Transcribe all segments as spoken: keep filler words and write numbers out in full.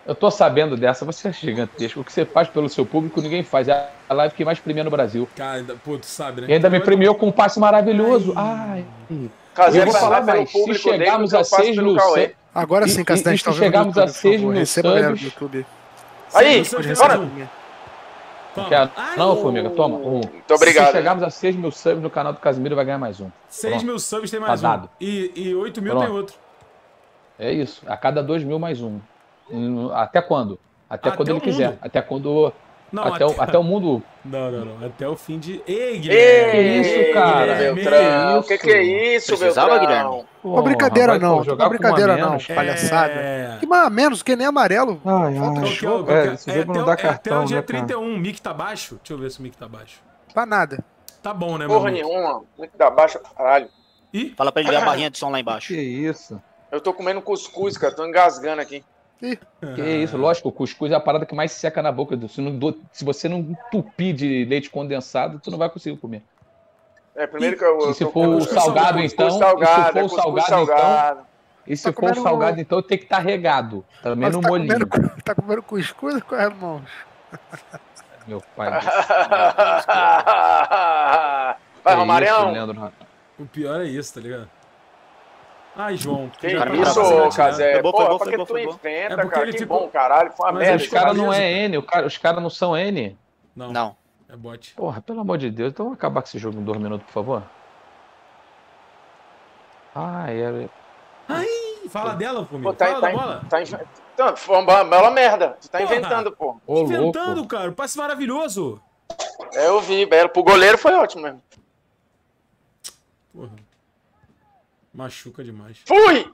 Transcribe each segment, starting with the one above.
Eu tô sabendo dessa, você é gigantesco. O que você faz pelo seu público, ninguém faz. É a live que mais premia no Brasil. Cara, ainda, pô, tu sabe, né? E ainda me premiou com um passe maravilhoso. Ai. Casé Eu vou faz falar mais pelo mais. Se público dele do chegarmos que eu a faço seis pelo mil Cauê. subs. Agora sim, E, Cassidão, e está se vendo no chegarmos a YouTube, por seis favor. mil Receba a galera do subs. YouTube. Aí, Você bora. Não quero. Não, Formiga, toma. Um. Muito obrigado. Se chegarmos a seis mil subs no canal do Casimiro, vai ganhar mais um. seis mil subs tem mais tá um. Dado. E, e oito mil Pronto. tem outro. É isso. A cada dois mil mais um. Até quando? Até, Até quando ele o quiser. mundo. Até quando. Não, até, até... O, até o mundo. Não, não, não. Até o fim de. Ei, Que Guilherme! isso, cara? Beltrão, que que é isso, Precisava, Beltrão? Guilherme? Não brincadeira vai, não, pô, jogar não brincadeira com uma não, menos. palhaçada. É... Que mais menos, que nem amarelo. Ai, Falta ai. de jogo. É, É, esse é jogo até não o- dá é cartão, até o dia né, cara? trinta e um, o mic tá baixo. Deixa eu ver se o mic tá baixo. Pra nada. Tá bom, né, meu Porra amigo? nenhuma, muito da baixa, caralho. Ih, Fala pra ele ver a barrinha de som lá embaixo. Que isso? Eu tô comendo cuscuz, cara, tô engasgando aqui. Que isso? Lógico, o cuscuz é a parada que mais seca na boca. Se, não, do- se você não entupir de leite condensado, tu não vai conseguir comer. É, primeiro que eu, eu E se tô for comendo o cuscuz salgado, cuscuz então. salgado, e é se for o cuscuz salgado, então. salgado. E se Tá for o comendo- salgado, então tem que estar regado. Também Mas no tá molinho. comendo, tá comendo cuscuz com as mãos. Meu pai do Vai, Que Romarião. isso, Leandro? o pior é isso, tá ligado? Ai, João. tu Que já tá isso, passando, né? Casé? Foi bom, foi Porra, bom, porque foi bom, tu foi bom. inventa, É porque cara, ele que ficou- bom, caralho, foi uma Mas merda. Os ele esse caras bagulho. não beleza, é N, o cara, os caras não são N. Não, Não. é bot. Porra, pelo amor de Deus. Então vamos acabar com esse jogo em dois minutos, por favor. Ah, é. Ai, fala dela, Fumiga. Pô, tá, Fala tá, da bola. tá inventando. Então, foi uma bela merda. Tu tá Porra. inventando, pô. Ô, Inventando, louco. cara. Passe maravilhoso. É, eu vi, belo. Pro goleiro foi ótimo mesmo. Porra. Machuca demais. Fui!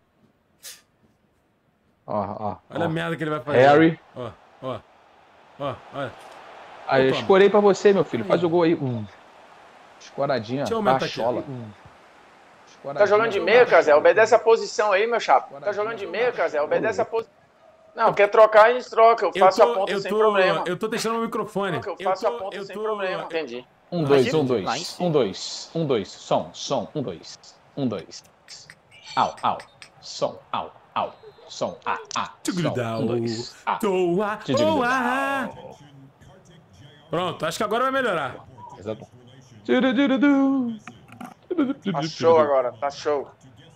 Ó, ó. Olha ó. a merda que ele vai fazer. Harry. Ó, ó. Ó, olha. Aí, eu Opa. escorei pra você, meu filho. Faz o gol aí. Hum. Escoradinha. Deixa eu aumentar aqui. Baixola. Hum. Tá jogando de meia, Casé? Obedece a posição aí, meu chapa. Tá jogando de meia, Casé? Obedece a posição. Não, quer trocar, a gente troca. Eu Eu faço tô, a ponta eu sem tô, problema. eu tô testando o microfone. Eu faço tô- a ponta eu sem tô- problema. Entendi. Um, dois, Imagina, um, dois. lá em cima. Um, dois. Um, dois. Som, som. Um, dois. Um, dois. Au, au. Som, au, au. Som, ah, ah. Som, Tchugudau. um, dois. Ah. Toa, Tchugudau. toa. Pronto, acho que agora vai melhorar. Exato. Tchurudurudu. Tá show agora, tá show.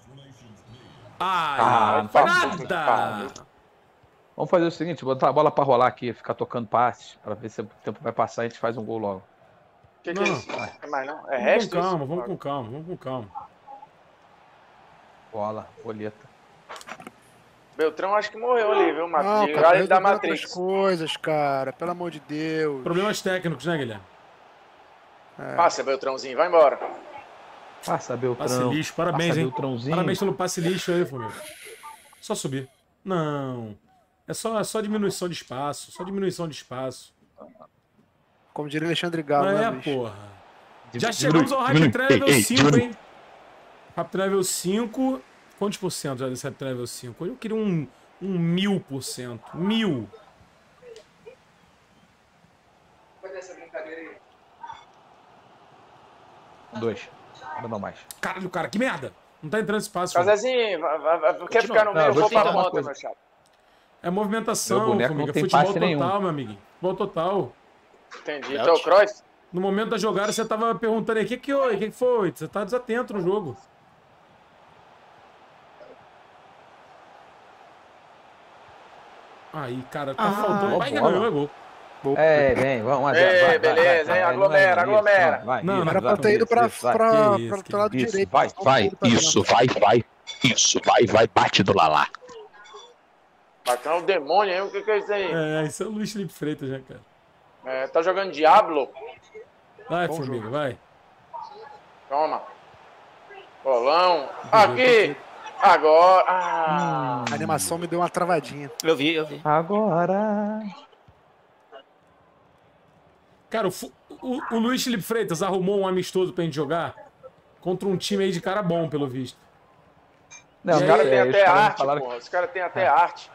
Ai, Ah, não foi tá nada. Vamos fazer o seguinte, botar a bola pra rolar aqui, ficar tocando passes, pra ver se o tempo vai passar e a gente faz um gol logo. Que que é Não. isso? É mais não? É Vamos resto com calma, isso? vamos com calma, vamos com calma. Bola, boleta. Beltrão acho que morreu ali, viu, Não, Matheus? cara, Ele da resolver outras Matrix. coisas, cara. Pelo amor de Deus. Problemas técnicos, né, Guilherme? Passa, Beltrãozinho, vai embora. Passa, Beltrão. Passe lixo, parabéns, Passa, hein? Beltrãozinho. Parabéns pelo passe lixo aí, Fumiga. Só subir. Não. É só, é só diminuição de espaço, só diminuição de espaço. Como diria Alexandre Galo, Não né, é, Luiz? porra. Já Diminui, chegamos ao Hype diminui. Train Level Ei, ei, cinco, diminui. hein? Hype Train Level cinco. Quantos por cento já desse Hype Train Level cinco? Eu queria um, um mil por cento. Mil. Dois. Não mais. Caralho, cara, que merda. Não tá entrando espaço. Casézinho, vai- vai- vai- quer ficar no Não, meio, eu vou vou te pra falar uma ponta, coisa. meu chapa. É movimentação, Meu boneco Fumiga. não tem Futebol passe total, nenhum. meu amiguinho. Futebol total. Entendi. Belt. Então, o Kroos? No momento da jogada, você tava perguntando aí, o que que foi? O que que foi? Você tá desatento no jogo. Aí, cara, tá faltando. Vai, bola. ganhou, é gol. É, vem, vamos. Ei, beleza, hein? Aglomera, aglomera. Vai, Não, isso, não, Era pra vai, ter ido pra, isso, vai. pra, Que pra, isso, pro lado Isso, direito. vai, só vai, tudo pra Isso, dentro. vai, vai. Isso, vai, vai, bate do Lalá. Bacana o demônio, hein? O que que é isso aí? É, isso é o Luiz Felipe Freitas, né, cara? É, tá jogando Diablo? Vai, Bom Formiga, jogo. vai. Toma. Bolão. Aqui. Agora. Ah. A animação me deu uma travadinha. Eu vi, eu vi. Agora. Cara, o, Fu- o, o Luiz Felipe Freitas arrumou um amistoso pra gente jogar contra um time aí de cara bom, pelo visto. Não, Os E caras aí, têm é, os até caras arte, falaram porra. Os caras têm até arte.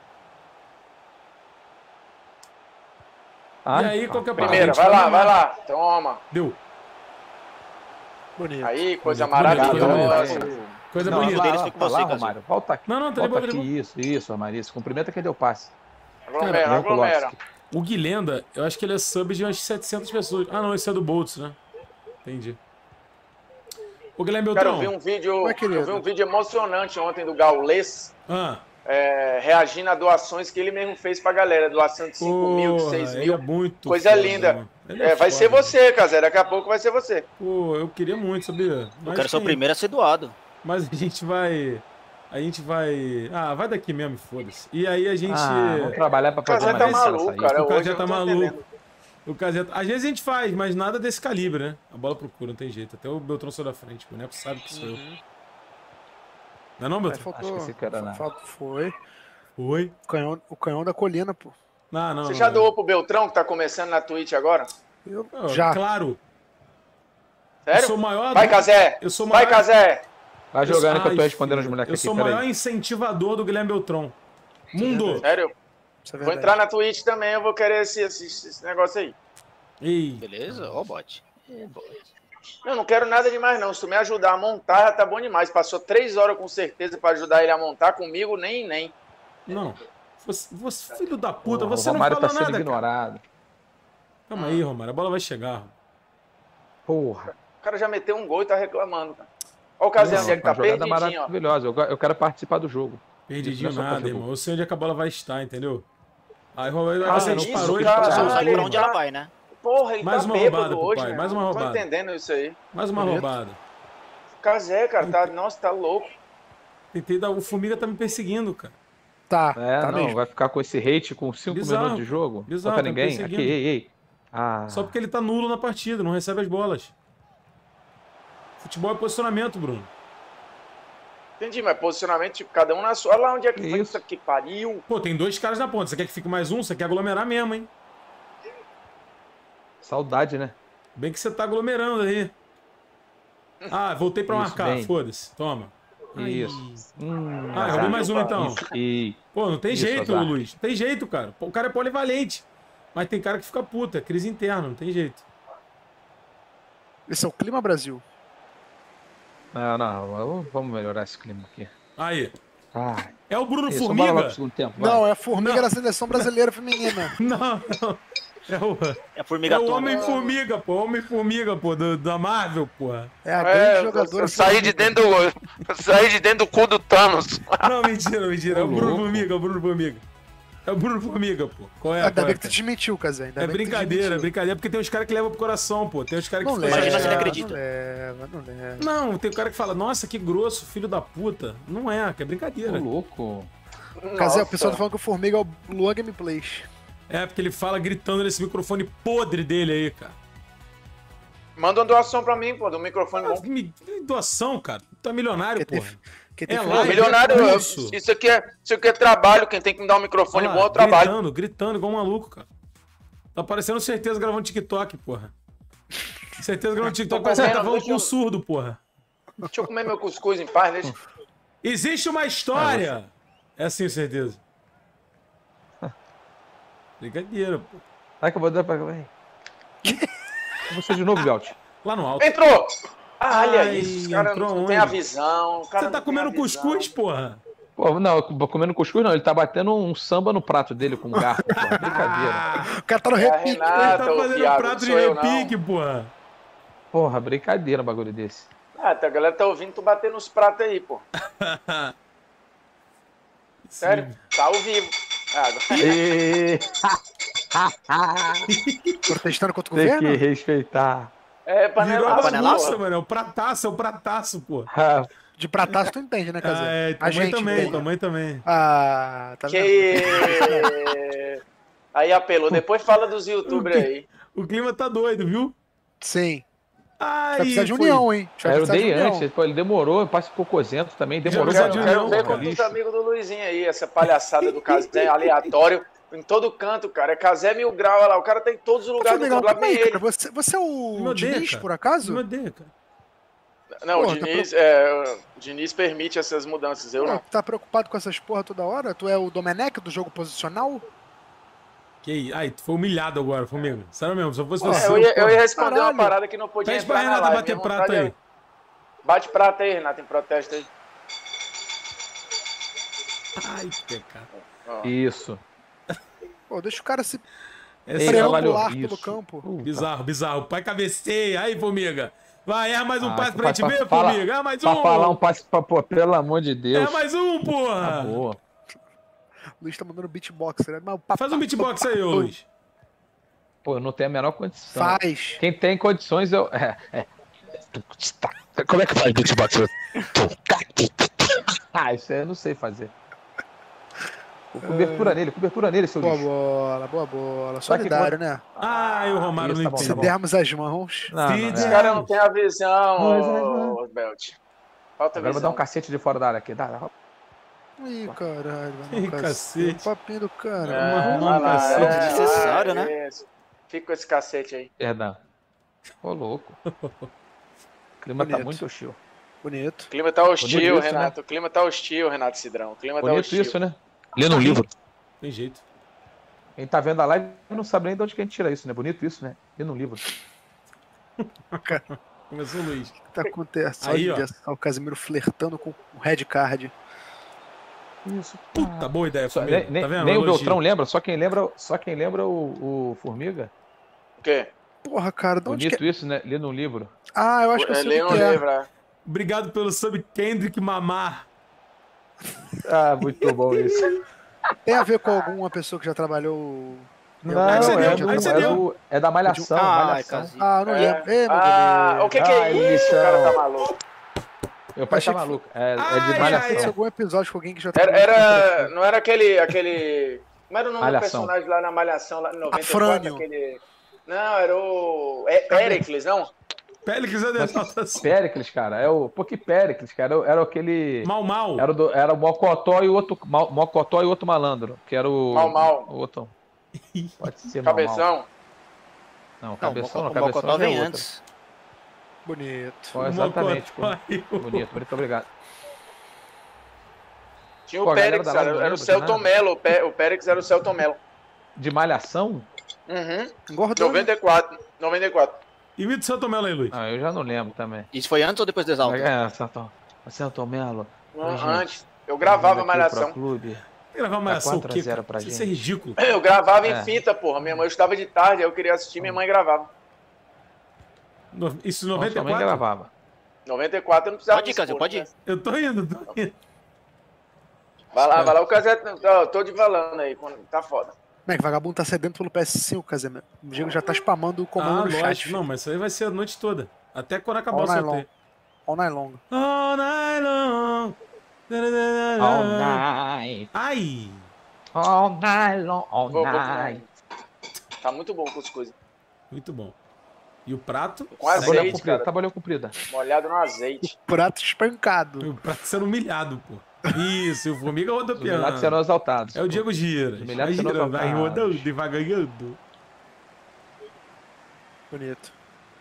Ah, E aí, qual que é a parada? Primeira, A gente vai lá, tá vai na- lá. Toma. Deu. Bonito. Aí, coisa Bonito, bonito, maravilhosa. bonito. Coisa Não, bonita. lá, deles lá, foi com você, lá, Casimiro. Romário. Volta aqui. Não, não, tá de Volta boa, tá de aqui. Isso, isso, Amarice. Cumprimenta que deu passe. Aglomera, Não, aglomera. Kulovski. O Guilenda, eu acho que ele é sub de umas setecentas pessoas. Ah, não, esse é do Boltz, né? Entendi. Ô, Guilherme Cara, eu Beltrão. vi um vídeo, Oi, querido. eu vi um vídeo emocionante ontem do Gaulês, Ah, é, reagindo a doações que ele mesmo fez pra galera. Doação de cinco mil, de porra, seis ele mil. é muito Coisa foda, linda. mano. Ele É, vai foda, ser mano. você, Casé. Daqui a pouco vai ser você. Pô, eu queria muito, sabia? Eu Mas quero ser o tem- primeiro a ser doado. Mas a gente vai... A gente vai... Ah, vai daqui mesmo, foda-se. E aí a gente... Ah, vamos trabalhar pra O fazer Casé uma tá lista dessa maluco, aí. cara. O Hoje Casé eu tá não tô maluco. entendendo. O Casé... Às vezes a gente faz, mas nada desse calibre, né? A bola procura, não tem jeito. Até o Beltrão saiu da frente. O boneco sabe que sou eu. Não é não, Aí Beltrão? faltou, Acho que esse cara não. fal- Foi. Oi? O canhão, o canhão da colina, pô. Não, não, Você não, já não. doou pro Beltrão, que tá começando na Twitch agora? Eu, Ó, já. Claro. Eu Sério? sou o maior... Vai, Casé. Eu sou o Vai, maior... Casé. Vai Eu jogando sou- que eu tô Ai, respondendo as filho, moleques Eu aqui, sou o peraí. maior incentivador do Guilherme Beltrão. Mundo. Sério? Isso é Vou verdade. entrar na Twitch também, eu vou querer esse, esse, esse negócio aí. Ei. Beleza? Ó, bot. É, bot. Eu não quero nada demais, não. Se tu me ajudar a montar, já tá bom demais. Passou três horas com certeza pra ajudar ele a montar comigo, nem, nem. Não. Você, você, filho da puta, Porra, você o não Romário fala tá sendo nada, cara. ignorado. Calma aí, Romário. A bola vai chegar. Romário. Porra. O cara já meteu um gol e tá reclamando, cara. Olha o Casé, Não, onde ele tá uma jogada perdidinho, ó. maravilhosa. Eu, eu quero participar do jogo. Perdidinho Isso não é só nada, fazer irmão. gol. Eu sei onde é que a bola vai estar, entendeu? Aí o Romário Ah, você isso, disparou e cara. passou Você não o sabe Caralho, pra gol. onde ela vai, né? Porra, ele Mais tá uma bêbado roubada pro hoje, pai, né? mais uma Não tô roubada. entendendo isso aí. Mais uma Bonito. roubada. Casé, cara, tá... Nossa, tá louco. Tentei dar... O Formiga tá me perseguindo, cara. Tá, É, tá não, mesmo. vai ficar com esse hate com cinco Bizarro, minutos de jogo? bizarro, Contra tá ninguém? perseguindo. Aqui, ei, ei. Ah, Só porque ele tá nulo na partida, não recebe as bolas. Futebol é posicionamento, Bruno. Entendi, mas posicionamento, tipo, cada um na sua. Olha lá onde é que Que foi isso? isso aqui, pariu. Pô, tem dois caras na ponta. Você quer que fique mais um? Você quer aglomerar mesmo, hein? saudade, né? Bem que você tá aglomerando aí. Ah, voltei pra Isso, marcar. bem. Foda-se. Toma. Ai. Isso. Hum, Ah, azar. roubei mais um então. Isso, e... Pô, não tem Isso, jeito, azar. Luiz. Não tem jeito, cara. Pô, o cara é polivalente. Mas tem cara que fica puta. É crise interna, não tem jeito. Esse é o clima, Brasil. Não, não, vamos melhorar esse clima aqui. Aí. Ah, É o Bruno isso, vamos lá Formiga? pro segundo tempo. vai. Não, é a formiga Não. da seleção brasileira feminina. Não, não. É o, É a é formiga o atômica. Homem-Formiga, pô. Homem-Formiga, pô, do- da Marvel, porra. É a É, grande eu- jogadora. eu saí de dentro do. Eu saí de dentro do cu do Thanos. Não, mentira, mentira. É o Ô, Bruno louco. Formiga, é o Bruno Formiga. É o Bruno Formiga, pô. Qual é? Ainda Qual é, bem que tu cara? desmentiu, Casé. Ainda É bem que tu brincadeira, é desmentiu. brincadeira, porque tem uns caras que levam pro coração, pô. Tem uns caras que Não ficam leva, Imagina se ele chateados. acredita. Não leva, não leva. Não, tem o cara que fala, nossa, que grosso, filho da puta. Não é, que é Ô, brincadeira. louco. Casé, o Nossa. pessoal tá falando que o Formiga é o Luan Gameplays. É, porque ele fala gritando nesse microfone podre dele aí, cara. Manda uma doação pra mim, pô, do microfone Ah, bom. me- que doação, cara. Tu tá milionário, Quer ter- porra. Que É tem lá, Pô, Ai, milionário, é eu- isso. isso aqui é, isso aqui é trabalho. Quem tem que me dar um microfone Olha bom é lá, o trabalho. gritando, gritando, igual um maluco, cara. Tá parecendo certeza gravando TikTok, porra. Certeza gravando TikTok, Tô parece que tá comendo, falando deixa com um eu- surdo, porra. Deixa eu comer meu cuscuz em paz, deixa. Existe uma história. É assim, certeza. Brincadeira, pô. Vai que eu vou dar pra... Vai. Você de novo, Belt. Lá no alto. Entrou! Ah, olha Ai, isso, os caras entrou não onde? tem a visão. o cara Você tá não tem comendo a visão. cuscuz, porra? Pô, não, eu- comendo cuscuz não, ele tá batendo um samba no prato dele com um garfo, pô. Brincadeira. O cara tá no É a repique. Renata, Ele tá ô, fazendo viado, prato não de sou eu, não. repique, porra. Porra, brincadeira um bagulho desse. Ah, tá, a galera tá ouvindo tu bater nos pratos aí, pô. Sério? Tá ao vivo. Ah, agora- E... Protestando contra o Tem governo? que respeitar. É Virou panela, uma panelaço? bagunça, mano. É o prataço, é o prataço, pô. Ah, De prataço tu entende, né, Casé? Ah, é, a tua mãe gente também, entende. tua mãe também. Ah, tá vendo? Que... Aí apelou. Depois fala dos youtubers aí. O clima tá doido, viu? Sim. Ai, Vai precisar de foi. união, hein? Vai eu precisar de dei união. antes, pô, ele demorou, passa um pouco cozento também, demorou Já Quero, precisa de pra quero união, ver cara. com os lixo. amigos do Luizinho aí, essa palhaçada do Casé aleatório. Em todo canto, cara. É Casé Mil Grau, olha lá. O cara tá em todos os Ô, lugares do Formigão, mundo. Lá calma vem aí, ele. cara. Você, você é o Me odeia, Diniz, cara. por acaso? Me odeia, cara. Não, Pô, o tá Diniz, é, o Diniz permite essas mudanças. Eu Pô, não. tu tá preocupado com essas porra toda hora? Tu é o Domenech do jogo posicional? Que aí? Ai, tu foi humilhado agora, Formiga. Sério mesmo, se eu fosse É, você. eu, ia, eu pô. ia responder Caralho. uma parada que não podia Pede pra entrar na Renata live. bater Minha prata vontade aí. é- Bate prata aí, Renata, em protesto aí. Ai, que pecado. Isso. Pô, deixa o cara se Esse Ei, trabalhou. preambular pelo Isso. campo. Puta. Bizarro, bizarro. O pai cabeceia. Aí, formiga. Vai, erra mais um Ah, passe pra pra- gente pra ver, falar- formiga. Erra mais Pra um. falar um passe pra pô, pelo amor de Deus. Erra mais um, porra. Tá boa. O Luiz tá mandando beatbox, né? Mas o papo- Faz um beatbox aí, ô Luiz. Pô, eu não tenho a menor condição. Faz. Quem tem condições, eu. É, é. Como é que faz beatbox? Ah, isso aí eu não sei fazer. Pô, cobertura nele, cobertura nele, seu Boa lixo. bola, boa bola. Só que Solidário, né? Ai, o Romário Isso, não tá bom, Se tá entende. bom. dermos as mãos. Não, não, Esse Os é. caras não têm a visão, Pois é, ô, Belt. Falta Agora eu vou dar visão. um cacete de fora da área aqui. Dá, dá. Ih, caralho. vai Ih, no cacete. O papinho do cara. É, arrumando vai lá, cacete. é, Desnecessário, é, né? isso. Fica com esse cacete aí. Perdão. Ô, louco. O clima tá Bonito. muito hostil. Bonito. O clima tá hostil, Bonito isso, Renato. O clima tá hostil, Renato Cidrão. O clima tá Bonito hostil. isso, né? Lendo um livro. Tem jeito. Quem tá vendo a live não sabe nem de onde que a gente tira isso, né? Bonito isso, né? E no livro. Começou o Luiz. O que tá acontecendo? Aí, ó. Olha só, o Casimiro flertando com o red card. Isso. Puta, boa ideia, Só- família. nem nem, Tá vendo? nem o Elogio. Beltrão lembra, só quem lembra, só quem lembra o, o Formiga. O quê? Porra, cara, de onde Bonito que é? isso, né? Lê no livro. Ah, eu acho que eu É, sei lê o um que é. livro, é. Obrigado pelo sub Kendrick Mamar. Ah, muito bom isso. Tem a ver com alguma pessoa que já trabalhou... Não, Aí você é, deu, do- aí você é deu. do- é da Malhação. Ah, malhação. casinha. Ah, eu não É. lembro. Ei, meu Ah, bebê. o que que é Ai, isso? bichão. O cara tá maluco. Meu pai Achei tá que- maluco. É, é Ai, de ai, Malhação. Esse é algum episódio com alguém que já Era, trabalhou com era, outra não era aquele, aquele... Como era o nome Malhação. do personagem lá na Malhação, lá em noventa e quatro? Afrânio. Aquele... Não, era o... É, Pericles, não? Pélix é dessa. Péricles, cara. É o. Pô, que Péricles, cara. Era, era aquele. Mal, mal. Era o, do- era o Mocotó e o outro. Mo- Mocotó e outro malandro. Que era o. Mal, mal. O outro. Pode ser mal, mal. Cabeção. Não, Não, cabeção o não. Mocotó Cabeção já é vem outra. antes. Bonito. Pô, exatamente. Pô. Mocotó. Bonito, muito obrigado. Tinha o Pô, a galera Péricles, da era, live não era o lembra de Celton nada. Mello. O Pé- O Péricles era o Celton Mello. De Malhação? Uhum. Engordou. né? noventa e quatro. noventa e quatro. Imita o Santo Melo aí, Luiz. Ah, eu já não lembro também. Isso foi antes ou depois do Exalta? É, Santo, Santo Melo. Não, Oi, gente. antes. Eu gravava Bem-vindo aqui Malhação. pro Clube. Gravar uma ação o quatro a quê? zero cara? pra Isso gente. é ridículo. Eu gravava É. em fita, porra. Minha mãe, eu estava de tarde, aí eu queria assistir, minha mãe gravava. No- Isso em Nossa, noventa e também quatro? gravava. noventa e quatro eu não precisava Pode ir, de Casio, escuro, pode né? ir. Eu tô indo, tô indo. Vai lá, vai lá. O Casete, ó, tô de valando aí, quando- tá foda. Como é que vagabundo tá sedento pelo P S cinco, Casemiro? O Diego já tá spamando o comando Ah, no chat. lógico. Não, mas isso aí vai ser a noite toda. Até quando acabar All o night long. sorteio. All night long. All night long. All night. Ai! All night long. All Vou- vou- night. Tá muito bom com as coisas. Muito bom. E o prato? Com azeite, Trabalhou cara. comprida. Trabalhou comprida. Molhado no azeite. Prato espancado. O prato sendo humilhado, pô. Isso, e o Formiga Os humilhados rodopiando. serão exaltados. É o Diego Gira. Vai humilhados serão girando, vai exaltados. rodando, devagando. Bonito.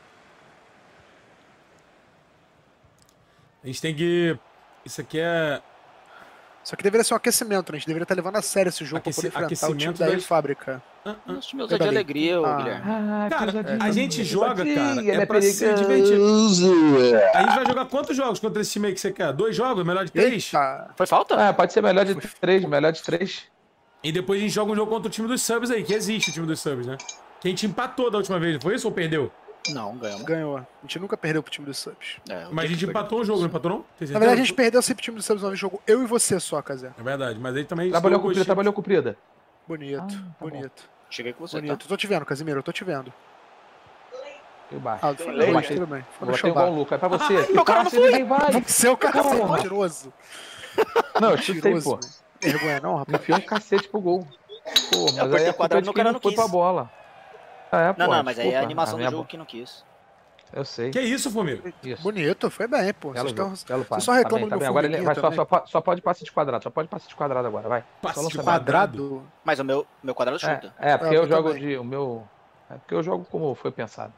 A gente tem que... Isso aqui é... Só que deveria ser um aquecimento, né? A gente deveria estar levando a sério esse jogo Aqueci- pra poder enfrentar o time aquecimento da das- Refábrica. Ah, ah. Nossa, meu Sai de dali. alegria, ô Ah. Guilherme. Ah, Cara, pesadinha, a gente joga, pesadinha, cara, ele é pra se divertir. Perigoso. A gente vai jogar quantos jogos contra esse time aí que você quer? Dois jogos? Melhor de três? Eita. Foi falta? Ah, pode ser melhor de três, melhor de três. E depois a gente joga um jogo contra o time dos subs aí, que existe o time dos subs, né? Que a gente empatou da última vez, não foi isso ou perdeu? Não, ganhamos. Ganhou. A gente nunca perdeu pro time dos subs. É, Mas a gente foi- empatou um jogo, não empatou não? Tem Na certeza? verdade, a gente perdeu sempre o time dos subs uma vez jogo. Eu e você só, Casé. É verdade, mas aí também... a gente Trabalhou deu um comprida, gostinho. trabalhou comprida. Bonito, Ah, tá bom. bonito. Cheguei com você, Bonito. tá? Tô te vendo, Casimiro, eu tô te vendo. Eu baixo. Ah, Tem foi lei, baixo, né? tudo bem. Foi no Botei igual o Shobá. Luca. É pra você. meu cara não Você nem vai. Você é o cara Porra. mentiroso. Não, eu chutei, Mentiroso. pô. Vergonha não, rapaz. Enfiou um cacete pro gol. Pô, mas apertei aí o a culpa quadrado de no quem cara não não foi quis. pra bola. Ah, é, Não, pô, não, mas aí é a desculpa. animação minha do jogo bo- que não quis. Eu sei. Que isso, Formiga? Isso. Bonito, foi bem, pô. Belo Vocês jogo, estão... belo passe. só reclamam Tá bem, do tá meu bem. Agora ele formiguinha vai só, também. só, po- só pode passe de quadrado. Só pode passe de quadrado agora, vai. Passe Só de lançamento. Quadrado? Mas o meu, meu quadrado chuta. É, é porque Ah, eu eu jogo também. de. O meu. É porque eu jogo como foi pensado.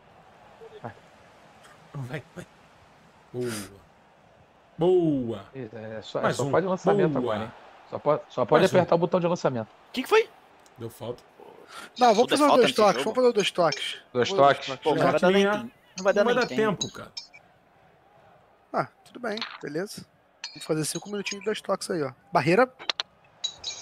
Vai, vai. Boa. Boa. Isso, É, só, é, Mais só um. pode lançamento Boa. agora, hein? Só pode, só pode Mais um. apertar o botão de lançamento. O que, que foi? Deu falta. Não, vamos Tudo é fazer os falta dois nesse toques. jogo. Vamos fazer os dois toques. Dois Vamos fazer toques. os Pô, Já não vai dar que nem minha- tempo. Não vai dar Não vai nem dar tempo. tempo, cara. Ah, tudo bem, beleza. Vamos fazer cinco minutinhos de dois toques aí, ó. Barreira.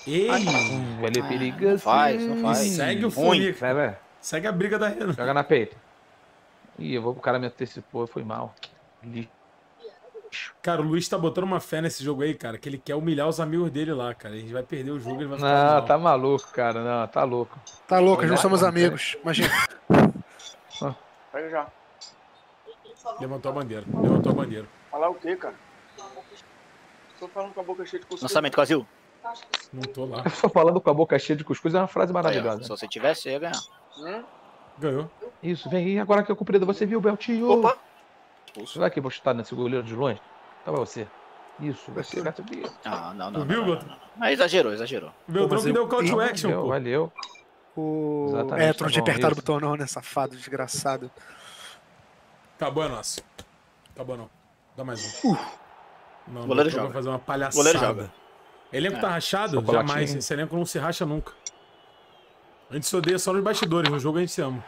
Ei! Hum, ele é perigoso. Não faz, não faz. Segue o Ruim. Formiga. Vai, vai. Segue a briga da Renan. Joga na peita. Ih, eu vou, o cara me antecipou, foi mal. Lixo. Cara, o Luiz tá botando uma fé nesse jogo aí, cara, que ele quer humilhar os amigos dele lá, cara. A gente vai perder o jogo, ele vai ficar Não, mal. tá maluco, cara. Não, tá louco. Tá louco, Olha, não somos não amigos. Imagina. Pega já. Levantou a bandeira. Levantou a bandeira. Falar o quê, cara? Tô falando com a boca cheia de cuscuz. Lançamento, Brasil. Não tô lá. Só falando com a boca cheia de cuscuz é uma frase Aí, ó, maravilhosa. se você tivesse, você ia ganhar. Hum? Ganhou. Isso, vem aí, agora que é cumprida. Você viu, Beltinho? Opa! Vai que eu vou chutar nesse goleiro de longe? Então vai você. Isso, vai ser. Ah, não, não, Tu não, viu, não, não, Beltrão? não. Mas exagerou, exagerou. O Beltrão mas que eu- deu call to eu- action, Valeu, pô. valeu. O... Exatamente, É, tu não tá tinha bom, apertado o isso. botão não, né, safado, desgraçado. Acabou, é nosso. Acabou não. Dá mais um. Não, Goleiro não, joga. vai fazer uma palhaçada. Goleiro joga. Elenco tá rachado? Chocolatinho. Jamais. Esse elenco não se racha nunca. A gente se odeia só nos bastidores, no jogo a gente se ama.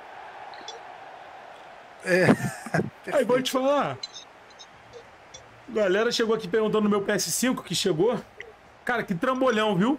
É. Aí, vou te falar. Galera chegou aqui perguntando no meu P S cinco que chegou. Cara, que trambolhão, viu?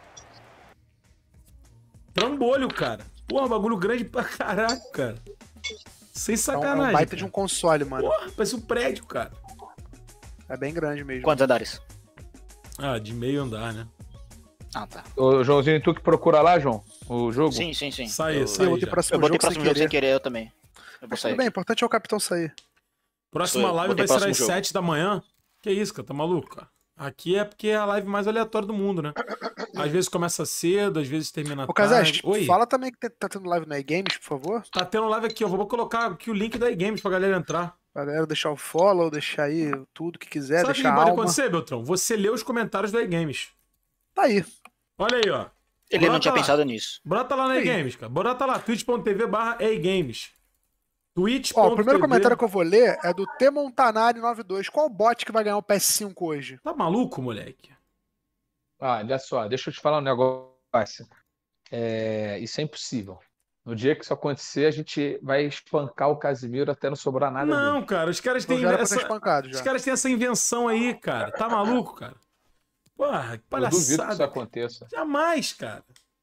Trambolho, cara. Porra, bagulho grande pra caralho, cara. Sem É um, é sacanagem. um baita cara. de um console, mano. Porra, parece um prédio, cara. É bem grande mesmo. Quantos andares? Ah, de meio andar, né? Ah, tá. Ô, Joãozinho, tu que procura lá, João? O jogo? Sim, sim, sim. Sai, eu, sai. Eu botei já. próximo eu botei jogo próximo sem jogo querer. sem querer, eu também. Eu vou Mas sair. tudo bem, o importante é o capitão sair. Próxima Sou eu. live Botei vai ser próximo às jogo. sete da manhã. Que isso, cara? Tá maluco, cara? Aqui é porque é a live mais aleatória do mundo, né? Às vezes começa cedo, às vezes termina Ô, tarde. Casés, Oi. fala também que tá tendo live na E-Games, por favor. Tá tendo live aqui, ó. Vou colocar aqui o link da E-Games pra galera entrar. Pra galera deixar o follow, deixar aí tudo que quiser, Sabe o que deixar a pode alma. acontecer, Beltrão? Você lê os comentários da E-Games. Tá aí. Olha aí, ó. Ele não Bota tinha lá. pensado nisso. Bota lá na Aí. E-Games, cara. Bota lá, twitch ponto tv barra E-Games. twitch ponto tv. Ó, o primeiro comentário que eu vou ler é do T Montanari noventa e dois. Qual bot que vai ganhar o P S cinco hoje? Tá maluco, moleque? Ah, olha só, deixa eu te falar um negócio. É, isso é impossível. No dia que isso acontecer, a gente vai espancar o Casimiro até não sobrar nada Não, dele. cara, os caras Então têm já era pra essa... ter espancado já. Os caras têm essa invenção aí, cara. Tá maluco, cara? Porra, que Eu duvido que isso palhaçada. aconteça. Jamais, cara.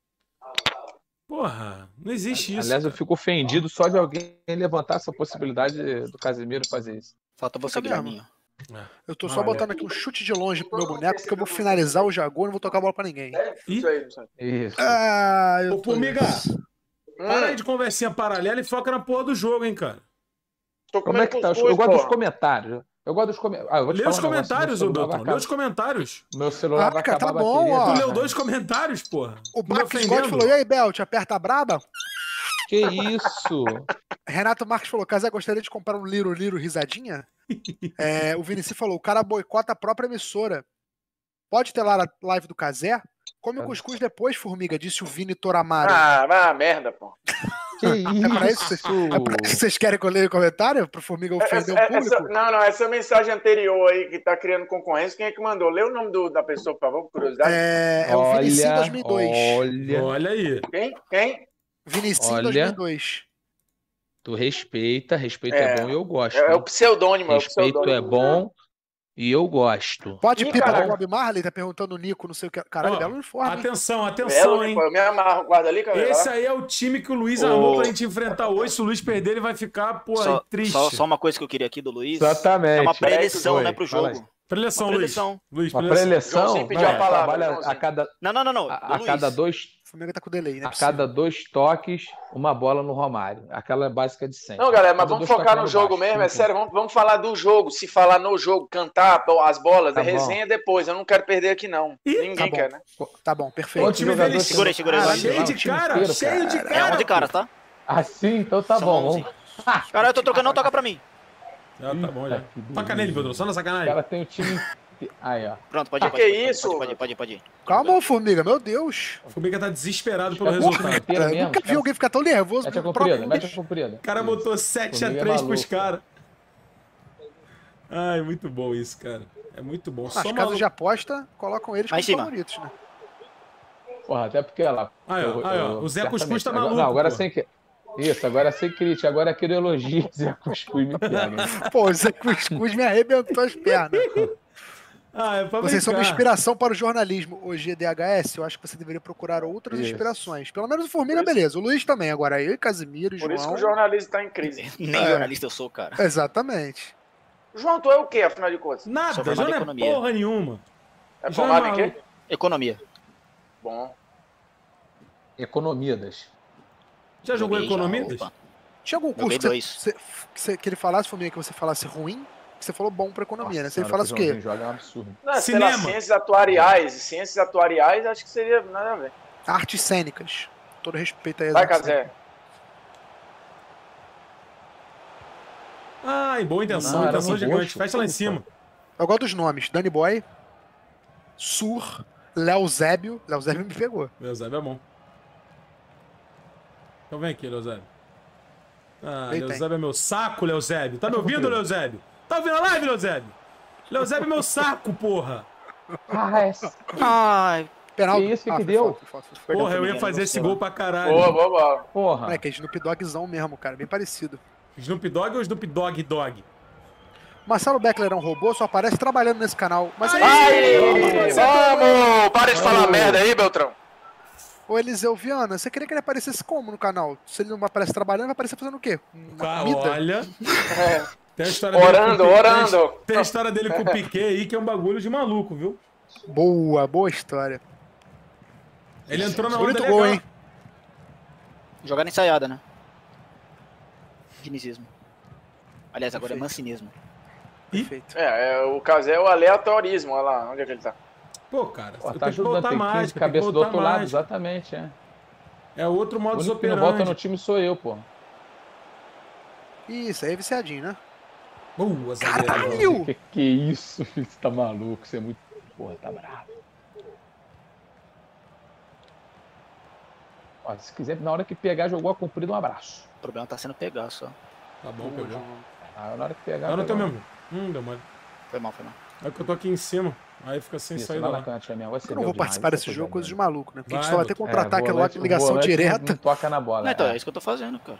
Porra, não existe isso. Aliás, eu cara. fico ofendido só de alguém levantar essa possibilidade do Casimiro fazer isso. Falta você, Fica mesmo. Guilherminho. Eu tô só Ah, botando aqui um chute de longe pro meu boneco, porque eu vou finalizar o Jagu e não vou tocar a bola pra ninguém. Ih. Isso aí, isso aí. Isso. Ah, eu Ô, tô... Formiga, para aí Hum, de conversinha paralela e foca na porra do jogo, hein, cara. tô Como é que tá? cuscuz, Eu gosto dos porra. comentários. Eu gosto dos comentários. Ah, eu vou te Lê falar os um negócio, comentários, meu ô celular vai Beltrão. Lê os acabar- comentários. Meu celular Ah, vai cara, acabar tá a bom, bateria. ó. Tu né? leu dois comentários, porra. O Me Max ofendendo. Scott falou, e aí, Bel, te aperta a braba? Que isso? Renato Marques falou, Casé, gostaria de comprar um Liro Liro risadinha? É, o Vinicius falou, o cara boicota a própria emissora. Pode ter lá a live do Casé? Come o cuscuz depois, formiga, disse o Vini Toramaro. Ah, vai a merda, pô. Que isso? É pra isso que vocês, é pra isso que vocês querem que eu leia o comentário? Pro Formiga ofender Essa- o essa- público? não, não, essa mensagem anterior aí que tá criando concorrência, quem é que mandou? Lê o nome do- da pessoa, por favor, por curiosidade. É, é o Vinicius Olha, dois mil e dois. olha, Olha aí. Quem? Quem? Vinicius olha. dois mil e dois. tu respeita, respeito É. é bom e eu gosto. É, é o pseudônimo, é o Respeito pseudônimo. é bom e eu gosto. Pode Ih, pipa do caralho. Bob Marley? Tá perguntando o Nico, não sei o que. Caralho, Ó, belo uniforme. hein? Atenção, Belo, atenção, hein. pô, eu me amarro, guarda ali, cara. Esse aí é o time que o Luiz Ô. armou pra gente enfrentar hoje. Se o Luiz perder, ele vai ficar, pô, Só, triste. só, só uma coisa que eu queria aqui do Luiz. Exatamente. É uma pré-eleição, Oi, né, pro fala jogo. Preleção, Uma Luiz. preleção. Luiz, Uma preleção. preleção, Joãozinho pediu não, a palavra, trabalha Joãozinho. a cada, Não, não, não, não. a, do a Luiz. cada dois, O Formiga tá com delay, né? a cada dois toques, uma bola no Romário. Aquela básica de sempre. Não, galera, mas Cada vamos dois focar no toques jogo baixo, mesmo, é cinco. sério, vamos, vamos falar do jogo. Se falar no jogo, cantar as bolas, Tá é bom. resenha depois. Eu não quero perder aqui, não. Ih, Ninguém tá bom. quer, né? Tá bom, perfeito. Outro time jogador dele- que- Segura aí, segura aí. Ah, vai. Cheio não, de o time cara, inteiro, cheio de cara. cara. É onze caras, tá? Assim, então tá São bom. onze. Vamos. Cara, eu tô trocando, não toca pra mim. Já tá bom, já. Eita, que Toca nele, Pedro, só na O sacanagem. cara tem o time. Aí, ó. Pronto, pode ir. Que pode, que pode, isso? Pode, pode, pode, pode ir. Calma, ô, Formiga, meu Deus. O Formiga tá desesperado pelo Porra, resultado. inteiro Cara, mesmo, nunca vi cara. alguém ficar tão nervoso Mete a pelo comprida, próprio mete a Luiz. comprida. O cara botou sete a Formiga é três pros maluco. caras. Ai, muito bom isso, cara. É muito bom. Nas Só casas maluco. de aposta, colocam eles Lá em como cima. favoritos, né? Porra, até porque ela. Aí, ó, aí, ó, o Zé Cuscuz tá Agora- maluco, Não, agora pô. sem que. Isso, agora sem crítica. Agora aquele elogio Zé Cuscuz me pega. hein? Pô, o Zé Cuscuz me arrebentou as pernas. Ah, é pra Vocês são uma brincar. inspiração para o jornalismo. O G D H S, eu acho que você deveria procurar outras Isso. inspirações. Pelo menos o Formiga, Por isso- beleza. O Luiz também. Agora eu, Casimiro e Por isso que João. o jornalismo tá em crise. Nem É. jornalista eu sou, cara. Exatamente. João, tu é o quê, afinal de contas? Nada, Sou já formado em não é economia. porra nenhuma. É Já formado em maluco. quê? Economia. Bom. Economidas. Já jogou Joguei já, economia? opa. Tinha algum Joguei curso que, dois. você, que, você- que ele falasse, Formiga, que você falasse ruim? Que você falou bom para economia, né? Se ele Senhora, falasse o que quê? Joãozinho joga é um absurdo. Não, sei lá, Cinema. ciências atuariais. Ciências atuariais, acho que seria nada a ver. Artes cênicas. Todo respeito aí às Vai, artes Casé. Ai, boa intenção, Não, era intenção no gigante. roxo. Fecha lá em Puta. cima. Eu gosto dos nomes. Danny Boy, Sur, Léo Zébio. Léo Zébio me pegou. Leozébio é bom. Então vem aqui, Leozébio. Ah, Aí tem. Leozébio é meu saco, Leozébio. Tá me ouvindo, comigo. Leozébio? Tá ouvindo a live, Leozébio? Leozébio é meu saco, porra. Ah, é. Ai, Penaldo. Que isso, que Ah, que foi deu? falta, foi falta, foi falta. Porra, eu ia Formiga, fazer não esse sei gol lá. pra caralho. Boa, boa, boa. Porra. Moleque, é Snoop Dogzão mesmo, cara. Bem parecido. Snoop Dogg ou Snoop Dogg Dog? Marcelo Beckler é um robô, só aparece trabalhando nesse canal. Mas Aí! aí, Aí, vamos! Para de falar merda aí, Beltrão. ô Eliseu Viana, você queria que ele aparecesse como no canal? Se ele não aparece trabalhando, vai aparecer fazendo o quê? Uma Cara, comida? olha. É. Tem a história Orando, dele com o Piquet- orando. Tem, tem a história dele com o Piquet aí que é um bagulho de maluco, viu? Boa, boa história. Ele entrou na onda Bonito legal. gol, hein? jogar ensaiada, né? Dinizismo. Aliás, agora é Perfeito. mancinismo. Perfeito. É, é, o Casé é o aleatorismo, olha lá, onde é que ele tá? Pô, cara, Pô, eu tá tenho que ajudando, botar tem quinze mágica, tem que cabeça do botar outro lado, mágica. exatamente, é. É outro O modo único que não volta no operandi. time sou eu, pô. Isso, aí é viciadinho, né? Boa, zagueirão. Caralho! Que que isso, filho? Você tá maluco? Você é muito... Porra, tá bravo. Ó, se quiser, na hora que pegar, jogou a comprida, um abraço. O problema tá sendo pegar só. Tá bom, pegou. Ah, na hora que pegar... Não, não tô pegou. mesmo. Hum, deu mole. Foi mal, foi mal. É que eu tô aqui em cima. Aí fica sem Isso, saída lá na lá. cantinha mesmo. Vai ser Eu não vou participar desse jogo, coisa de maluco, né? Porque a gente Vai, só vai ter Beto. contra-ataque, aquela ligação Não, direta. não toca na bola. Não, então, é. é isso que eu tô fazendo, cara.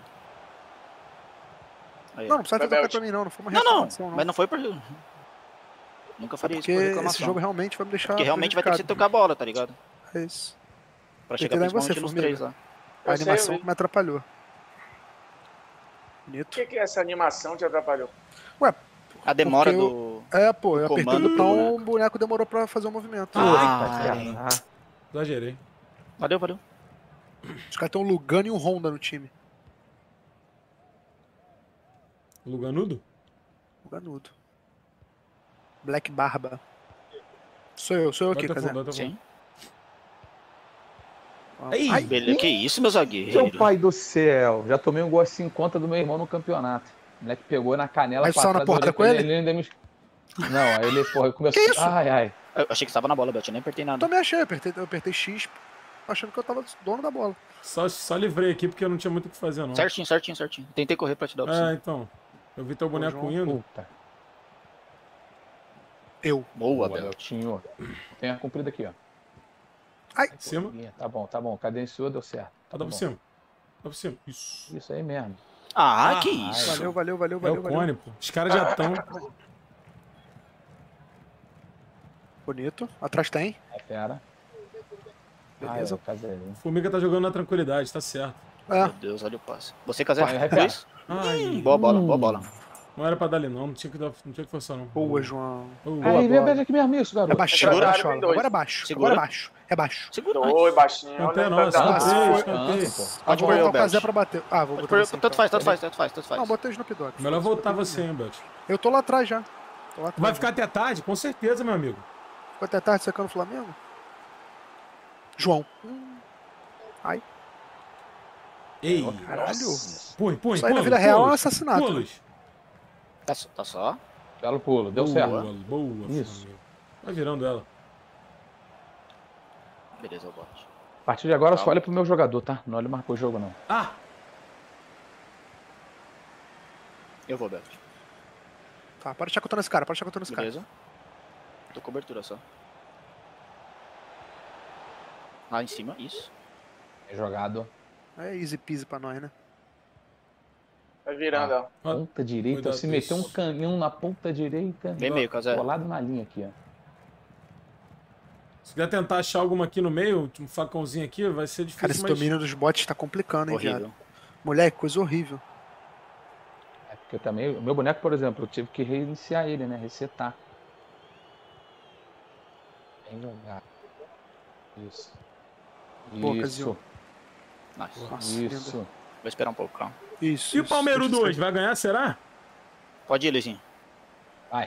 Aí, Não, ó. não precisa Vai, ter tocado Belt. pra mim, não. Não foi uma não, não, reclamação, não. mas não foi por... Nunca É faria isso porque por esse reclamação. jogo realmente vai me deixar. Porque realmente vai ter que se prejudicado. tocar a bola, tá ligado? É isso. Pra Tem chegar que dar em principalmente você, nos Formiga. três lá. A Eu sei, animação eu vi. que me atrapalhou. Por Bonito. que, que essa animação te atrapalhou? Ué, A demora Porque do... é, pô, eu O apertei o comando pro botão, o boneco demorou pra fazer o movimento. Ai. Ah, Exagerei. Valeu, valeu. Os caras têm um Lugano e um Honda no time. Luganudo? Luganudo. Black Barba. Sou eu, sou eu aqui, Bota Casé. fundo, bota fundo. Sim. Ei, Ai, Beleza. Que isso, meu zagueiro? Meu pai do céu, já tomei um gol assim conta do meu irmão no campeonato. O moleque pegou na canela. Aí pra saiu na trás, eu porrada olhei com pra ele? ainda me... Não, aí ele, porra, começou... Que isso? Ai, ai. Eu achei que estava na bola, Belt, eu nem apertei eu nada. também achei, eu apertei, eu apertei X, achando que eu tava dono da bola. Só, só livrei aqui porque eu não tinha muito o que fazer, não. Certinho, certinho, certinho. Tentei correr pra te dar a É, opção. então. Eu vi teu boneco João. indo. Puta. Eu. Boa, Boa, Belt. Beltinho. Tem a comprida aqui, ó. Ai, Em cima. Tá bom, tá bom. Cadenciou, deu certo. Tá, Tá dá bom. por cima. Dá por cima. Isso. Isso aí mesmo. Ah, Ah, que ai, isso. valeu, valeu, valeu, É valeu, o valeu. cone, pô. Os caras já estão. Bonito. Atrás tem. É fera. Beleza. Ah, é, Caselinho. Formiga tá jogando na tranquilidade, tá certo. É. Meu Deus, olha o passe. Você, Casé? Vai, repete. Dois? Ai, Hum, boa bola, boa bola. não era pra dar ali não, não tinha que, dar, não tinha que forçar não. Boa, João. Boa. Boa Aí, bola. vem aqui mesmo isso, É garoto. baixo, Segura. é baixo, Tem dois. agora é baixo. Segura. Agora é baixo. É baixo. Segura. Oi, baixinho. Não Olha tem aí, não, tá- escanteio, Ah, escanteio. pô. Ah, Pode vou pôr botar eu, o Casé Belt. pra bater. Ah, vou Pode botar pôr eu. você, Tanto então. faz, tanto faz, tanto faz, tanto Não, faz. botei o Snoop Dogg. Melhor voltar você, hein, Belt. Eu tô lá atrás já. Tô lá atrás. Vai ficar até tarde? Com certeza, meu amigo. Ficou até tarde secando o Flamengo? João. Hum, Ai, Ei, caralho. põe, põe, Isso aí na pulos, vida real é um pulos, assassinato. pulos. Tá, só- tá só? Belo pulo, deu Boa, certo. boa. Isso. Formiga. Vai virando ela. Beleza, eu boto. A partir de agora, só olha pro meu jogador, tá? Não olha mais pro jogo, não. Ah! Eu vou, Belt. Tá, para de chacotando esse cara, para de chacotando esse cara. Beleza? Tô cobertura só. Lá em cima, isso. É jogado. É easy peasy pra nós, né? Vai virando, ó. Ponta direita. Cuidado, Se meter um isso. canhão na ponta direita. Bem meio, Casé. Colado na linha aqui, ó. Se quiser tentar achar alguma aqui no meio, um facãozinho aqui, vai ser difícil, Cara, esse mas... domínio dos bots tá complicando, hein, Horrível. viado. Moleque, coisa horrível. É porque eu também, o meu boneco, por exemplo, eu tive que reiniciar ele, né? Resetar. Bem jogar. Isso. Boa, Isso. Casinho. Nice. Nossa, Isso. linda. Vou esperar um pouco, calma. Isso. E o isso. Palmeiras Deixa eu dois, vai ganhar, será? Pode ir, Luizinho. Vai.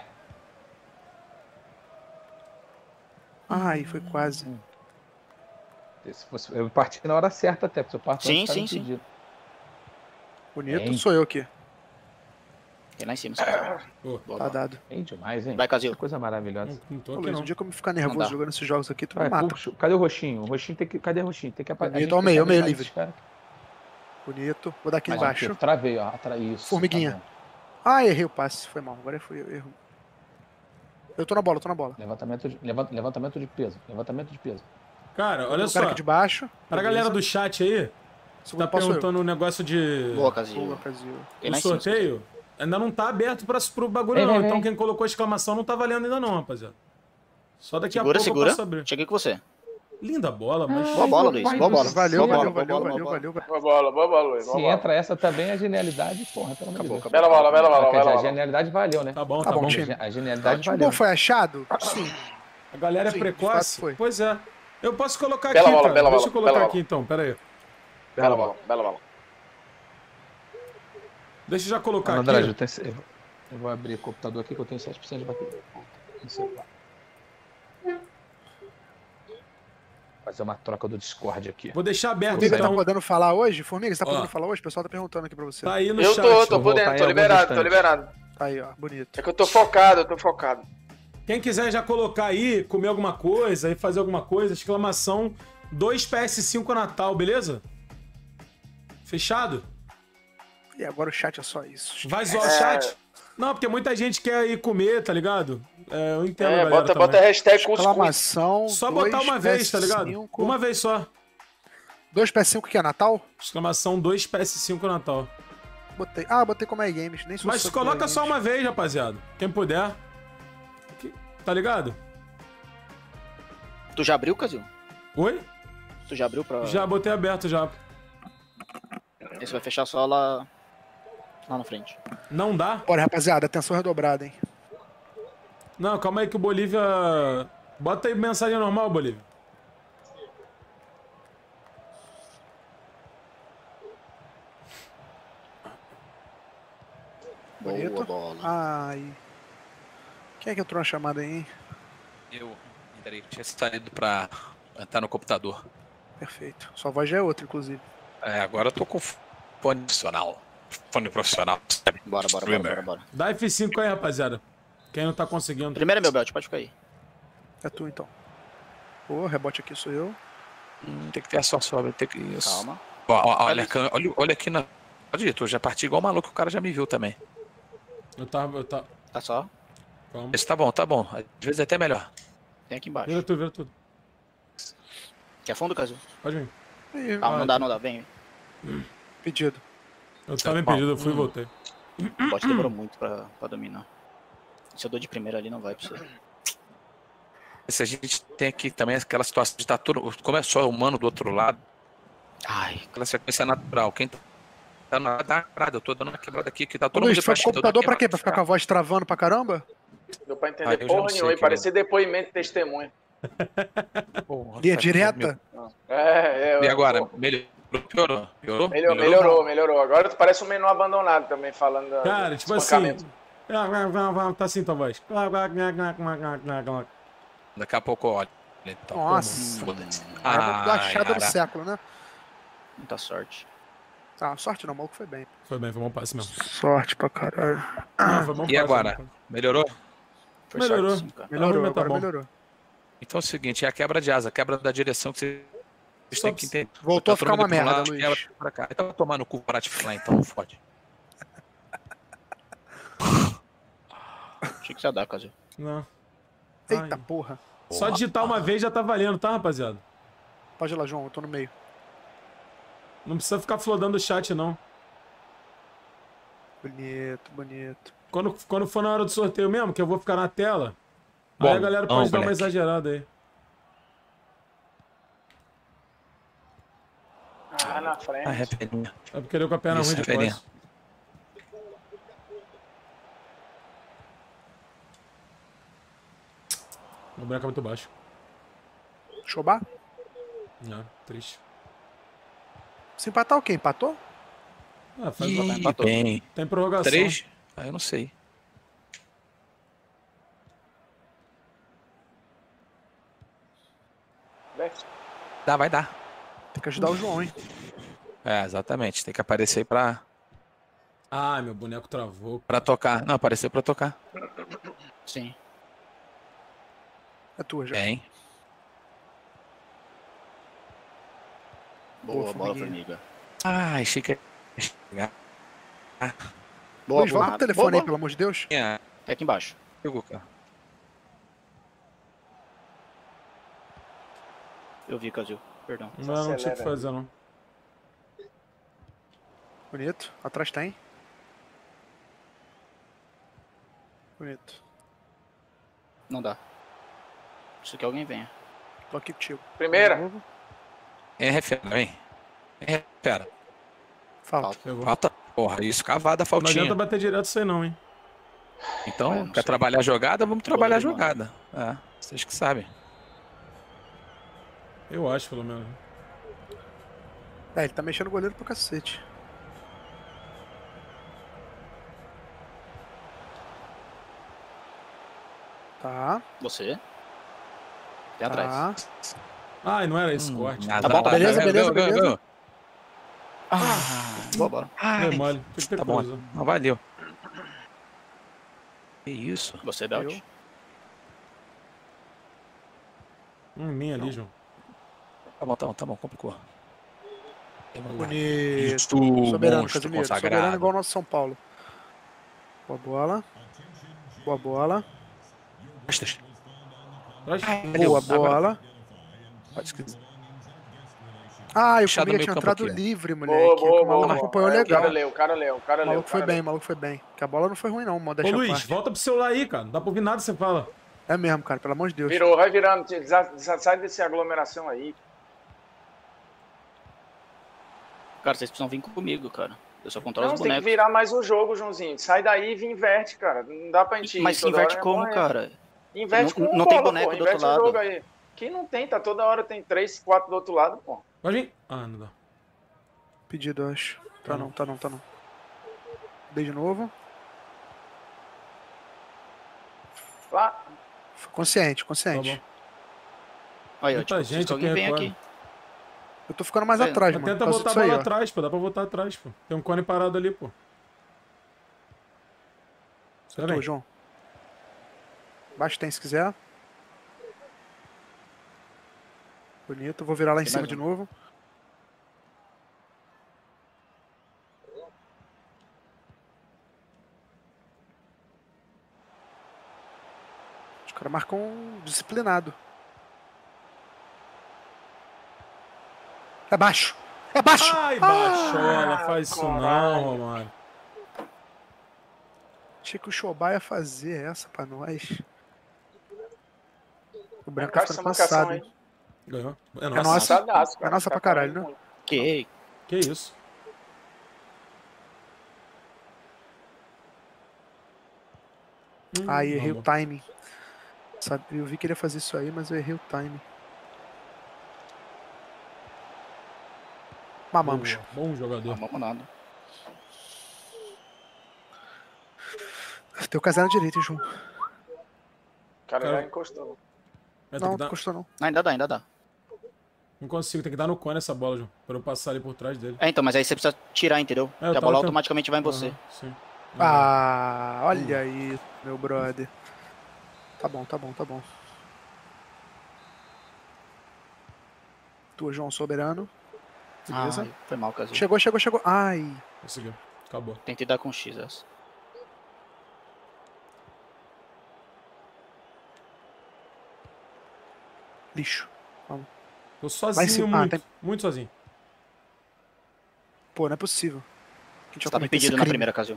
Ai, foi quase. Se fosse, eu parti na hora certa até, porque se eu parto Sim, antes, tá sim, sim. impedido. Bonito, Bem. sou eu aqui. Tem lá em cima. Boa, Pô, boa. Tá dado. Bem demais, hein? Vai, Casil. Que coisa maravilhosa. não, não tô Ô, aqui, Luiz, não. um dia que eu me ficar Não nervoso dá. jogando esses jogos aqui, tu me Vai, mata. puxa, cadê o roxinho? O roxinho tem que. Cadê o roxinho? Tem que aparecer. Bonito, ao meio, ao meio, livre. Espera. Bonito. Vou dar aqui Mas embaixo. aqui, travei, ó. Atra... Isso. Formiguinha. tá bom. Ah, errei o passe. Foi mal. Agora foi eu. Erro. Eu tô na bola, eu tô na bola. Levantamento de, levant- levantamento de peso. Levantamento de peso. Cara, olha o só. cara aqui de baixo. Pra galera do chat aí, você Segundo tá passo eu. perguntando um negócio de... Boa, Casil. Boa, Casil. Tem O lá em cima. sorteio ainda não tá aberto pra, pro bagulho, Vem, não. vem, Então vem. quem colocou a exclamação não tá valendo ainda, não, rapaziada. Só daqui Segura, a pouco segura. eu posso abrir. Cheguei com você. Linda bola, mas. Boa bola, Luiz. Vai, Boa bola. Luiz. Valeu, Boa valeu, bola, valeu, boa bola, valeu, boa valeu, valeu. Boa bola, boa bola, Luiz. Se Boa bola. entra essa também, a genialidade, porra, pelo amor de Acabou, Deus. acabou. Bela bola, bela bola, Quer dizer, bela a bola. genialidade valeu, né? Tá bom, Tá tá, bom, bom. time. A genialidade O valeu. gol foi achado? Sim. A galera é Sim, de precoce? fato foi. Pois é. Eu posso colocar Bela aqui, bola, cara. bela Deixa bola, eu colocar bela aqui então, pera aí. Bela bola, bela bola. Deixa eu já colocar André, aqui. eu, tenho- eu- eu vou abrir o computador aqui que eu tenho sete por cento de bateria. No celular. Fazer uma troca do Discord aqui. Vou deixar aberto Formiga tá então. podendo falar hoje? Formiga, você tá Ó. podendo falar hoje? O pessoal tá perguntando aqui pra você. Tá aí no Eu chat. tô, tô vou voltar podendo, em tô alguns liberado, tô instantes. liberado. Tá aí, ó. Bonito. É que eu tô focado, eu tô focado. Quem quiser já colocar aí, comer alguma coisa e fazer alguma coisa, exclamação dois P S cinco Natal, beleza? Fechado? E agora o chat é só isso. Vai zoar o É. chat? Não, porque muita gente quer ir comer, tá ligado? É, eu entendo, É, galera, bota, também. bota a hashtag cuscuz. Exclamação. Só botar uma vez, tá ligado? P S cinco. Uma vez só. dois P S cinco que é Natal? Exclamação dois P S cinco Natal. Botei. Ah, botei como é games. Nem sou Mas sub coloca Play só Games. uma vez, rapaziada. Quem puder. Que- Tá ligado? Tu já abriu, Casil? Oi? Tu já abriu pra... Já botei aberto já. Esse vai fechar só lá... Lá na frente. Não dá? Bora, rapaziada. Atenção redobrada, hein? Não, calma aí que o Bolívia... Bota aí mensagem normal, Bolívia. Boa Bonito. bola. Ai. Quem é que entrou na chamada aí, hein? Eu peraí, tinha saído pra entrar no computador. Perfeito. Sua voz já é outra, inclusive. É, agora eu tô com fone profissional. Fone profissional, sabe? Bora, bora, bora, Streamer. bora, bora. Dá F cinco aí, rapaziada. Quem não tá conseguindo. Primeiro é meu belt, pode ficar aí. É tu, então. Ô, rebote aqui sou eu. Hum, tem que ter a sua sobra, tem que isso. Calma. Ó, ó, olha, aqui- olha, olha aqui na. Pode ir, eu já parti igual maluco, o cara já me viu também. Eu tava... Eu tava... Tá só. Calma. Esse tá bom, tá bom. Às vezes é até melhor. Tem aqui embaixo. Vira tudo, vira tudo. Quer fundo, Casil? Pode vir. Ih, Calma, não dá, não dá. Vem. pedido. Eu tava impedido, eu fui e voltei. O bot demorou muito pra, pra dominar. Se eu dou de primeira ali, não vai pra você. Se a gente tem aqui também aquela situação de estar todo. Como é só humano do outro lado, Ai, aquela sequência natural. Quem tá na dá uma quebrada, eu tô dando uma quebrada aqui que tá Ô, todo Luiz, mundo tu foi pro baixinho, eu dou uma computador pra quê? Pra quebrada. ficar com a voz travando pra caramba? Deu pra Ah, entender eu já porra não sei nenhuma, e que parecia depoimento de testemunha. Porra, Linha tá- direta? É, é. E agora? pô, Melhorou? Piorou? Piorou? Melhorou, melhorou, melhorou. Agora tu parece um menino abandonado também, falando da- Cara, do tipo assim... espancamento. Tá assim tua voz. Daqui a pouco eu olho. Então, Nossa. foda-se. Ah, do achado do cara. século, né? muita sorte. Ah, sorte não, o maluco foi bem. Foi bem, foi bom passe mesmo. Sorte pra caralho. Não, foi bom E passe, agora? foi bom Melhorou? Foi Melhorou. sorte, sim, cara. Melhorou, Ah, mas tá agora bom. melhorou. Então é o seguinte, é a quebra de asa, a quebra da direção que vocês vocês têm Só- que entender. Voltou a Tá todo ficar uma mundo pra um merda, lado, Luiz. quebra pra cá. Então vai tomar no cu para de falar, então, não fode. Achei que você ia dar, Casil. Não. Eita Ai. porra. Só digitar uma vez já tá valendo, tá, rapaziada? Pode ir lá, João, eu tô no meio. Não precisa ficar flodando o chat, não. Bonito, bonito. Quando, quando for na hora do sorteio mesmo, que eu vou ficar na tela, Bom, aí a galera bom, pode dar uma moleque. exagerada aí. Ah, na frente. Ah, referência. É porque ele com a perna Isso, ruim de referência. posse. O boneco é muito baixo. Chobá? Não, triste. Se empatar o quê? Empatou? Ah, faz Ih, uma... empatou. bem. Tem prorrogação. Três? Ah, eu não sei. Dá, vai dar. Tem que ajudar o João, hein? É, exatamente. Tem que aparecer aí pra, Ah, meu boneco travou. pra tocar. Não, apareceu pra tocar. Sim. É tua já. Bem. Boa, Boa, bola, formiguinha. formiga. Ah, achei que ia chegar. Boa, Luiz, volta boa. pro telefone Boa, aí, pelo amor de Deus. É, É aqui embaixo. pegou, cara. Eu vi, Casil. Perdão. Não, não tinha o que acelera. fazer, não. Bonito. Atrás tem. Bonito. Não dá. Preciso que alguém venha. Tô aqui contigo. Primeira. De novo. É refera, vem. É refera. Falta. Pegou. Falta. Porra, isso, cavada, Não faltinha. adianta bater direto isso aí, não, hein? Então, É, não quer sei. trabalhar a jogada? Vamos trabalhar a Goleiro, jogada. É, vocês que sabem. Eu acho, pelo menos. É, ele tá mexendo o goleiro pro cacete. Tá. Você. Tem atrás. Tá. Ai, não era esse Hum, corte. nada, bom, nada, beleza, nada. beleza, Ganhou, ganhou, beleza. ganhou. Ah, boa bola. Ai, Deu mole. Tem que ter tá bom. coisa. Não, valeu. Que isso? Você, Belt. Eu? Hum, minha ali, João. Tá bom, tá bom, tá bom, complicou. Bonito. Isso, Soberano, monstro Casimiro. Soberano consagrado. igual o nosso São Paulo. Boa bola. Boa bola. Costas. Traz. Boa Valeu. Agora- bola. Pode esquecer. Ah, e o Fechado Formiga meio tinha campo entrado aqui, ó. livre, moleque. Boa, que boa, o maluco boa. acompanhou É, O legal. cara leu, o cara leu, o cara O leu. maluco foi cara bem, leu. o maluco foi bem. Que a bola não foi ruim, não. Ô, Modéstia à Luiz, parte. volta pro celular aí, cara. Não dá pra ouvir nada que você fala. É mesmo, cara, pelo amor de Deus. Virou, vai virando. desa- desa- Sai desse aglomeração aí. Cara, vocês precisam vir comigo, cara. Eu só controlo Não, os tem que bonecos. virar mais o jogo, Joãozinho. Sai daí e inverte, cara. Não dá pra gente ir Mas se toda inverte hora, como, é bom, cara? é. Inverte Não- com não o tem bola, boneco pô. do Inverte outro o jogo lado. aí. Quem não tem, tá toda hora tem três, quatro do outro lado, pô. Pode vir. Ah, não dá. Pedido, eu acho. Tá Tá não, não. tá não, tá não. Dei de novo. Lá. Consciente, Tá consciente. bom. Aí, ó, Muita tipo, preciso gente que alguém aqui venha agora. aqui. Eu tô ficando mais É, atrás, Mas mano. tenta por causa botar a disso aí, bola ó. atrás, pô. Dá pra botar atrás, pô. Tem um cone parado ali, pô. Você Tô, vem. João. Baixo tem se quiser. Bonito, vou virar lá em Tem cima mais de um. novo. Os caras marcam um disciplinado. É baixo! É baixo! Ai, Ah! baixola. Faz isso não, caralho. Romário. Achei que o Chobá ia fazer essa pra nós. O branco tá Encaixa essa ficando marcação cansado, aí. hein? Ganhou. É É nossa. nossa. Cansadaço, cara. É nossa Tá pra caralho, correndo né? muito. Que? Que isso? Hum, Aí errei tá o bom. timing. Sabe, eu vi que ele ia fazer isso aí, mas eu errei o timing. Mamamos. Boa, Bom jogador. Não vamos nada. Tem o caseiro na direita, hein, João. O cara Cara, já encostou. Vai ter Não, que não dar- custou não. Ainda dá, ainda dá. Não consigo, tem que dar no cone essa bola, João. Pra eu passar ali por trás dele. É, então, mas aí você precisa tirar, entendeu? É, eu Porque a tava bola tentando- automaticamente vai em você. Aham, sim. Ah, olha aí, meu brother. Tá bom, tá bom, tá bom. Tu, João Soberano. Beleza. Ai, foi mal, Casil. Chegou, chegou, chegou. Ai. Conseguiu. Acabou. Tentei dar com X essa. Lixo. Tô Vai sozinho, sim. Ah, muito. tem- Muito sozinho. Pô, não é possível. A gente Você vai tava cometer esse impedido na crime. primeira, Casil.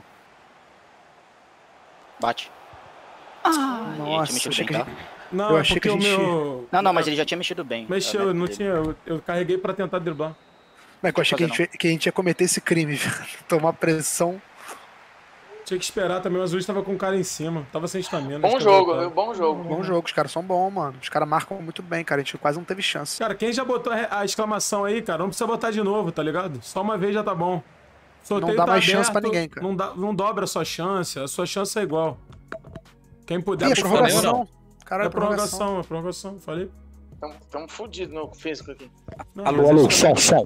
Bate. Ah, ele Nossa, tinha mexido achei bem, que a tá? gente- Não, Eu é achei porque que a o gente- meu... Não, não, mas ele já tinha mexido bem. Mexeu, a meta não dele. tinha... Eu, eu carreguei pra tentar driblar. Mas eu achei que a, gente, que a gente ia cometer esse crime, tomar pressão. Tinha que esperar também, o Azul estava com o cara em cima. Tava sem estamina. Bom jogo, viu? Bom jogo. Bom jogo, os caras são bons, mano. Os caras marcam muito bem, cara. A gente quase não teve chance. Cara, quem já botou a exclamação aí, cara, não precisa botar de novo, tá ligado? Só uma vez já tá bom. Sorteio não dá tá mais aberto, chance pra ninguém, cara. Não, dá, não dobra a sua chance, a sua chance é igual. Quem puder... Ih, é prorrogação. Caralho, é prorrogação, é prorrogação, falei. Estamos fodidos no físico aqui. Não, alô, alô, som, som.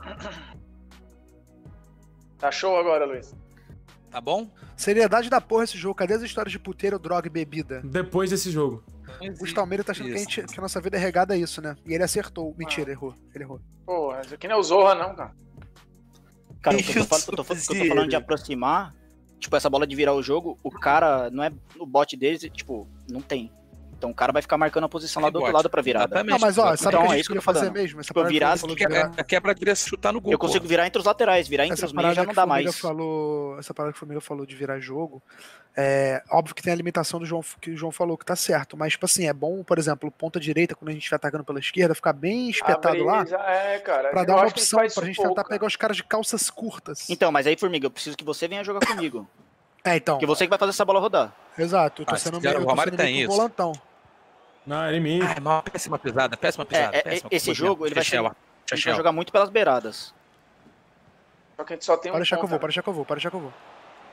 Tá show agora, Luiz. Tá bom? Seriedade da porra esse jogo. Cadê as histórias de puteiro, droga e bebida? Depois desse jogo. O Gustavo Almeida tá achando que a, gente, que a nossa vida é regada a isso, né? E ele acertou. Mentira, ah. errou. Ele errou. Porra, isso aqui não é o Zorra, não, cara. Cara, o que eu tô, falando, eu tô, eu tô falando de aproximar, tipo, essa bola de virar o jogo, o cara, não é no bot deles, tipo, não tem. Então o cara vai ficar marcando a posição lá do outro lado pra virada. Não, mas ó, sabe o então, que a é gente isso que eu podia tô fazer falando. mesmo? Essa Tipo, virar, que Que é, é quebra de chutar no gol. Eu consigo virar entre os laterais, virar entre essa os meios já não dá mais. Falou, essa parada que o Formiga falou de virar jogo, é óbvio que tem a limitação do João, que o João falou, que tá certo, mas tipo assim, é bom, por exemplo, ponta direita, quando a gente vai atacando pela esquerda, ficar bem espetado Abrir, lá, é, cara. pra dar uma opção pra gente tentar pegar os caras de calças curtas. Então, mas aí, Formiga, eu preciso que você venha jogar comigo. É, então. Porque você que vai fazer essa bola rodar. Exato, eu tô Ah, sendo se quiser, meio, o Romário tem isso. volantão. Não, é em mim. Ah, não, péssima pisada, péssima pisada. É, é, péssima esse pisada. jogo, ele vai, ser, Chechel, ele vai Chechel. jogar muito pelas beiradas. Só que a gente só tem um Pode deixar que eu ponta, vou, pode deixar que eu vou, pode deixar que eu vou.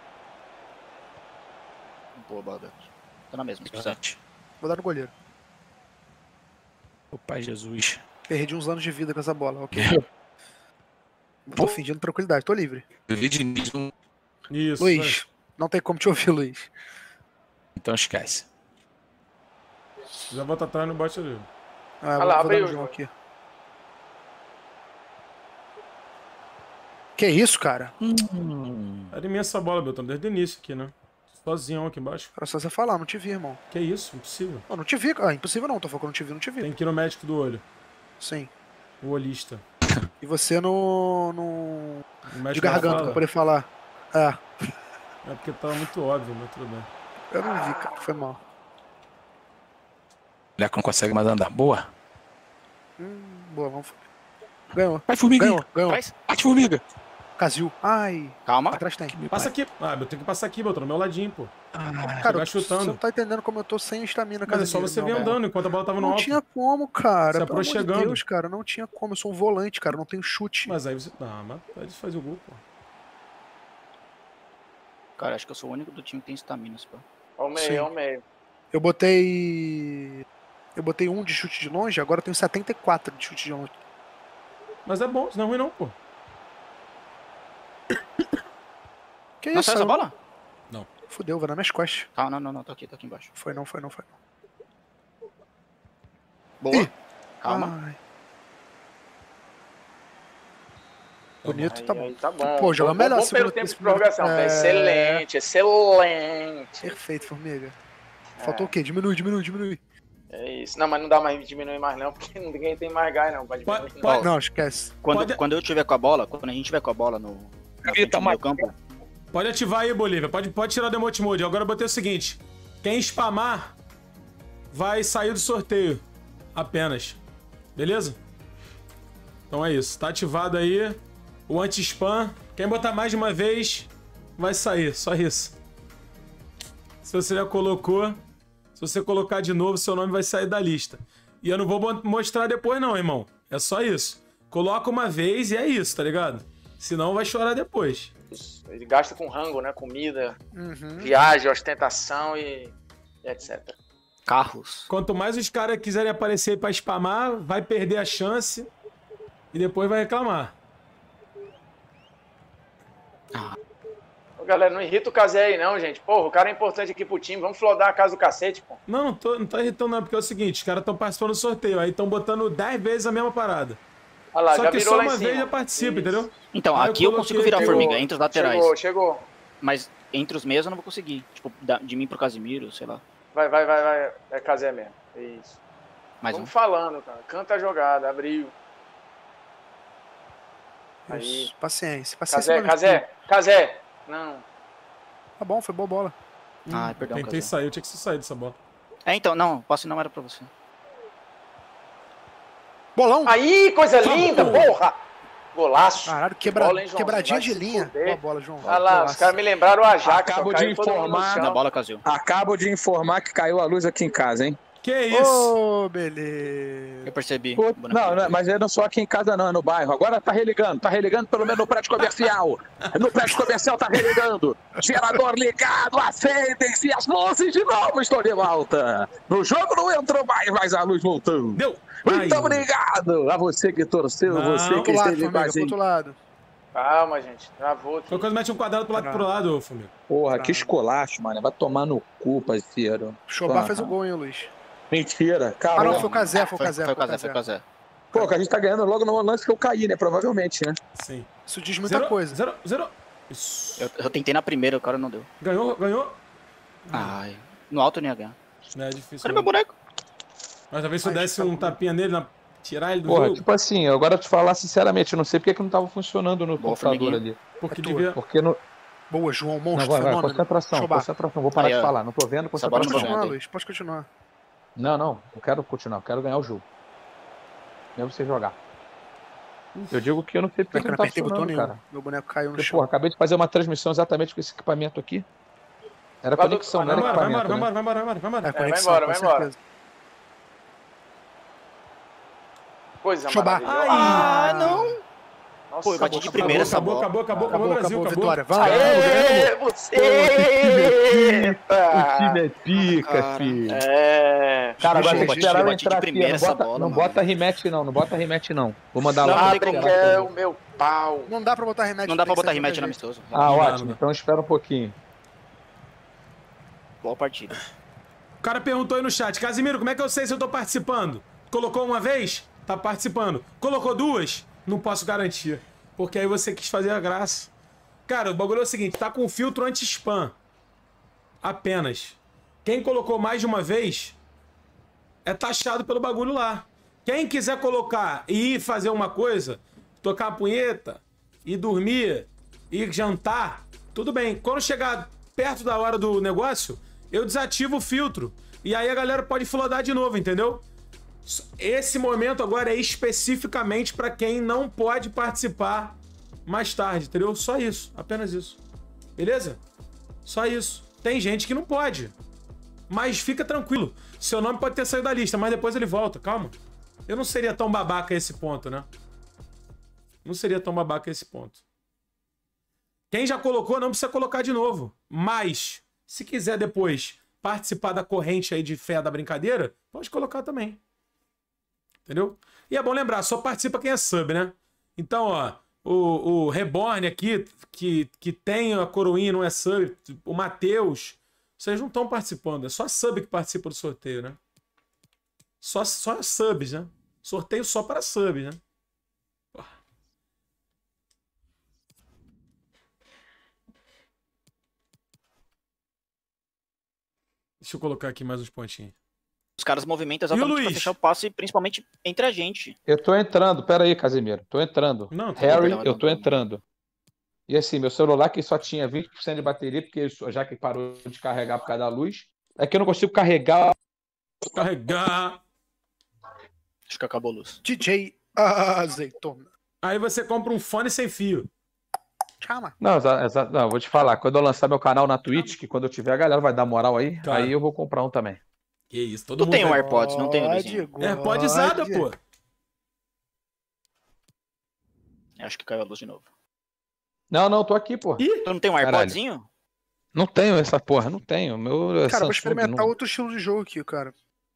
Boa, bola. Tá na mesma, se precisar. Vou dar no goleiro. O pai Jesus. Perdi uns anos de vida com essa bola, ok. Tô fingindo tranquilidade, tô livre. Um... Isso. Luiz, não tem como te ouvir, Luiz. Então esquece. Já bota atrás no bote ali. Ah, Olha lá, vou dar abriu no João aqui. Que isso, cara? Hum. Era imensa bola, Beltrão, desde o início aqui, né? Sozinho aqui embaixo. Era só você falar, não te vi, irmão. Que isso, impossível. Oh, não te vi, ah, impossível não, tô falando que não te vi, não te vi. Tem que ir no médico do olho. Sim. O olhista. E você no... no... O de médico garganta, fala. pra poder falar. É. É porque tava muito óbvio, mas tudo bem. Eu não vi, cara, foi mal. Leco não consegue mais andar. Boa. Hum, boa, vamos. Ganhou. Vai, formiga. Ganhou, ganhou. Bate, formiga. Casil. Ai. Calma. Atrás tem. Passa aqui. Ah, eu tenho que passar aqui, Beltrão, no meu ladinho, pô. Ah, Cara, chutando. você não tá entendendo como eu tô sem estamina, cara. Mas é só você vir andando enquanto a bola tava no Não alto. tinha como, cara. Se Pelo amor de aproximando. Deus, cara. Não tinha como. Eu sou um volante, cara. Não tenho chute. Mas aí você... Ah, mas pode fazer o gol, pô. Cara, acho que eu sou o único do time que tem estaminas, pô. Ao meio, Sim. ao meio. Eu botei... Eu botei um de chute de longe, agora eu tenho setenta e quatro de chute de longe. Mas é bom, isso não é ruim não, pô. Que Não isso? saiu essa bola? Não. Fudeu, vai nas minhas costas. Tá, não, não, não, tá aqui, tá aqui embaixo. Foi não, foi não, foi não. Boa. Ih. Calma. Ai. Bonito, Aí, tá bom. aí, tá bom. Pô, joga Bom- melhor Bom segundo- pelo tempo esse de prorrogação. primeiro- tá? É. Excelente, excelente. Perfeito, Formiga. Faltou É. o quê? Diminui, diminui, diminui. É isso. Não, mas não dá mais diminuir mais não, porque ninguém tem mais gás não. Pode Pode- diminuir. pode- Não, esquece. Quando, Pode- quando eu tiver com a bola, quando a gente tiver com a bola no, na frente do uma- meio campo, Pode ativar aí, Bolívia. Pode, pode tirar o Demote Mode. Agora eu botei o seguinte. Quem spamar vai sair do sorteio. Apenas. Beleza? Então é isso. Tá ativado aí o anti-spam. Quem botar mais de uma vez vai sair. Só isso. Se você já colocou, se você colocar de novo, seu nome vai sair da lista. E eu não vou mo- mostrar depois não, irmão. É só isso. Coloca uma vez e é isso, tá ligado? Senão vai chorar depois. Ele gasta com rango, né? Comida, Uhum. viagem, ostentação e, e etcétera. carros. Quanto mais os caras quiserem aparecer pra spamar, vai perder a chance e depois vai reclamar. Ô, galera, não irrita o Casé aí não, gente. Porra, o cara é importante aqui pro time. Vamos flodar a casa do cacete, pô. Não, não tô, não tô irritando não, porque é o seguinte, os caras estão participando do sorteio, aí estão botando dez vezes a mesma parada. Olha lá, Só já que virou só lá em uma cima. vez já participa, Isso. entendeu? Então, Ah, eu aqui eu, coloquei- consigo virar chegou, formiga, entre os laterais. Chegou, chegou. Mas entre os meios eu não vou conseguir. Tipo, da- de mim pro Casimiro, sei lá. Vai, vai, vai, vai. É Casé mesmo. Isso. Mais um. Vamos falando, cara. Canta a jogada, abriu. Aí. Isso. Paciência, paciência. Casé, mano. Casé, Casé. Não. Tá bom, foi boa bola. Ah, perdão, Tentei Casé. sair, eu tinha que sair dessa bola. É, então, não, passe não era pra você. Bolão! Aí, coisa linda, porra! Golaço. Caralho, quebra... Bola, hein, quebradinha Vai de se linha. fuder. Boa bola, João. Olha lá, os caras me lembraram o Ajax. Acabo só de caiu todo mundo no informar- chão. Na bola, Casil. Acabo de informar que caiu a luz aqui em casa, hein? Que isso? Ô, beleza. Eu percebi. Pô, Boneco. não, não, mas é não só aqui em casa não, é no bairro. Agora tá religando, tá religando pelo menos no prédio comercial. No prédio comercial tá religando. Gerador ligado, acendem-se as luzes de novo, estou de volta. No jogo não entrou mais, mas a luz voltou. Deu. Muito Ai. obrigado a você que torceu, Não. você que Pro lado, esteve com Formiga, a pro gente. outro lado. Calma, gente. Travou aqui. Qualquer coisa mete um quadrado pro lado pro lado, Fumiga. Porra, que esculacho, mano. Vai tomar no cu, parceiro. Chobar Ah. fez o gol, hein, Luiz? Mentira, Ah, calma. não, foi o Cazé, foi o Foi, Cazé. foi o Casé, foi o Casé. Pô, que a gente tá ganhando logo no lance que eu caí, né? Provavelmente, né? Sim. Isso diz muita Zero, coisa. Zero, zero. Isso. Eu, eu tentei na primeira, o cara não deu. Ganhou, ganhou. Ai. No alto eu não ia ganhar. Não é difícil. Cadê não. meu boneco? Mas talvez se eu Ai, desse tá um bom. tapinha nele, na... tirar ele do Porra, jogo, tipo assim, agora te falar sinceramente, eu não sei porque que não tava funcionando no Boa, computador formiguinha. ali. porque É tua. devia... Porque no. Boa, João, Não, monstro, vai, vai, fenômeno. concentração, Chobar. concentração. Vou parar Aí, de ó. falar, não tô vendo, Essa bola Pode não concentração. foi continuar, ontem. Luiz, pode continuar. Não, não, eu quero continuar, eu quero ganhar o jogo. Mesmo você jogar. Eu digo que eu não sei porque Pior que que eu não não tá apertei botão funcionando, nenhum. cara. Meu boneco caiu no Porque, chão. porra, acabei de fazer uma transmissão exatamente com esse equipamento aqui. Era Vai do- conexão, não vai era Vai embora, vai equipamento, embora, vai né? embora, vai embora, vai embora, vai É, embora. conexão, embora, com vai embora. certeza. Coisa Chobar. maravilhosa. Ah, não. Nossa, Pô, eu bati de acabou, primeira essa Acabou, bola. acabou, acabou, acabou, Acabou, Brasil, acabou, acabou. vitória. Vai lá, Aê, vamos, você! O time é pica, Cara, filho. É. Cara, agora tem que bati- esperar eu bati de entrar aqui. primeira Não essa bota, bola, não mano. bota rematch não, não bota rematch não. Vou mandar Não, lá. não Sabe tem como. que é o meu pau. Não dá pra botar remédio. Não dá pra tem que botar ser rematch de no qualquer jeito. amistoso. Ah, Não dá, ótimo. não dá. Então espera um pouquinho. Boa partida. O cara perguntou aí no chat, Casimiro, como é que eu sei se eu tô participando? Colocou uma vez? Tá participando. Colocou duas? Não posso garantir. Porque aí você quis fazer a graça. Cara, o bagulho é o seguinte, tá com filtro anti-spam. Apenas. Quem colocou mais de uma vez é taxado pelo bagulho lá. Quem quiser colocar e ir fazer uma coisa, tocar a punheta, ir dormir, ir jantar, tudo bem. Quando chegar perto da hora do negócio, eu desativo o filtro. E aí a galera pode flodar de novo, entendeu? Esse momento agora é especificamente para quem não pode participar mais tarde, entendeu? Só isso, apenas isso. Beleza? Só isso. Tem gente que não pode. Mas fica tranquilo. Seu nome pode ter saído da lista, mas depois ele volta. Calma. Eu não seria tão babaca a esse ponto, né? Não seria tão babaca a esse ponto. Quem já colocou, não precisa colocar de novo. Mas, se quiser depois participar da corrente aí de fé da brincadeira, pode colocar também. Entendeu? E é bom lembrar, só participa quem é sub, né? Então, ó, o, o Reborn aqui, que, que tem a coroinha, não é sub, o Matheus, vocês não estão participando, é só sub que participa do sorteio, né? Só, só subs, né? Sorteio só para subs, né? Deixa eu colocar aqui mais uns pontinhos. Os caras movimentam E o exatamente pra Luiz? fechar o passe, principalmente entre a gente. Eu tô entrando, pera aí, Casimiro. Tô entrando. Não, tá Harry, bom, eu tô tá bom. entrando. E assim, meu celular que só tinha vinte por cento de bateria, porque isso- já que parou de carregar por causa da luz, é que eu não consigo carregar. Carregar. Acho que acabou a luz. D J Azeitona. Aí você compra um fone sem fio. Chama. Não, exa- exa- não, eu vou te falar. Quando eu lançar meu canal na Twitch, que quando eu tiver, a galera vai dar moral aí, Claro. aí eu vou comprar um também. Que isso, todo Tu mundo tem um vai- AirPods, não tem, Luizinho? God, AirPod usada, God. pô. Acho que caiu a luz de novo. Não, não, tô aqui, pô. Ih, Tu não tem um Caralho. AirPodzinho? Não tenho essa porra, não tenho. Meu é Cara, vou Samsung, experimentar não- outro estilo de jogo aqui, cara.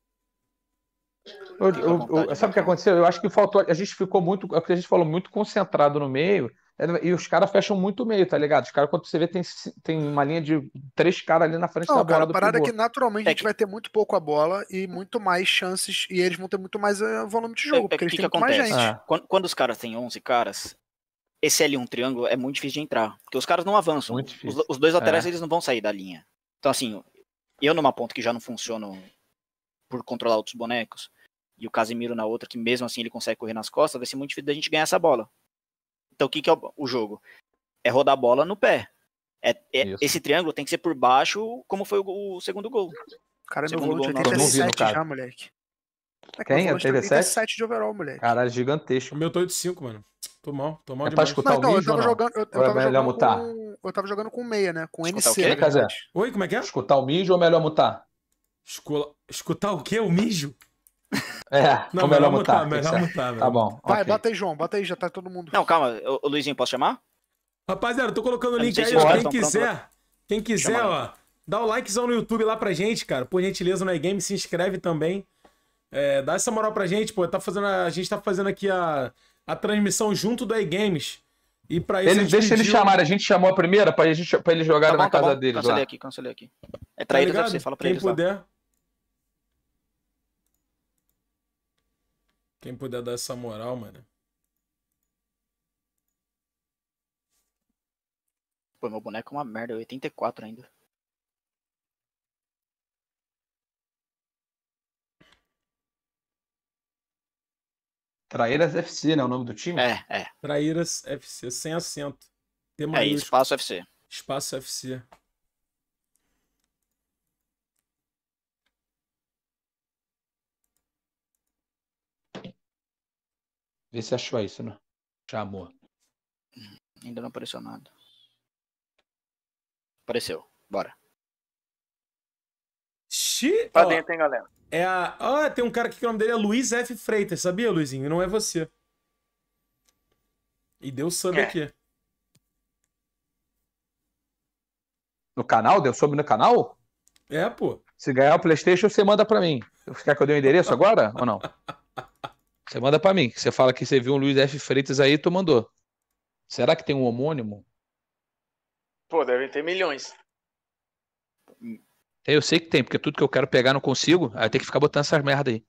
Eu- Fica à eu- vontade, eu- sabe o que Rafa. aconteceu? Eu acho que faltou. A gente ficou muito. É o que a gente falou, muito concentrado no meio. é, E os caras fecham muito o meio, tá ligado? Os caras, quando você vê, tem, tem uma linha de três caras ali na frente da Não, bola cara, a do parada é pivô. que naturalmente É a gente que- vai ter muito pouco a bola e muito mais chances, e eles vão ter muito mais eh, volume de É- jogo, é porque eles que têm que muito mais acontece? gente. Ah. Quando, quando os caras têm onze caras, esse L um triângulo é muito difícil de entrar. Porque os caras não avançam. Muito Os, difícil. os dois laterais É. eles não vão sair da linha. Então, assim, eu numa ponta que já não funciono por controlar outros bonecos, e o Casimiro na outra, que mesmo assim ele consegue correr nas costas, vai ser muito difícil da gente ganhar essa bola. Então, o que, que é o, o jogo? É rodar a bola no pé. É, é- Isso. esse triângulo tem que ser por baixo, como foi o, o segundo gol. Cara, meu Segundo volume de gol, não. Eu não vi, no oitenta e sete caso. já, moleque. É que Quem? meu volume de oitenta e sete? oitenta e sete de overall, moleque. Caralho, o gigantesco. meu tô oito cinco, mano. Tô mal, tô mal É pra demais. escutar Não, o então, eu mijo ou tava não? jogando. Eu, eu Ou é tava melhor jogando mutar? com. Eu tava jogando com meia, né? Com Escutar o N C, quê? na Quer dizer, verdade. Oi, como é que é? escutar o mijo ou melhor mutar? Escola... Escutar o quê? O mijo? É, Não, ou melhor melhor mutar, mutar? O que que melhor você acha? mutar, Tá melhor bom, Vai, ok. bota aí, João. Bota aí, já tá todo mundo. Não, calma. Ô, ô, Luizinho, posso chamar? Rapaziada, eu tô colocando o Eu não link sei aí, se ó. os Quem caras tão prontos quiser, quem quiser, Chama ó, dá o likezão no YouTube lá pra gente, cara. Por gentileza, no iGame, se inscreve também. É, dá essa moral pra gente, pô. Tá fazendo a, a gente tá fazendo aqui a, a transmissão junto do iGames. E pra isso a Eles, gente deixa eles pediu... chamarem, a gente chamou a primeira pra, gente, pra eles Tá jogarem bom, na tá casa bom. deles Cancelei lá. aqui, cancelei aqui. É Tá traíra, ligado? você fala pra Quem eles lá. puder. Quem puder dar essa moral, mano. Pô, meu boneco é uma merda, oitenta e quatro ainda. Traíras F C, né? O nome do time? É, é. Traíras F C, sem acento. T É maiúsculo, isso, espaço F C. espaço F C. Vê se achou isso, né? Chamou. Ainda não apareceu nada. Apareceu. Bora. Xi, Pra ó, dentro, hein, galera? é a... Ó, tem um cara aqui que o nome dele é Luiz F. Freitas, sabia, Luizinho? Não é você. E deu sub É. aqui. No canal? Deu sub no canal? É, pô. Se ganhar o PlayStation, você manda pra mim. Você quer que eu dê o endereço agora ou não? Você manda pra mim. Você fala que você viu um Luiz F. Freitas aí, tu mandou. Será que tem um homônimo? Pô, devem ter milhões. Eu sei que tem, porque tudo que eu quero pegar não consigo. Aí eu tenho que ficar botando essas merda aí.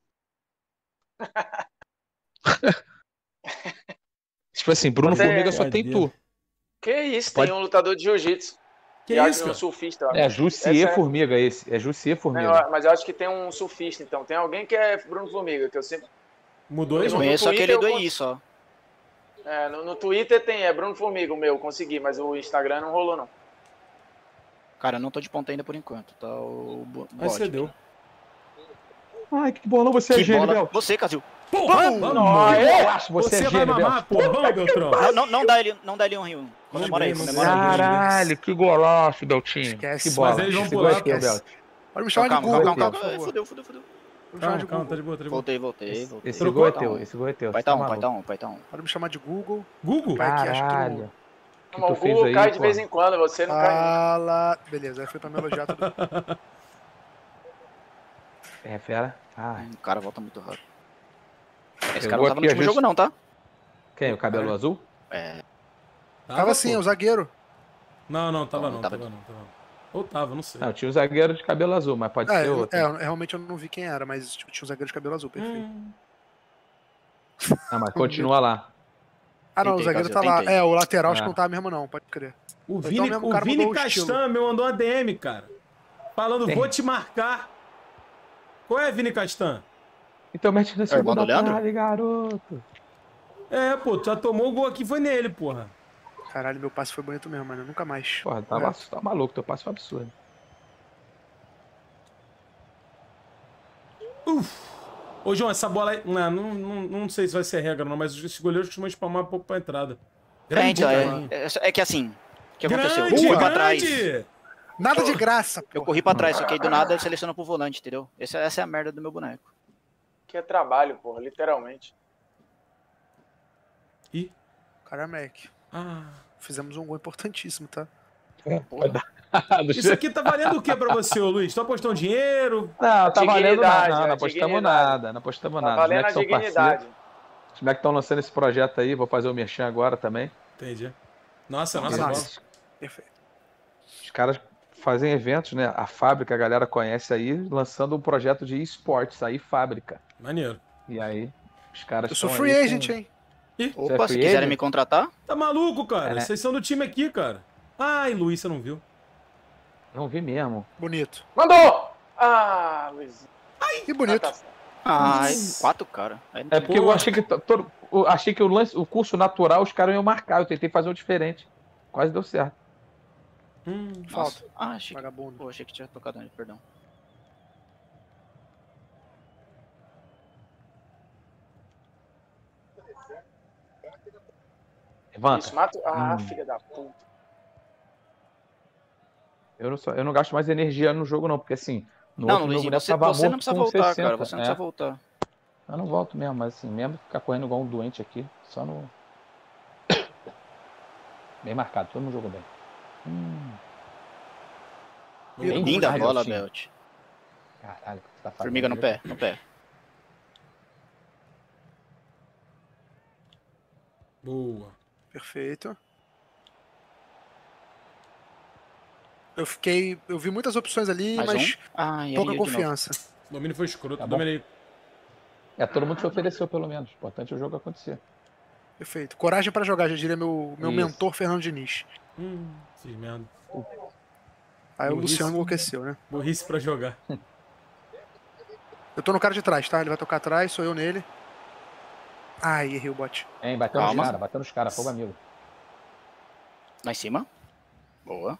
Tipo assim, Bruno Você- Formiga só tem Brincadeira. tu. Que isso, Pode- tem um lutador de jiu-jitsu. Que E acho isso, que um cara? surfista. eu acho. É Jussier Essa é- Formiga esse. É Jussier Não, Formiga. mas eu acho que tem um surfista, então. Tem alguém que é Bruno Formiga, que eu sempre. Mudou Eu isso? no Conheço Twitter aquele eu do cons- I só. É, no, no Twitter tem, é Bruno Formiga, o meu, consegui, mas o Instagram não rolou, não. Cara, eu não tô de ponta ainda por enquanto. Tá o bo- Aí bot você aqui. deu. Ai, que bolão você é Que gênio, bola. Bel. Você, Casil. Porra, Que vamos. bolaço, você, Você é vai gênio, Bel. mamar, porra. Vamos, Beltrão. Não, não, não dá ele, não dá ele um rio. Comemora aí, Não comemora aí. ganha, não ganha. Caralho, que golaço, Beltinho. Esquece. Que bola. Mas eles vão Esse pular, gol é teu, esquece. Belt. Pode me chamar Calma, de calma, Google, calma, por calma. Ai, favor. Fudeu, fudeu, fudeu. Pode me chamar Calma, de calma, tá Google. de boa, tá de boa. Voltei, voltei, voltei. Esse Trocou? gol é Pai tá teu, on. esse gol é teu. Pai Você tá tá on, pai maluco. tá on, pai tá on. Pode me chamar de Google. Google? Vai aqui, acho que Caralho. no... O que Mas tu o fez Google aí, cai de pô? vez em quando, você não cai. Fala. Beleza, aí foi pra me elogiar tudo. É, fera. Ai. O cara volta muito rápido. Esse Eu cara vou não tava aqui, no a último gente- jogo não, tá? Quem? O cabelo Caralho. azul? É. Tava assim, pô. o zagueiro. Não, não, tava Não, não, tava tava não, tava não. Ou tava, não sei. Não, tinha um zagueiro de cabelo azul, mas pode É, ser eu- outro. é, eu- realmente eu não vi quem era, mas tipo, tinha um zagueiro de cabelo azul, perfeito. Hum. Ah, mas continua lá. Ah, não, o Tentei, zagueiro Casil, tá lá. tentei. É, o lateral acho É. que não tá mesmo, não, pode crer. O Então Vini, mesmo o o cara Vini mudou o estilo. Castan me mandou uma D M, cara. Falando, Tem. vou te marcar. Qual é, Vini Castan? Então mete na É o irmão segunda do Leandro? trave, garoto. É, pô, tu já tomou o gol aqui, foi nele, porra. Caralho, meu passe foi bonito mesmo, mano. Nunca mais. Porra, tá, É. tá maluco, teu passo foi absurdo. Ô, João, essa bola aí. Não, não, não, não sei se vai ser regra, não, mas os goleiros costumam spamar um pouco pra entrada. É, então, Carlinhos. é, é, é que assim, o que aconteceu? Eu Grande, corri pra trás. grande! Nada de graça, pô. Eu corri pra trás, só que aí do nada seleciona pro volante, entendeu? Essa, essa é a merda do meu boneco. Que é trabalho, porra, literalmente. Ih. Caramba, Mac. Ah. Fizemos um gol importantíssimo, tá? Isso aqui tá valendo o que pra você, ô Luiz? Tu apostou um dinheiro? Não, tá valendo Dignidade, nada. Não, a não apostamos dignidade. nada. Não apostamos Tá nada. Os valendo a moleques são dignidade. parceiros. Os moleques estão lançando esse projeto aí. Vou fazer o merchan agora também. Entendi. Nossa, nossa, Nossa. bola. Perfeito. Os caras fazem eventos, né? A fábrica, a galera conhece aí, lançando um projeto de esportes aí, fábrica. Maneiro. E aí, os caras Eu sou estão free aí agent, com- hein? Opa, é se free quiserem agent? me contratar, Tá maluco, cara? É, né? Vocês são do time aqui, cara. Ai, Luiz, você não viu. Não vi mesmo. Bonito. Mandou! Ah, Luiz. Que bonito. Ah, tá. ai, quatro cara. Aí, É porque eu achei que to- todo, eu achei que o lance, o curso natural os caras iam marcar. Eu tentei fazer um diferente. Quase deu certo. Hum. nossa. Falta. Ah, achei que, Vagabundo. pô, achei que tinha tocado nele, perdão. Levanta. Isso, mata. Ah, Hum. filha da puta. Eu não, sou, eu não gasto mais energia no jogo, não, porque assim, no Não, outro meu Luizinho, boneco você, tava você não morto precisa com voltar, sessenta. cara. Você não é. precisa voltar. Eu não volto mesmo, mas assim, mesmo ficar correndo igual um doente aqui, só no. Bem marcado, todo mundo jogou bem. Hum. Bem Linda a demais, bola, Eltinho. Belt. Caralho, o que você tá fazendo? Formiga no pé, no pé. Boa. Perfeito. Eu fiquei. Eu vi muitas opções ali, Mais mas um. Ah, e pouca aí eu de novo. confiança. O domínio foi escroto. Tá bom. Dominei. É, todo mundo se ofereceu pelo menos. O importante é o jogo acontecer. Perfeito. Coragem pra jogar, já diria meu, meu Isso. mentor Fernando Diniz. Hum, esses merda. Aí o Burrice. Luciano enlouqueceu, né? Burrice pra jogar. Eu tô no cara de trás, tá? Ele vai tocar atrás, sou eu nele. Ai, errei o bot. Hein, bateu nos Calma. caras, bateu nos caras, fogo amigo. Lá em cima. Boa.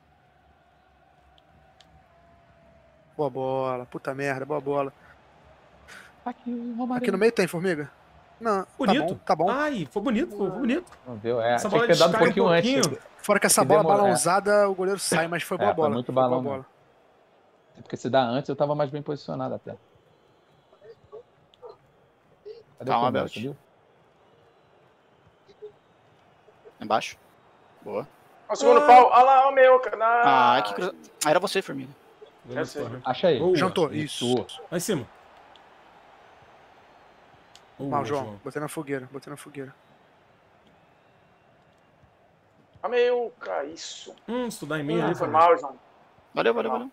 Boa bola, puta merda, boa bola. Aqui, o Romário. Aqui no meio tem, formiga? Não, Bonito. tá bom, tá bom. Ai, foi bonito, foi bonito. Não deu, é. Essa Tinha bola que ter dado um descai um pouquinho antes. pouquinho. Fora que essa que bola demora, balãozada, o goleiro sai, mas foi boa É, foi bola. muito Foi boa balão bola. Porque se dá antes, eu tava mais bem posicionado até. Cadê Calma, o Formiga, Belt. subiu? Embaixo. Boa. Ó, o segundo pau. Olha lá, ó o meu, cara. Ah, que cruza... Ah, era você, Formiga. Vamos sei. correr. Acha aí. Boa. Jantou, isso. Lá em cima. Boa, Mal, João. Botei na fogueira, botei na fogueira. Ó, meu, cara, isso. Hum, estudar em mim Ah, ali. foi Foi mal, João. Valeu, valeu, valeu.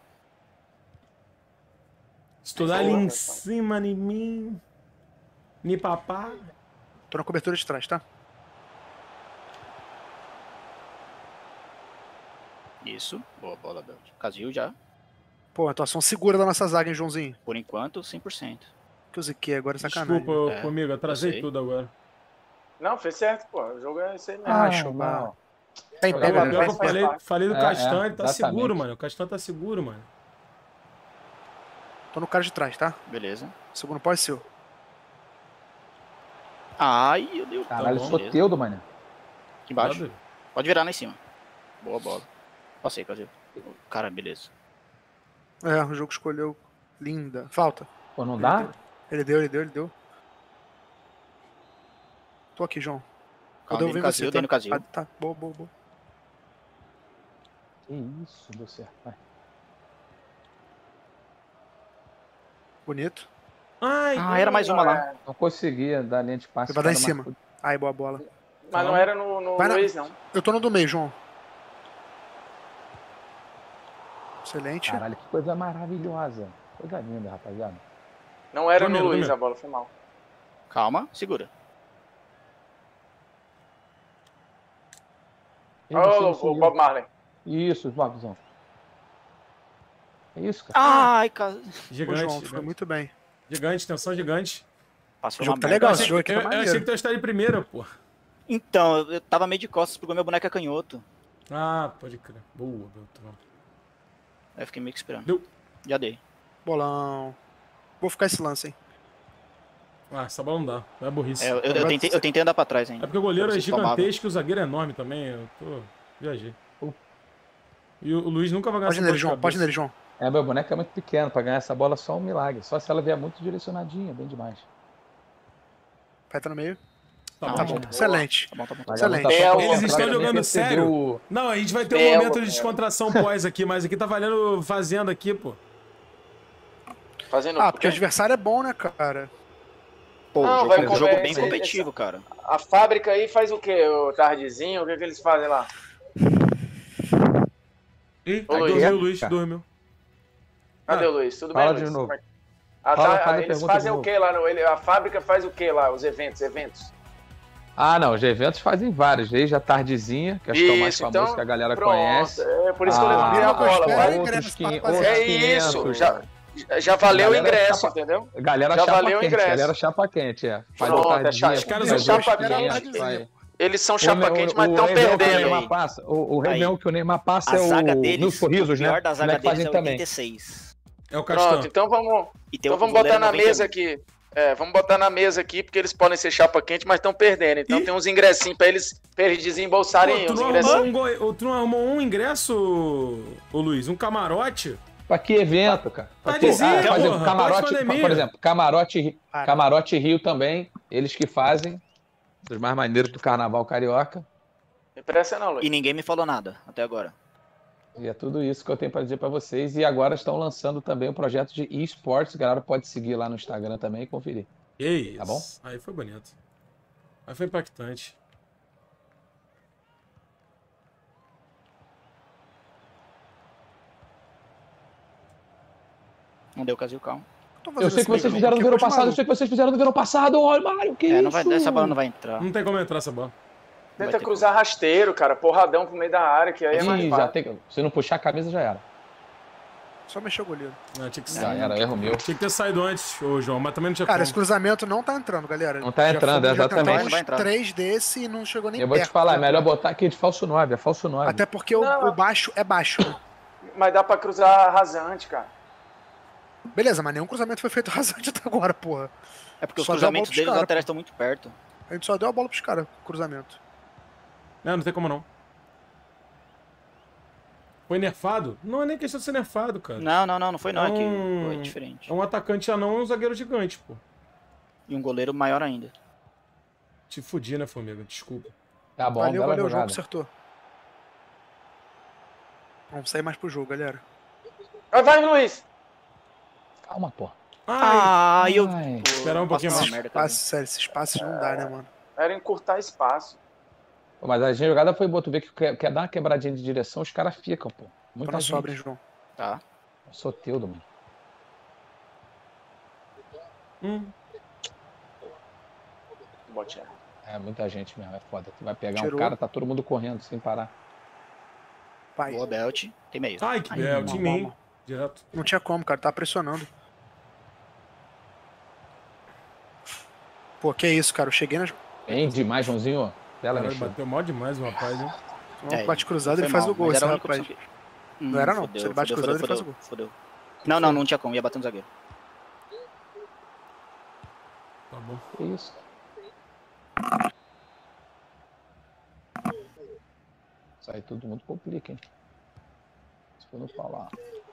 Estudar ali Boa, em cara. cima em mim. Ni papá. Tô na cobertura de trás, tá? Isso. Boa bola, Belt. Casil já. Pô, atuação segura da nossa zaga, hein, Joãozinho? Por enquanto, cem por cento. Que eu ziquei agora, é sacanagem. Desculpa, É, comigo, eu atrasei sei. tudo agora. Não, fez certo, pô. O jogo é esse aí mesmo. Ah, Ah, chupa. não. Tem, Pô, pega, Pior né? que vai, eu vai. falei, falei do É, Castan, é, ele tá exatamente. seguro, mano. O Castan tá seguro, mano. Tô no cara de trás, tá? Beleza. Segundo pau é seu. Ai, meu Deus. Caralho, bom, Soteldo, mano. Aqui embaixo. Cuidado. Pode virar lá em cima. Boa bola. Passei, Casil. Cara, beleza. É, o jogo escolheu. Linda. Falta. Pô, não dá? Ele deu, ele deu, ele deu. Tô aqui, João. Calma, Vou dei no devolver Casil, você, dei tá? no Casil. Ah, tá, boa, boa, boa. Que isso, deu certo. Vai. Bonito. Ai, Ah, era mais uma lá. É, Não conseguia dar linha de passe. Ele vai dar em cara, cima. mas- Aí, boa bola. mas não era no, no Vai na- Luiz, não. Eu tô no do meio, João. Excelente. Caralho, que coisa maravilhosa. Coisa linda, rapaziada. Não era Domina, no Luiz domina. a bola, foi mal. Calma, segura. E Ó, você o, não o subiu. Bob Marley. Isso, Bobzão. É isso, cara. Ai, Casil. Ô, Gigante, João, foi gigante. muito bem. Gigante, tensão gigante. Passou O jogo uma tá merda. legal, eu esse achei, jogo que, aqui tá eu, eu achei maneiro. que tu ia estar em primeiro, pô. Então, eu- eu tava meio de costas porque o meu boneco é canhoto. Ah, pode crer. Boa, Beltrão. Aí eu fiquei meio que esperando. Deu. Já dei. Bolão. Vou ficar esse lance, hein? Ah, essa bola não dá. Não é burrice. É, eu, eu, eu tentei, eu tentei andar pra trás ainda. É porque o goleiro Pra é ver se tomava. gigantesco e o zagueiro é enorme também. Eu tô. Viajei. E o, o Luiz nunca vai ganhar Pode essa nele, bola de João. Pode cabeça. nele, João. É, meu boneco é muito pequeno. Pra ganhar essa bola é só um milagre. Só se ela vier muito direcionadinha, bem demais. Vai tá no meio. Tá Ah, bom. Tá bom. boa. Excelente. Tá bom, tá bom. Mas Excelente. ela tá só Eles concentrada, estão nem jogando percebeu sério? o- Não, a gente vai ter um Belo, momento de cara. descontração pós aqui, mas aqui tá valendo fazendo aqui, pô. Fazendo Ah, o porque o quê? adversário é bom, né, cara? Pô, Não, o jogo, vai um comer jogo bem esse- competitivo, cara. A fábrica aí faz o quê? O tardezinho? O que, que eles fazem lá? Ih, Ô, Luiz. dormiu, Luiz, dormiu. Cadê Ah, o Luiz? Tudo fala bem, de Luiz? novo. Como é que- Ah, Fala- tá, faz a eles pergunta fazem de o quê lá? No, ele, a fábrica faz o quê lá? Os eventos, eventos. Ah, não. Os eventos fazem vários. Desde a tardezinha, que acho que é o mais Isso, famoso então, que a galera Pronto, conhece. é por isso que eu Ah, levei a bola. Espera, Vai. ingresso outros, para quin- rapaziada. outros É isso, quinhentos. já, já valeu o Galera ingresso, chapa- entendeu? Galera Já chapa valeu o quente. ingresso. Galera chapa quente, é. Faz Pronto, a é tardezinha, chato. Os caras faz são dois chapa quinhentos, quente. vai. Eles são O chapa meu- quente, mas o estão Réveillon que o perdendo Neymar aí. passa, o, o Aí. Réveillon que o Neymar passa A é o zaga Mil deles, Sorrisos, o pior né? da Como zaga é que deles fazem é também. oitenta e seis. É o Castan. Pronto, então vamos, E tem então o vamos goleiro botar na noventa e um. mesa aqui. É, vamos botar na mesa aqui, porque eles podem ser chapa quente, mas estão perdendo. Então Ih. tem uns ingressinhos pra eles, pra eles desembolsarem Pô, tu, uns não ingressinhos. arrumou um go... tu não arrumou um ingresso, ô Luiz? Um camarote? Pra que evento, cara? Pra Tá que- dizendo, Ah, por exemplo, porra, camarote, pós-pandemia. por exemplo, camarote, Para. camarote Rio também, eles que fazem, dos mais maneiros do carnaval carioca. Não pressa não, Luiz. E ninguém me falou nada até agora. E é tudo isso que eu tenho para dizer para vocês. E agora estão lançando também o projeto de eSports. A galera pode seguir lá no Instagram também e conferir. Que isso. Tá bom? Aí foi bonito. Aí foi impactante. Não deu caso calma. Tô Eu fazendo sei que esse vocês meio fizeram no campo verão aqui, passado. Eu maluco. sei que vocês fizeram no verão passado. Olha, Mário, que É, isso? não vai, essa bola não vai entrar. Não tem como entrar essa bola. Vai Tenta ter cruzar rasteiro, cara. Porradão pro meio da área, que aí é mais Ih, já fácil. tem... Se não puxar a camisa, já era. Só mexer o goleiro. Não, tinha que, Já era, erro meu. tinha que ter saído antes, ô João, mas também não tinha Cara, como. esse cruzamento não tá entrando, galera. Não tá Já entrando, fomos- já exatamente. tentamos Não vai entrar. três desse e não chegou nem Eu vou te perto, falar, é né? melhor botar aqui de falso nove. É falso nove. Até porque o, Não. o baixo é baixo, né? Mas dá pra cruzar rasante, cara. Beleza, mas nenhum cruzamento foi feito rasante até agora, porra. É porque os Só deu a cruzamentos bola pros deles, os cara, laterais estão muito perto. A gente só deu a bola pros caras, cruzamento. Não, não tem como não. Foi nerfado? Não é nem questão de ser nerfado, cara. Não, não, não, não foi não, é que Hum. foi diferente. É um atacante anão e um zagueiro gigante, pô. E um goleiro maior ainda. Te fudi, né, Formiga? Desculpa. Tá bom, valeu, bela valeu, o jogo jogada. acertou. Vamos sair mais pro jogo, galera. Vai, vai, Luiz. Calma, pô. Ah, e eu... Ai. Esperar um pouquinho Nossa, mais. merda, cara. Passes, sério, esses passes não dá, né, mano? Era encurtar espaço. Pô, mas a jogada foi boa. Tu vê que quer, quer dar uma quebradinha de direção, os caras ficam, pô. Tô Muita na gente. sobra, hein, João. Tá. Soteudo, mano. Hum. Botinha. É, muita gente mesmo, é foda. Tu vai pegar Tirou. um cara, tá todo mundo correndo sem parar. Pai. Boa, Belt. Tem meio. Ai, que Ai, belo. mal, Time mal, mim. mal. Direto. Não tinha como, cara. Tá pressionando. Pô, que isso, cara. Eu cheguei na... Bem demais, Joãozinho. Bela Caralho, mexida. bateu mal demais o rapaz, hein? Um É, bate cruzado, Foi ele faz mal, o gol, mas esse era a única rapaz. opção que- Hum, Não era não. fodeu, Se ele bate fodeu, cruzado, ele fodeu, faz o gol. fodeu. Não, não, não tinha como. Ia bater no zagueiro. Tá bom. Que isso? Isso aí todo mundo complica, hein? Se for não falar.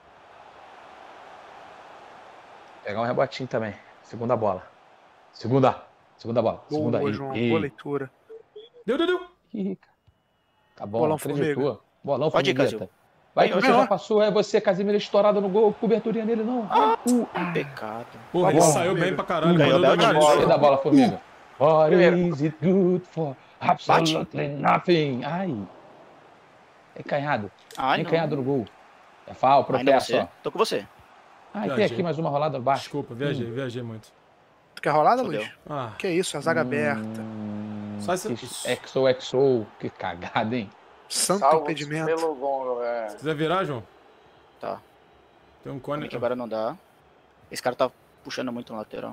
Pegar um rebotinho também. Segunda bola. Segunda. Segunda bola. Segunda. Boa, Ih, João. ih. Boa leitura. Deu, deu, deu. Ih, cara. Tá bom, Bolão, acreditou. Bolão, Pode ir, formigueta. Casil. Vai que Vai, você vai. já passou, é você, Casimiro estourada no gol, coberturinha nele, não. Ah, uh, ah. Pecado. Porra, Tá ele bom, saiu Formiga. bem pra caralho. Ganhou mandou a dois bola. gols. Sai da bola, formiga. What Primeiro. is it good for? Absolutely nothing. Ai. É canhado. Ai, Tem não. canhado no gol. É fal, Ainda protesto, você? ó. Tô com você. Ah, e tem Viajei. aqui mais uma rolada baixo. Desculpa, viajei, viajei muito. Tu quer rolada, Fodeu. Luiz? Ah, Que isso, a zaga aberta. Hum, Só esse- que Exo, exo. Que cagada, hein? Santo Salvo impedimento. pelo gongo, é. se quiser virar, João, Tá. tem um cone. Que agora não dá. Esse cara tá puxando muito no lateral.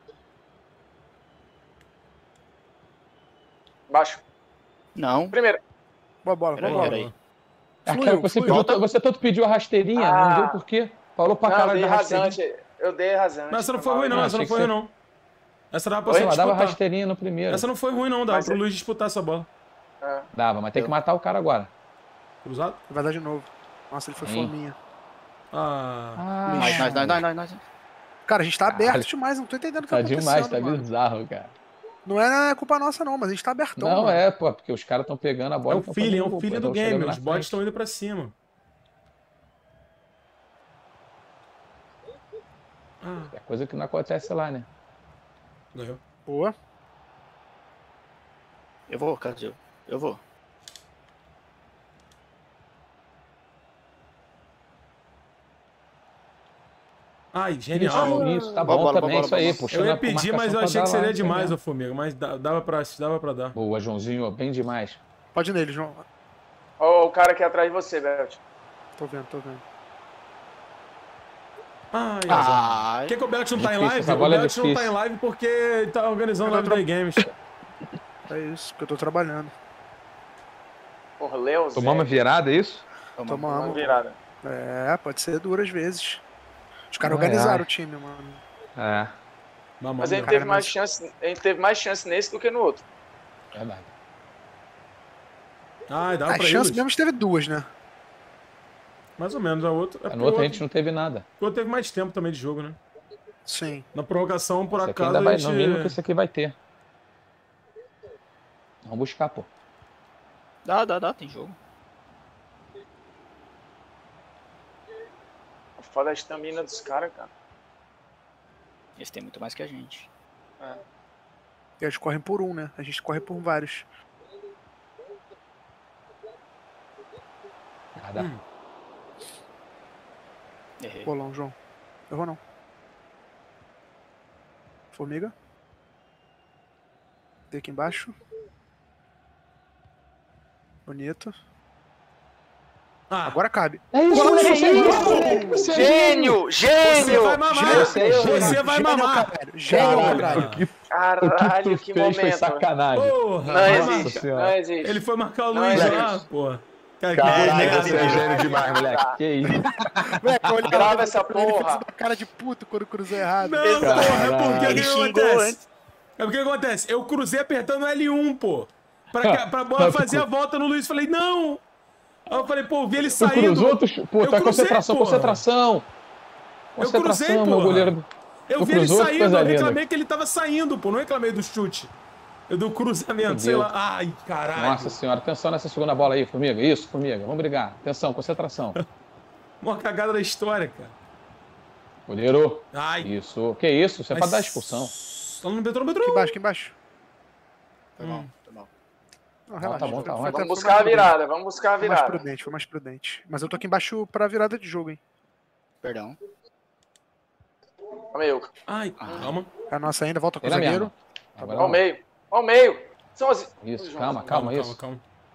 Baixo. Não. Primeiro. Boa bola, boa Peraí, bola. peraí. É Fluiu, aquela que você, fluiu. pediu, você tanto pediu a rasteirinha, Ah. não deu por quê? Falou pra Não, eu caralho dei da rasteirinha. rasante. Eu dei rasante. Mas essa não foi mal. ruim, não. Não, Essa não achei foi que ruim, não. Essa dava pra Oi, você ela dava disputar. rasteirinha no primeiro. Essa não foi ruim, não. Dava Mas pro é- Luiz disputar essa bola. É. Dava, mas tem que Eu. matar o cara agora. Cruzado? Vai dar de novo. Nossa, ele foi Hein? fominha. Ah. Ah, Nós, nós, nós, nós, nós, nós. Cara, a gente tá Caralho. aberto demais, não tô entendendo o que tá tá demais, acontecendo, tá mano. bizarro, cara. Não é culpa nossa, não, mas a gente tá abertão, Não, mano. é, pô, porque os caras estão pegando a É bola. o e tão feeling, é fazendo o gol, feeling pô, do tão game. chegando na Os bots frente. estão indo pra cima. Ah, É coisa que não acontece lá, né? ganhou. Boa. Eu vou, Casil. Eu vou. Ai, Isso, genial. isso, tá Boa bom bola, também, boa isso bola, aí, bola. puxando Eu ia a pedir, marcação mas eu pra achei dar que seria lá, demais, entendeu? ô Formiga. Mas dá- dava pra, dava pra dar. Boa, Joãozinho, ó, bem demais. Pode ir nele, João. Ó, o cara aqui atrás de você, Belt. Tô vendo, tô vendo. Ai, azar. Ai. Por que, que o Belt não tá em Difícil, live? essa O bola é Belt não tá em difícil. live porque ele tá organizando Eu live tô- da Games. É isso, que eu tô trabalhando. Porra, Leozinho. Tomamos virada, é isso? Toma. Uma Tomamos. virada. É, pode ser duras vezes. Os caras Ai, organizaram ai. o time, mano. É. Mamão, Mas a gente meu. teve mais chance, a gente teve mais chance nesse do que no outro. Verdade. Ah, dá A pra ir, chance Luiz? mesmo teve duas, né? Mais ou menos. A outra, é No outro a gente não teve nada. o outro teve mais tempo também de jogo, né? Sim. Na prorrogação, por Esse aqui acaso, ainda vai, a gente... no mínimo que esse aqui vai ter. Vamos buscar, pô. Dá, dá, dá, tem jogo. Foda a estamina dos caras, cara. Eles têm muito mais que a gente. É. E eles correm por um, né? A gente corre por vários. Nada. Hum. Errei. Bolão, João. Errou não. Formiga. Dei aqui embaixo. Bonito. Ah, Agora cabe. É isso, Que moleque, isso? você é Gênio! você Gênio! vai mamar! Você é Você, gênio. vai Gênio, mamar! caralho. Gênio, Caralho, caralho. o que, o que Caralho, tu que fez foi momento. sacanagem. Porra! Não mamar. existe, Senhora. não existe. Ele foi marcar o Não Luiz existe. lá, porra. Cara, Caralho, merda, você é né? gênio demais, moleque. Que isso? Moleque, eu olhei Grava pra essa ele, ele fez porra. uma cara de puto quando cruzou errado. Não, Exato. porra, é porque o Ele que xingou acontece? antes. É porque acontece? Eu cruzei apertando o L um, pô. Pra, pra bola fazer a volta no Luiz. Falei, não! Aí eu falei, pô, vi ele Tu saindo. cruzou, tu... Pô, Eu tá cruzei, concentração, porra. concentração. Eu Concentração, cruzei, meu porra. goleiro. Eu Tu vi ele cruzou, que saindo, coisa eu linda. reclamei que ele tava saindo, pô. Não reclamei do chute. Eu do cruzamento, sei Fudeu. lá. Ai, caralho. Nossa senhora, atenção nessa segunda bola aí, Formiga. Isso, Formiga, vamos brigar. Atenção, concentração. Uma cagada da história, cara. Goleiro. Ai. Isso. Que isso? Isso é pra Mas- dar expulsão. Só não entrou no Aqui bedroom. embaixo, aqui embaixo. Foi mal, foi mal. Não, relaxa. tá bom, tá Foi bom. até- Vamos foi buscar a mais prudente. virada, vamos buscar a Foi mais virada. prudente, foi mais prudente. Mas eu tô aqui embaixo pra virada de jogo, hein. Perdão. Ó o meio. Ai, calma. É a nossa ainda, volta com o Vem na minha zagueiro. mão. Agora Ó o não. meio. Ó o meio. São as... Isso, João, calma, calma, isso. calma.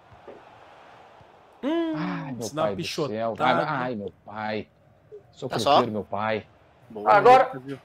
Hum, Ai, meu se dá uma pai do céu. pichotada. Ai, ai, meu pai. Sou Tá cruzeiro, só? meu pai. Boa. Agora. Viu?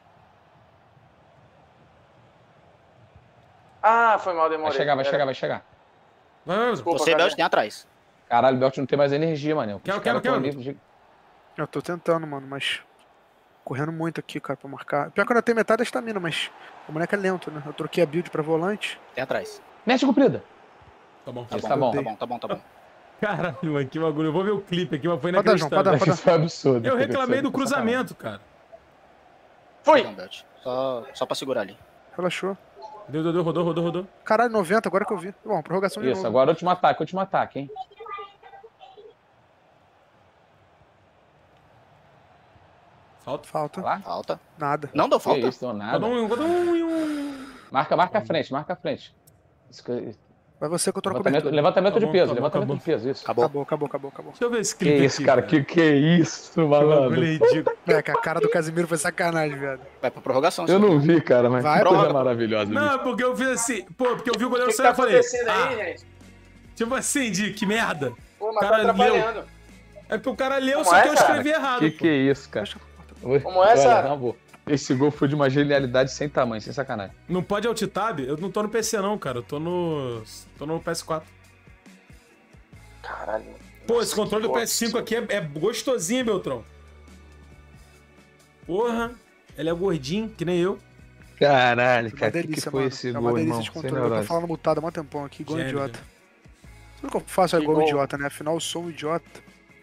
Ah, foi mal, demorei. Vai chegar, vai Pera. chegar, vai chegar. Vai, vai, vai. Desculpa, Você e cadê? Belt tem atrás. Caralho, o Belt não tem mais energia, mano. Quero, quero, quero. Eu tô tentando, mano, mas. Correndo muito aqui, cara, pra marcar. Pior que eu ainda tenho metade da estamina, mas. O moleque é lento, né? Eu troquei a build pra volante. Tem atrás. Mete comprida. Tá bom. Isso tá bom. Tá bom, tá bom, tá bom. Caralho, mano, que bagulho. Eu vou ver o clipe aqui, mas foi Pode dar, João, pode dar, inacreditável. pode dar. Isso foi absurdo. Eu Isso reclamei é do sacanagem. cruzamento, cara. Fui. Perdão, Belt. Só, só pra segurar ali. Relaxou. Deu, deu, deu, rodou, rodou, rodou. Caralho, noventa, agora que eu vi. Bom, prorrogação de Isso, novo. agora último ataque, último ataque, hein? Falta. Falta. Lá? Falta. Nada. Não deu Que falta? isso, deu nada. Rodou um, rodou um e um. Marca, marca a frente, marca a frente. Isso que- Vai você que eu tô na Levantamento, cobertura. levantamento Tá de bom, peso, tá bom, levantamento acabou. de peso, isso. Acabou. Acabou, acabou, acabou, acabou. Deixa eu ver esse Que clipe isso, aqui, cara, que que é isso, Que malandro? bagulho ridículo. É, que a cara do Casimiro foi sacanagem, viado. Vai pra prorrogação. Eu só. não vi, cara, mas Vai, que coisa prorroga. maravilhosa. Não, bicho. é porque eu fiz assim. Pô, porque eu vi o O goleiro que, que sair tá e falei. acontecendo Ah, aí, gente? tipo assim, de que merda. Pô, mas cara tá atrapalhando. É porque o cara leu, Como só é, que eu cara? escrevi errado. Que pô. que é isso, cara? Como é, Sara? não, vou. Esse gol foi de uma genialidade sem tamanho, sem sacanagem. Não pode alt tab? Eu não tô no P C não, cara. Eu tô no. tô no P S quatro. Caralho. Pô, esse controle do que P S cinco aqui é, é gostosinho, Beltrão. Porra, ele é gordinho, que nem eu. Caralho, É uma cara, que, delícia, que foi mano. esse é uma gol, delícia irmão? de Sem controle. Eu tô neurose. falando mutado há um tempão aqui, igual um Gênio, idiota. Tudo que eu faço é Que igual um gol. idiota, né? Afinal, eu sou um idiota.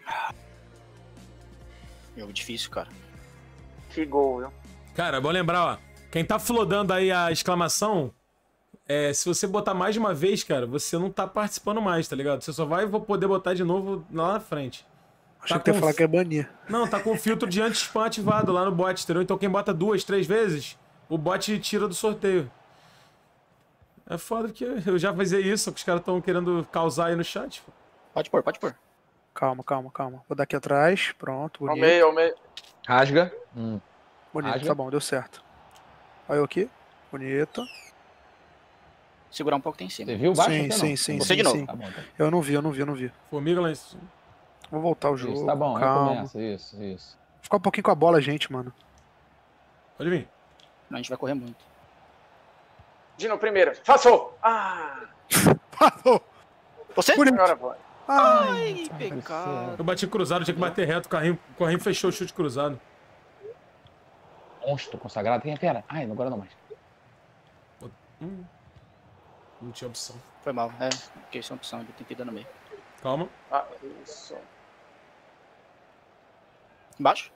Jogo difícil, cara. Que gol, viu? Cara, é bom lembrar, ó. Quem tá flodando aí a exclamação, é, se você botar mais de uma vez, cara, você não tá participando mais, tá ligado? Você só vai poder botar de novo lá na frente. Achei Tá que tu ia com- falar que é banir. Não, tá com o filtro de anti-spam ativado lá no bot, entendeu? Então quem bota duas, três vezes, o bot tira do sorteio. É foda porque eu já fazia isso, só que os caras tão querendo causar aí no chat. pô. Pode pôr, pode pôr. Calma, calma, calma. Vou dar aqui atrás. Pronto, Ao bonito. meio, ao meio. Rasga. Hum. Bonito, Rasga. tá bom, deu certo. Olha eu aqui. Bonito. Segurar um pouco tem em cima. Você viu baixo? Sim, até sim, não? sim, Você sim, de novo. sim. Tá bom, tá. Eu não vi, eu não vi, eu não vi. Formiga lá em cima. Vou voltar o jogo. Isso, tá bom, aí calma. começa, isso, isso. Ficar um pouquinho com a bola, gente, mano. Pode vir. Não, a gente vai correr muito. Dino, primeiro. Passou. Ah, Passou! Você? agora vai. Ai, Ai, pecado. Eu bati cruzado, tinha que bater reto, o carrinho, o carrinho fechou o chute cruzado. Monstro consagrado. Quem é fera? Ai, agora não mais. Hum. Não tinha opção. Foi mal. É, porque isso é uma opção, ele tem que ir dando meio. Calma. Ah, isso. Embaixo?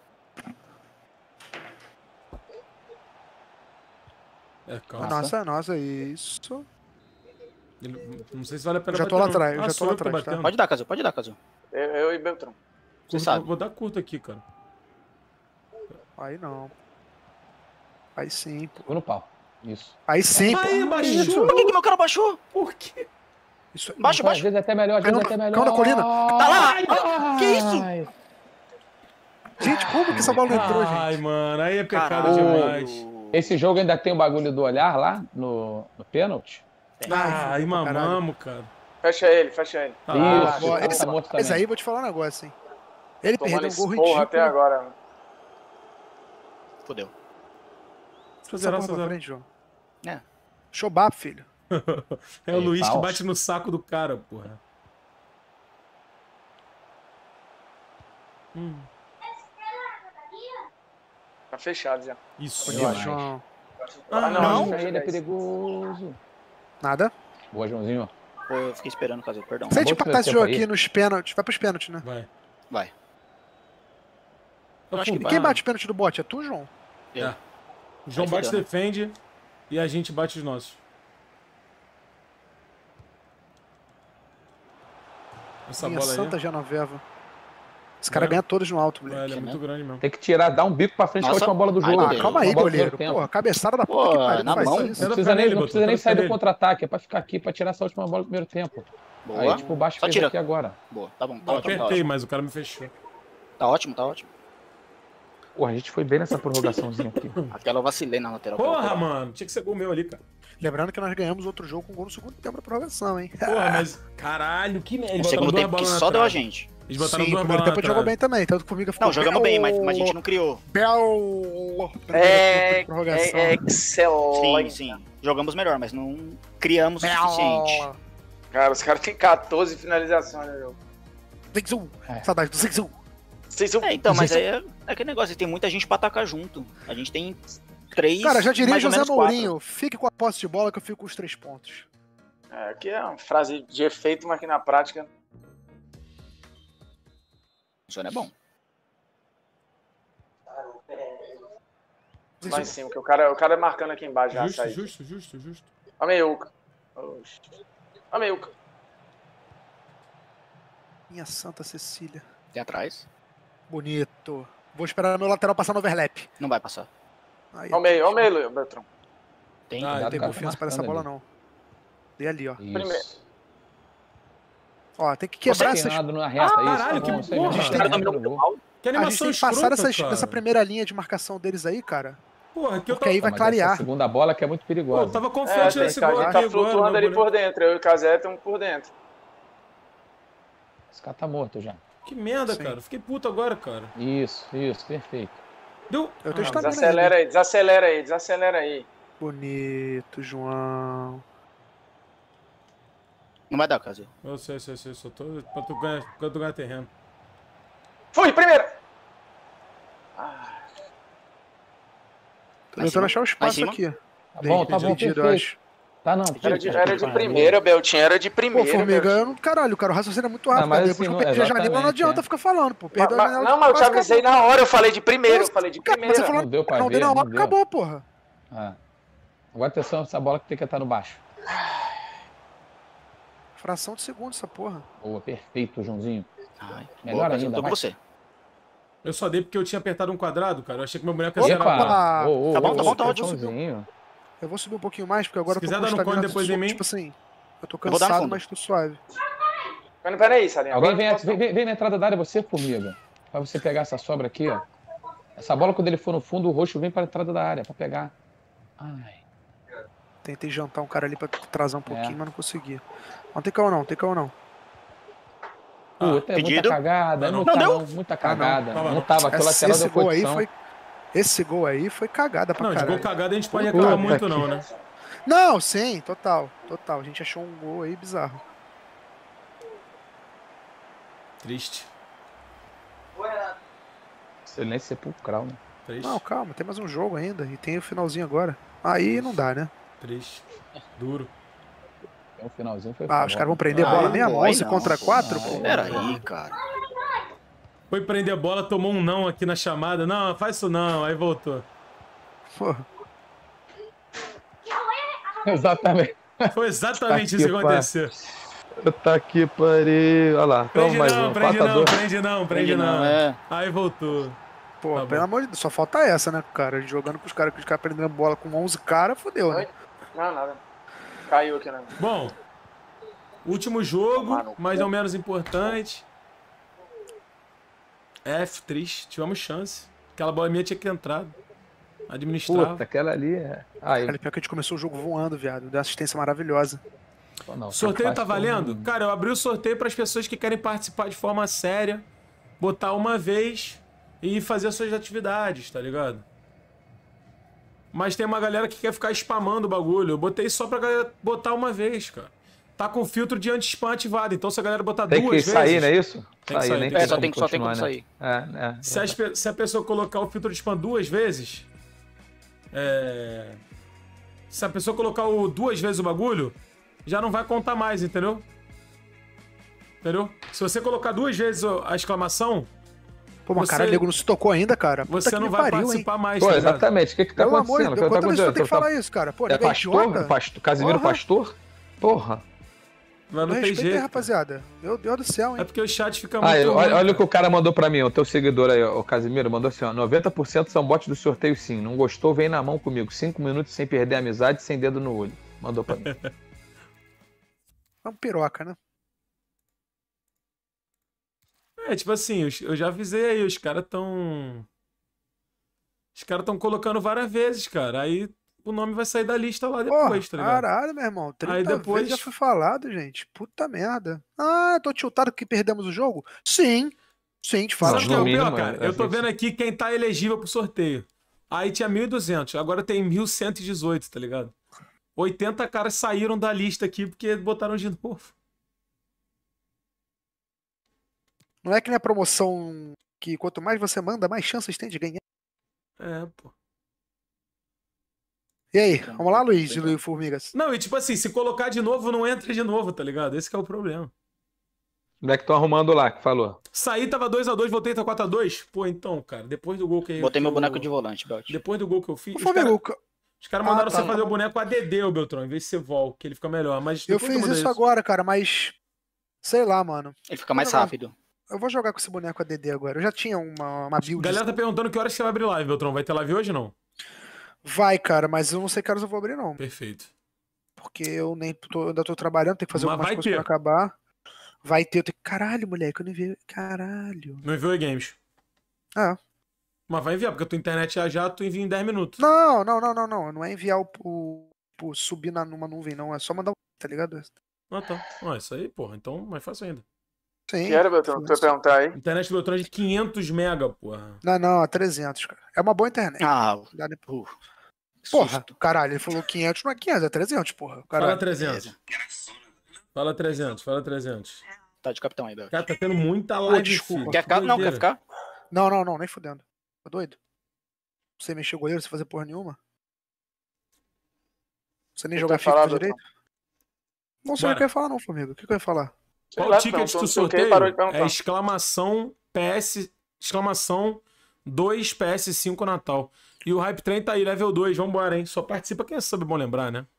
É, calma. Nossa, nossa, isso. Ele- não sei se vale a pena Eu já tô bater, lá não. atrás, eu Ah, já tô sou lá eu que tô atrás, tá? batendo. Pode dar, Caso, pode dar, Caso. Eu, eu e Beltrão. Você Curto, sabe. Vou dar curto aqui, cara. Aí não. Aí sim, pô. Ficou no pau. Isso. Aí sim, pô. Aí, baixou. Isso. Por que, que meu cara baixou? Por quê? Isso. Baixo, Às baixo. vezes é até melhor, às vezes é até melhor. Caiu na colina. Tá lá! Que isso? Ai. Gente, como que essa bola não entrou, Ai, gente? mano, aí é pecado Caralho. demais. Esse jogo ainda tem o bagulho do olhar lá no, no pênalti? Ah, aí Ai, caralho. mamamos, cara. Fecha ele, fecha ele. Ah, Isso, Ó, tá esse, morto esse também. aí, vou te falar um negócio, hein. Ele Tomando perdeu um gol esporra ridículo. até agora. mano. Fodeu. Essa Zero, porra pra zero. frente, João. É. Showbap, filho. É o Ei, Luiz que falso. bate no saco do cara, porra. Hum, Tá fechado já. isso. Demais. João. Ah, Ah, não. não. Isso aí ele é perigoso. Nada. Boa, Joãozinho. Pô, eu fiquei esperando, Caso, perdão. Se a gente bom que empatar você esse jogo foi aqui aí. nos pênaltis, vai pros pênaltis, né? Vai. Vai. Eu acho que E quem bate o pênalti do bote? É tu, João? Eu. É. O João Aí bate, fodeu, né? defende e a gente bate os nossos. Essa Minha bola Santa aí. Genoveva. Esse cara É. ganha todos no alto, É, moleque. ele é muito grande mesmo. Tem que tirar, dar um bico pra frente com a Nossa. última bola do Ai, jogo. Ah, goleiro. calma aí, Uma bola do goleiro. primeiro tempo. Porra, cabeçada da Pô, puta que pariu. na Não faz mão. isso. Não Era precisa pra nem, ele, não botou, precisa nem era sair pra do ele. contra-ataque, é pra ficar aqui, pra tirar essa última bola do primeiro tempo. Boa. Aí, tipo, o Baixo Só fez tira. aqui agora. Boa. Tá bom, tá Eu ótimo, tá apertei, ótimo. mas o cara me fechou. Tá ótimo, tá ótimo. Porra, a gente foi bem nessa prorrogaçãozinha aqui. Aquela eu vacilei na lateral. Porra, mano. Tinha que ser gol meu ali, cara. Lembrando que nós ganhamos outro jogo com gol no segundo tempo da prorrogação, hein? Porra, mas. Caralho, que merda. No Eles segundo botaram duas tempo que bolas na só deu a trave. gente. Eles botaram Sim, duas no primeiro bolas tempo na a gente jogou trave. bem também, tanto que o Formiga ficou Não, jogamos bem, mas, mas a gente não criou. Belo. É, prorrogação. é Sim, excelente. sim. Jogamos melhor, mas não criamos o suficiente. Cara, os caras têm quatorze finalizações no jogo. Zigzum. É. Saudade do Zigzum. Vocês são... É, então, mas aí é, é aquele negócio, tem muita gente pra atacar junto. A gente tem três, Cara, já diria mais ou José menos Mourinho, quatro. fique com a posse de bola que eu fico com os três pontos. É, aqui é uma frase de efeito, mas que na prática... Isso é bom. Lá em cima, que o cara, o cara é marcando aqui embaixo já, Justo, sai. justo, justo, justo. A meiuca. Oxi. A meiuca. Minha Santa Cecília. Tem atrás. Bonito. Vou esperar meu lateral passar no overlap. Não vai passar. Aí, Ó o meio, ó o meio, Beltrão. Tem. Ah, não Cuidado, tem cara, confiança tá para essa marcando bola, ali. não. Dei ali, ó. Primeiro. Isso. Ó, tem que quebrar Você essas... nada na reta, Ah, isso. caralho, tá que bom, isso aí porra. mesmo, Os tá caras bom, dominam tá bom. mal. Que A gente animação tem que passar escrota, essas, cara. essa primeira linha de marcação deles aí, cara. Porra, que eu Porque tava... aí vai Mas clarear. essa segunda bola que é muito Pô, perigosa. eu tava É, confiante tem nesse que, a gol gente aqui tá agora. flutuando meu ali boneco. por dentro. Eu e o Casé estamos por dentro. Esse cara tá morto já. Que merda, Sim. cara. Fiquei puto agora, cara. Isso, isso, perfeito. Deu... Eu tô Ah, estamina Desacelera aí, desacelera aí, desacelera aí. Bonito, João. Não vai dar, Caso. Eu sei, sei, sei. Só tô pra tu ganhar, pra tu ganhar terreno. Fui, primeira! Tô Lá em tentando cima? achar o Lá em espaço cima? aqui. Tá bom, tá bom, Dividido, eu perfeito. acho. Tá não, Era de, puta era que de pariu. primeira, Beltinho, era de Pô, primeira. Formiga, Beltinho. eu não... Caralho, o cara, o raciocínio é muito rápido. Ah, mas cara. Depois assim, que eu perdi a janela, não exatamente, adianta é. ficar falando, pô. Ma- Perdeu a ma- janela. não, mas eu te quase avisei acabou. na hora, eu falei de primeiro, eu Nossa, falei de cara, mas você primeira. falou, Não deu pra não, ver, deu na não hora, deu. acabou, porra. Ah. Agora atenção, essa bola que tem que estar no baixo. Fração de segundo essa porra. Boa, perfeito, Joãozinho. Ai, Melhor boa, Caso, ainda, eu tô com vai. você. Eu só dei porque eu tinha apertado um quadrado, cara. Eu achei que meu boneco ia zerar. Opa! Ô, ô, Tá bom, ô, tá bom, tá ô, ótimo. Joãozinho. Eu vou subir um pouquinho mais, porque agora Se eu tô quiser com dar no estamina cone depois su- em mim. Tipo assim, eu tô Eu vou dar no cansado, fundo. mas tô suave. Mas peraí, Salinha. Alguém agora vem, eu posso- vem, vem- vem na entrada da área, você, Formiga. Pra você pegar essa sobra aqui, ó. Essa bola, quando ele for no fundo, o roxo vem pra entrada da área, pra pegar. Ai. Tentei jantar um cara ali pra atrasar um pouquinho, É. mas não consegui. Não tem caô não, tem caô não. Puta, é muita pedido. cagada, é Não, muita, não não, muita cagada. Não, Não, não. tava, aquele Esse, lateral esse deu gol aí condição. foi... Esse gol aí foi cagada pra Não, de caralho. gol cagada a gente pode Puta reclamar muito, que- não, né? Não, sim, total, total. A gente achou um gol aí bizarro. Triste. Silêncio sepulcral, né? Três. Não, calma, tem mais um jogo ainda. E tem o finalzinho agora. Aí não dá, né? Três. Duro. É, o finalzinho foi Ah, foda. os caras vão prender Ah, bola não mesmo? vai onze não, contra pô. quatro? Ah, Pô. Peraí, cara. Foi prender a bola, tomou um não aqui na chamada. Não, faz isso não. Aí voltou. Porra. Exatamente. Foi exatamente Tá isso que aqui, aconteceu. Tá aqui, parei. Olha lá, toma Prende mais não, um. prende quatro a não, dois. prende não, prende Prende não, não. é. Aí voltou. Pô, Tá bom. pelo amor de Deus, só falta essa, né, cara? Jogando com os caras, que os caras prendendo bola com onze caras, fodeu, né? Oi? Não, nada. Caiu aqui, né? Bom, último Tomar jogo, no cu. mais ou menos importante. F, triste, tivemos chance. Aquela bola minha tinha que ter entrado. Administrava. Puta, aquela ali é. Aí, Cara, pior que a gente começou o jogo voando, viado. Deu uma assistência maravilhosa. pô, não, O sorteio faz tá como- valendo? Cara, eu abri o sorteio para as pessoas que querem participar de forma séria, botar uma vez e fazer suas atividades, tá ligado? Mas tem uma galera que quer ficar spamando o bagulho. Eu botei só pra galera botar uma vez, cara. Tá com filtro de anti-spam ativado, então se a galera botar Tem duas que vezes... sair, não é isso? Tem que sair, nem tem que É, só como tem, só tem como continuar, sair. né? É, é. Se, as pe- se a pessoa colocar o filtro de spam duas vezes... É... Se a pessoa colocar o duas vezes o bagulho, já não vai contar mais, entendeu? Entendeu? Se você colocar duas vezes a exclamação, Pô, mas Você- cara, o nego não se tocou ainda, cara. Puta você que não me vai pariu, hein? participar mais, Pô, tá ligado? exatamente. O que que tá Pelo amor de acontecendo? Deus, O que tá quantas vezes tu tem acontecendo? que falar isso, cara? Pô, É nego é pastor? idiota. pastor? Casimiro Porra. Pastor? Porra. Mas não Não tem respeita aí, jeito. rapaziada. Meu Deus do céu, É hein? porque o chat fica muito Ah, olha, ruim, olha o cara. que o cara mandou pra mim, o teu seguidor aí, o Casimiro, mandou assim, ó, noventa por cento são bots do sorteio sim, não gostou, vem na mão comigo, cinco minutos sem perder a amizade, sem dedo no olho. Mandou pra mim. É um piroca, né? É, tipo assim, os- eu já avisei aí, os caras tão... Os caras tão colocando várias vezes, cara. Aí o nome vai sair da lista lá Porra, depois, tá ligado? caralho, meu irmão. trinta Aí depois- vezes já foi falado, gente. Puta merda. Ah, tô tiltado que perdemos o jogo? Sim. Sim, de fato. Sabe o que é no o pior, mínimo, cara? é, Eu tô a gente- vendo aqui quem tá elegível pro sorteio. Aí tinha mil e duzentos, agora tem mil cento e dezoito, tá ligado? oitenta caras saíram da lista aqui porque botaram de novo. Não é que nem a promoção que quanto mais você manda, mais chances tem de ganhar. É, pô. E aí, vamos lá, Luiz, de Luiz Formigas. Não, e tipo assim, se colocar de novo, não entra de novo, tá ligado? Esse que é o problema. Onde é que estão arrumando lá, que falou? Saí, tava dois a dois, voltei, tá quatro a dois. Pô, então, cara, depois do gol que Botei que meu eu- boneco de volante, Belt. Depois do gol que eu fiz. Ô, Os caras Formiga, cara Ah, mandaram tá, você tá fazer o bom. boneco A D D, ô Beltrão, em vez de ser Vol, que ele fica melhor. Mas eu depois fiz tu muda isso agora, cara, mas. Sei lá, mano. Ele fica mais Vou jogar. rápido. Eu vou jogar com esse boneco A D D agora. Eu já tinha uma, uma A build. galera tá perguntando que horas você vai abrir live, Beltrão. Vai ter live hoje ou não? Vai, cara, mas eu não sei que horas eu vou abrir, não. Perfeito. Porque eu nem tô, ainda tô trabalhando, tenho que fazer Mas algumas vai coisas ter. pra acabar. Vai ter, eu tenho... Caralho, moleque, eu não vi. Caralho. Não enviou e-games. Ah. Mas vai enviar, porque a tua internet já já, tu envia em dez minutos. Não, não, não, não, não. Não é enviar o, o, o subir na, numa nuvem, não. É só mandar um, tá ligado? Ah, tá. Ah, isso aí, porra. Então, mais fácil ainda. Sim. Que era, Beltrão? Tu ia perguntar aí? Internet do Beltrão é de quinhentos mega, porra. Não, não, é trezentos, cara. É uma boa internet. Ah, Dá nem- uh, Porra, susto. caralho, ele falou quinhentos, não é quinhentos, é trezentos, porra. Fala Caralho. trezentos. Fala trezentos, fala trezentos. Tá de capitão aí, Belt. Cara, tá tendo muita live, desculpa. filho. Quer ficar? Não, quer Doideira. ficar? Não, não, não, nem fudendo. Tá doido? Você mexer o goleiro, você fazer porra nenhuma? Você nem Eu jogar tô FIFA falando, direito? Não sei o Bora. que eu ia falar, não, Formiga. O que que eu ia falar? Sei Qual lá, ticket perguntou, do não sei o que, sorteio? parou de perguntar. É exclamação P S, exclamação dois P S cinco Natal. E o Hype Train tá aí, level dois, vambora, hein? Só participa quem é sub, bom lembrar, né?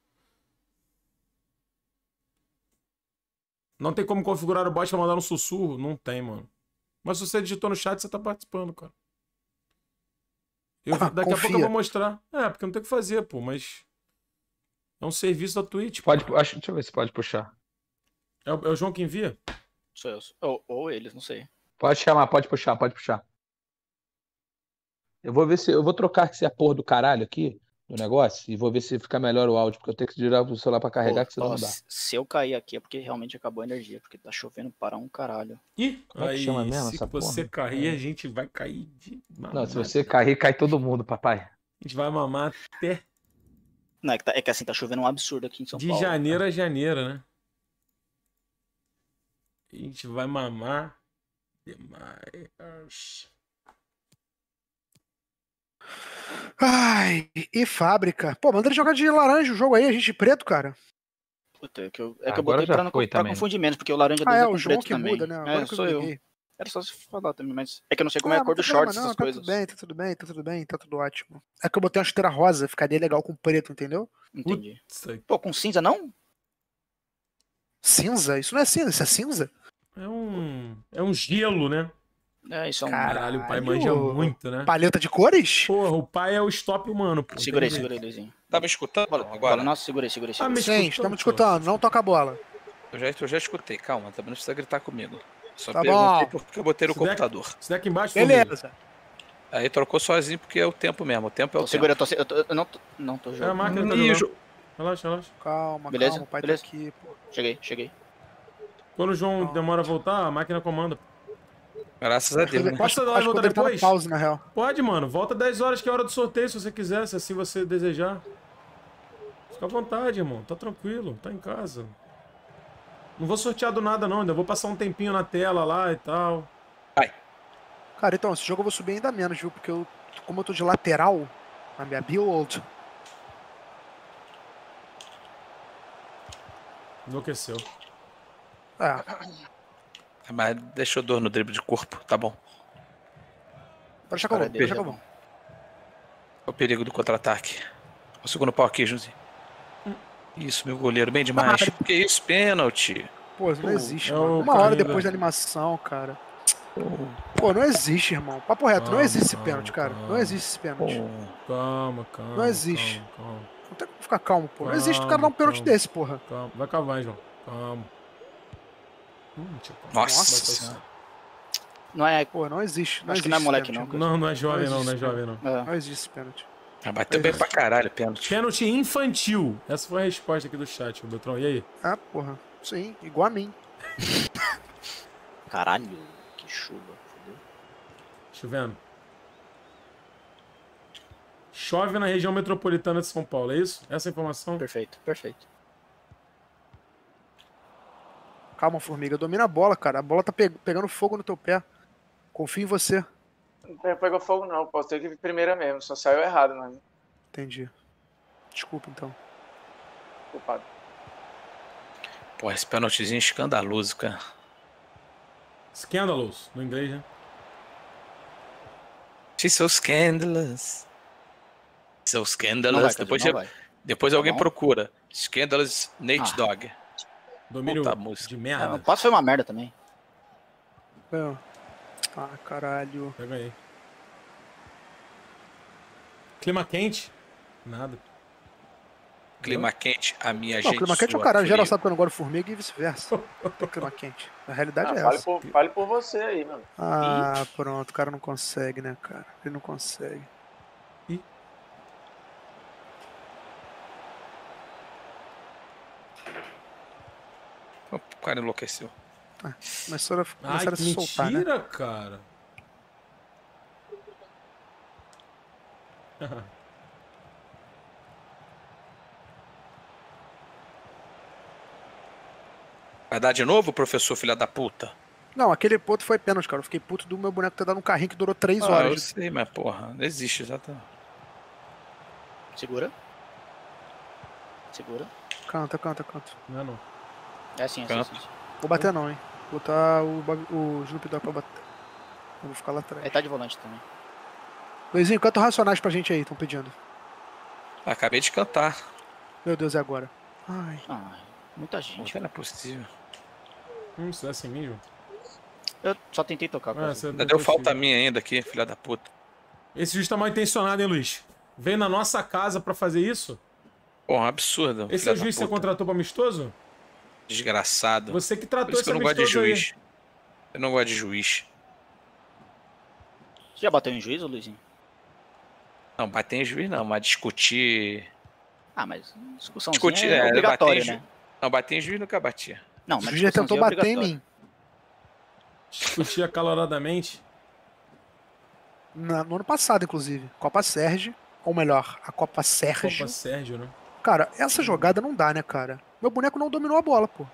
Não tem como configurar o bot pra mandar um sussurro? Não tem, mano. Mas se você digitou no chat, você tá participando, cara. Eu, Ah, daqui a confia. pouco eu vou mostrar. É, porque não tem o que fazer, pô, mas... É um serviço da Twitch. Pode, acho, deixa eu ver se pode puxar. É o, é o João que envia? Sou eu. Ou, ou eles, não sei. Pode chamar, pode puxar, pode puxar. Eu vou ver se. Eu vou trocar esse a porra do caralho aqui do negócio e vou ver se fica melhor o áudio, porque eu tenho que tirar o celular pra carregar, Pô, que senão ó, não dá. se- Se eu cair aqui é porque realmente acabou a energia, porque tá chovendo para um caralho. Ih, Como é que aí, chama mesmo se essa você porra? cair, a gente vai cair de Não, mamar. se você cair, cai todo mundo, papai. A gente vai mamar até Não, é que, tá- é que assim, tá chovendo um absurdo aqui em São de Paulo. janeiro a janeiro, né? A gente vai mamar demais. Ai, e fábrica. Pô, manda ele jogar de laranja o jogo aí, a gente de preto, cara. Puta, é que eu, é que eu Agora botei já pra, não, foi pra também. confundir menos, porque o laranja Ah, deles é, é com o João preto que também. muda, né? Agora É, que eu sou eu. liguei. Era só se falar também, mas é que eu não sei como Ah, é a cor não dos tem problema, shorts, não, essas tá coisas. tudo bem, tá tudo bem, tá tudo bem, tá tudo ótimo. É que eu botei uma chuteira rosa, ficaria legal com preto, entendeu? Entendi. Isso aí. Pô, com cinza não? Cinza? Isso não é cinza, isso é cinza? É um. É um gelo, né? É, isso é um... Caralho, o pai manja muito, né? Paleta de cores? Porra, o pai é o stop humano, pô. Segura aí, Tem segura jeito. aí, Luizinho. Tá me escutando Bola, agora? bola, nossa, segura aí, segura aí. Ah, Segura aí. me Sim, escutando, estamos te pô. escutando, não toca a bola. Eu já, eu já escutei, calma, também não precisa gritar comigo. Só Tá perguntei bom. porque eu botei no Se der- computador. Se der aqui embaixo, formiga. Beleza. Aí trocou sozinho porque é o tempo mesmo, o tempo é o Tô segura, eu, tempo. tô, eu, tô, eu não tô, não tô É a jogando. máquina que tá Ih, jogando. jo- Relaxa, relaxa. Calma, Beleza, calma, o pai beleza. tá aqui, pô. Cheguei, cheguei. Quando o João Pronto. demora a voltar, a máquina comanda. Graças a Acho que Deus, ele- né? Posso acho- dar acho que voltar ele tá no depois? pause, na real. Pode, mano. Volta dez horas que é a hora do sorteio, se você quiser, se assim você desejar. Fica à vontade, irmão. Tá tranquilo, tá em casa. Não vou sortear do nada, não. Ainda vou passar um tempinho na tela lá e tal. Cara, então, esse jogo eu vou subir ainda menos, viu? Porque eu, como eu tô de lateral na minha build, Enlouqueceu. é, Mas deixou dor no drible de corpo, tá bom. deixa que eu vou, Cara dele deixa que é eu vou. bom. É o perigo do contra-ataque. O segundo pau aqui, Joãozinho. Isso, meu goleiro, bem demais. Ah, Que isso, pênalti. Pô, isso não existe, é mano. o Uma hora carrinho depois da- da animação, cara. Pô, não existe, irmão. Papo reto, não Calma, existe esse calma, pênalti, cara. Não calma. existe esse pênalti. Calma, calma. Não existe. Calma, calma, Não tem como ficar calmo, pô. Não existe o cara dar um pênalti Calma, desse, porra. calma. Vai cavar, João. Calma. Hum, tipo, Nossa vai Senhora. Não é... Pô, não existe. Não Acho que existe não é esse moleque, pênalti, não, irmão. Não, não é jovem, Não não, não é existe, jovem, não. É. Não existe esse pênalti. Ah, bateu bem pra caralho, pênalti. Pênalti infantil. Essa foi a resposta aqui do chat, ô Beltrão. E aí? Ah, porra. Sim, igual a mim. Caralho, que chuva. Fudeu. Chovendo. Chove na região metropolitana de São Paulo, é isso? Essa é a informação? Perfeito, perfeito. Calma, formiga. Domina a bola, cara. A bola tá pe- pegando fogo no teu pé. Confio em você. Não pegou fogo, não. Posso ter que ir primeira mesmo. Só saiu errado, mano. Entendi. Desculpa, então. Culpado. Pô, esse pênaltizinho escandaloso, cara. Scandalous, no inglês, né? She's so scandalous. So Não vai, scandalous. Cadu, Depois, não você- vai. depois Tá alguém bom. procura. Scandalous Nate Ah. Dogg. Domínio Puta música. de É, merda. o passo foi uma merda também. É. Ah, caralho. Pega aí. Clima quente? Nada. Clima quente, a minha Não, gente. clima quente é o sua caralho. Geral frio. sabe que eu não gosto de formiga e vice-versa. Tem clima quente. A realidade Ah, é fale, essa. por, fale por você aí, mano. Ah, pronto. O cara não consegue, né, cara? Ele não consegue. O cara enlouqueceu. Começaram a, Ai, começaram a que se soltar, né? mentira, cara. Vai dar de novo, professor, filha da puta? Não, aquele ponto foi pênalti, cara. Eu fiquei puto do meu boneco ter dado um carrinho que durou três Ah, eu horas. sei, mas porra, não existe, exatamente. Segura. Segura. Canta, canta, canta. Não é não. É assim, é assim, Canto. assim, assim. Vou bater não, hein. Vou botar o, Bob- o Snoop Dogg pra bater. Eu vou ficar lá atrás. Ele tá de volante também. Luizinho, canta o Racionais pra gente aí, estão pedindo. Acabei de cantar. Meu Deus, é agora. Ai. Ah, muita gente. Não é possível. Hum, se é assim mesmo. Eu só tentei tocar. É, quase. você Ainda não deu consigo. falta minha ainda aqui, filha da puta. Esse juiz tá mal intencionado, hein, Luiz? Veio na nossa casa pra fazer isso? Porra, um absurdo. Esse filha é o da juiz que você puta. contratou pra amistoso? Desgraçado. Você que Por tratou isso que esse eu não gosto de amistoso aí. juiz. Eu não gosto de juiz. Você já bateu em juiz, ô Luizinho? Não, bater em juiz não, mas discutir. Ah, mas discussão Discutir, é, é, obrigatória, bater em né? ju- Não, bater em juiz nunca batia. Não, O mas juiz já tentou discussãozinha é bater em obrigatória. mim. Discutir acaloradamente. Na- no ano passado, inclusive. Copa Sérgio. Ou melhor, a Copa Sérgio. Copa Sérgio, né? Cara, essa jogada não dá, né, cara? Meu boneco não dominou a bola, pô.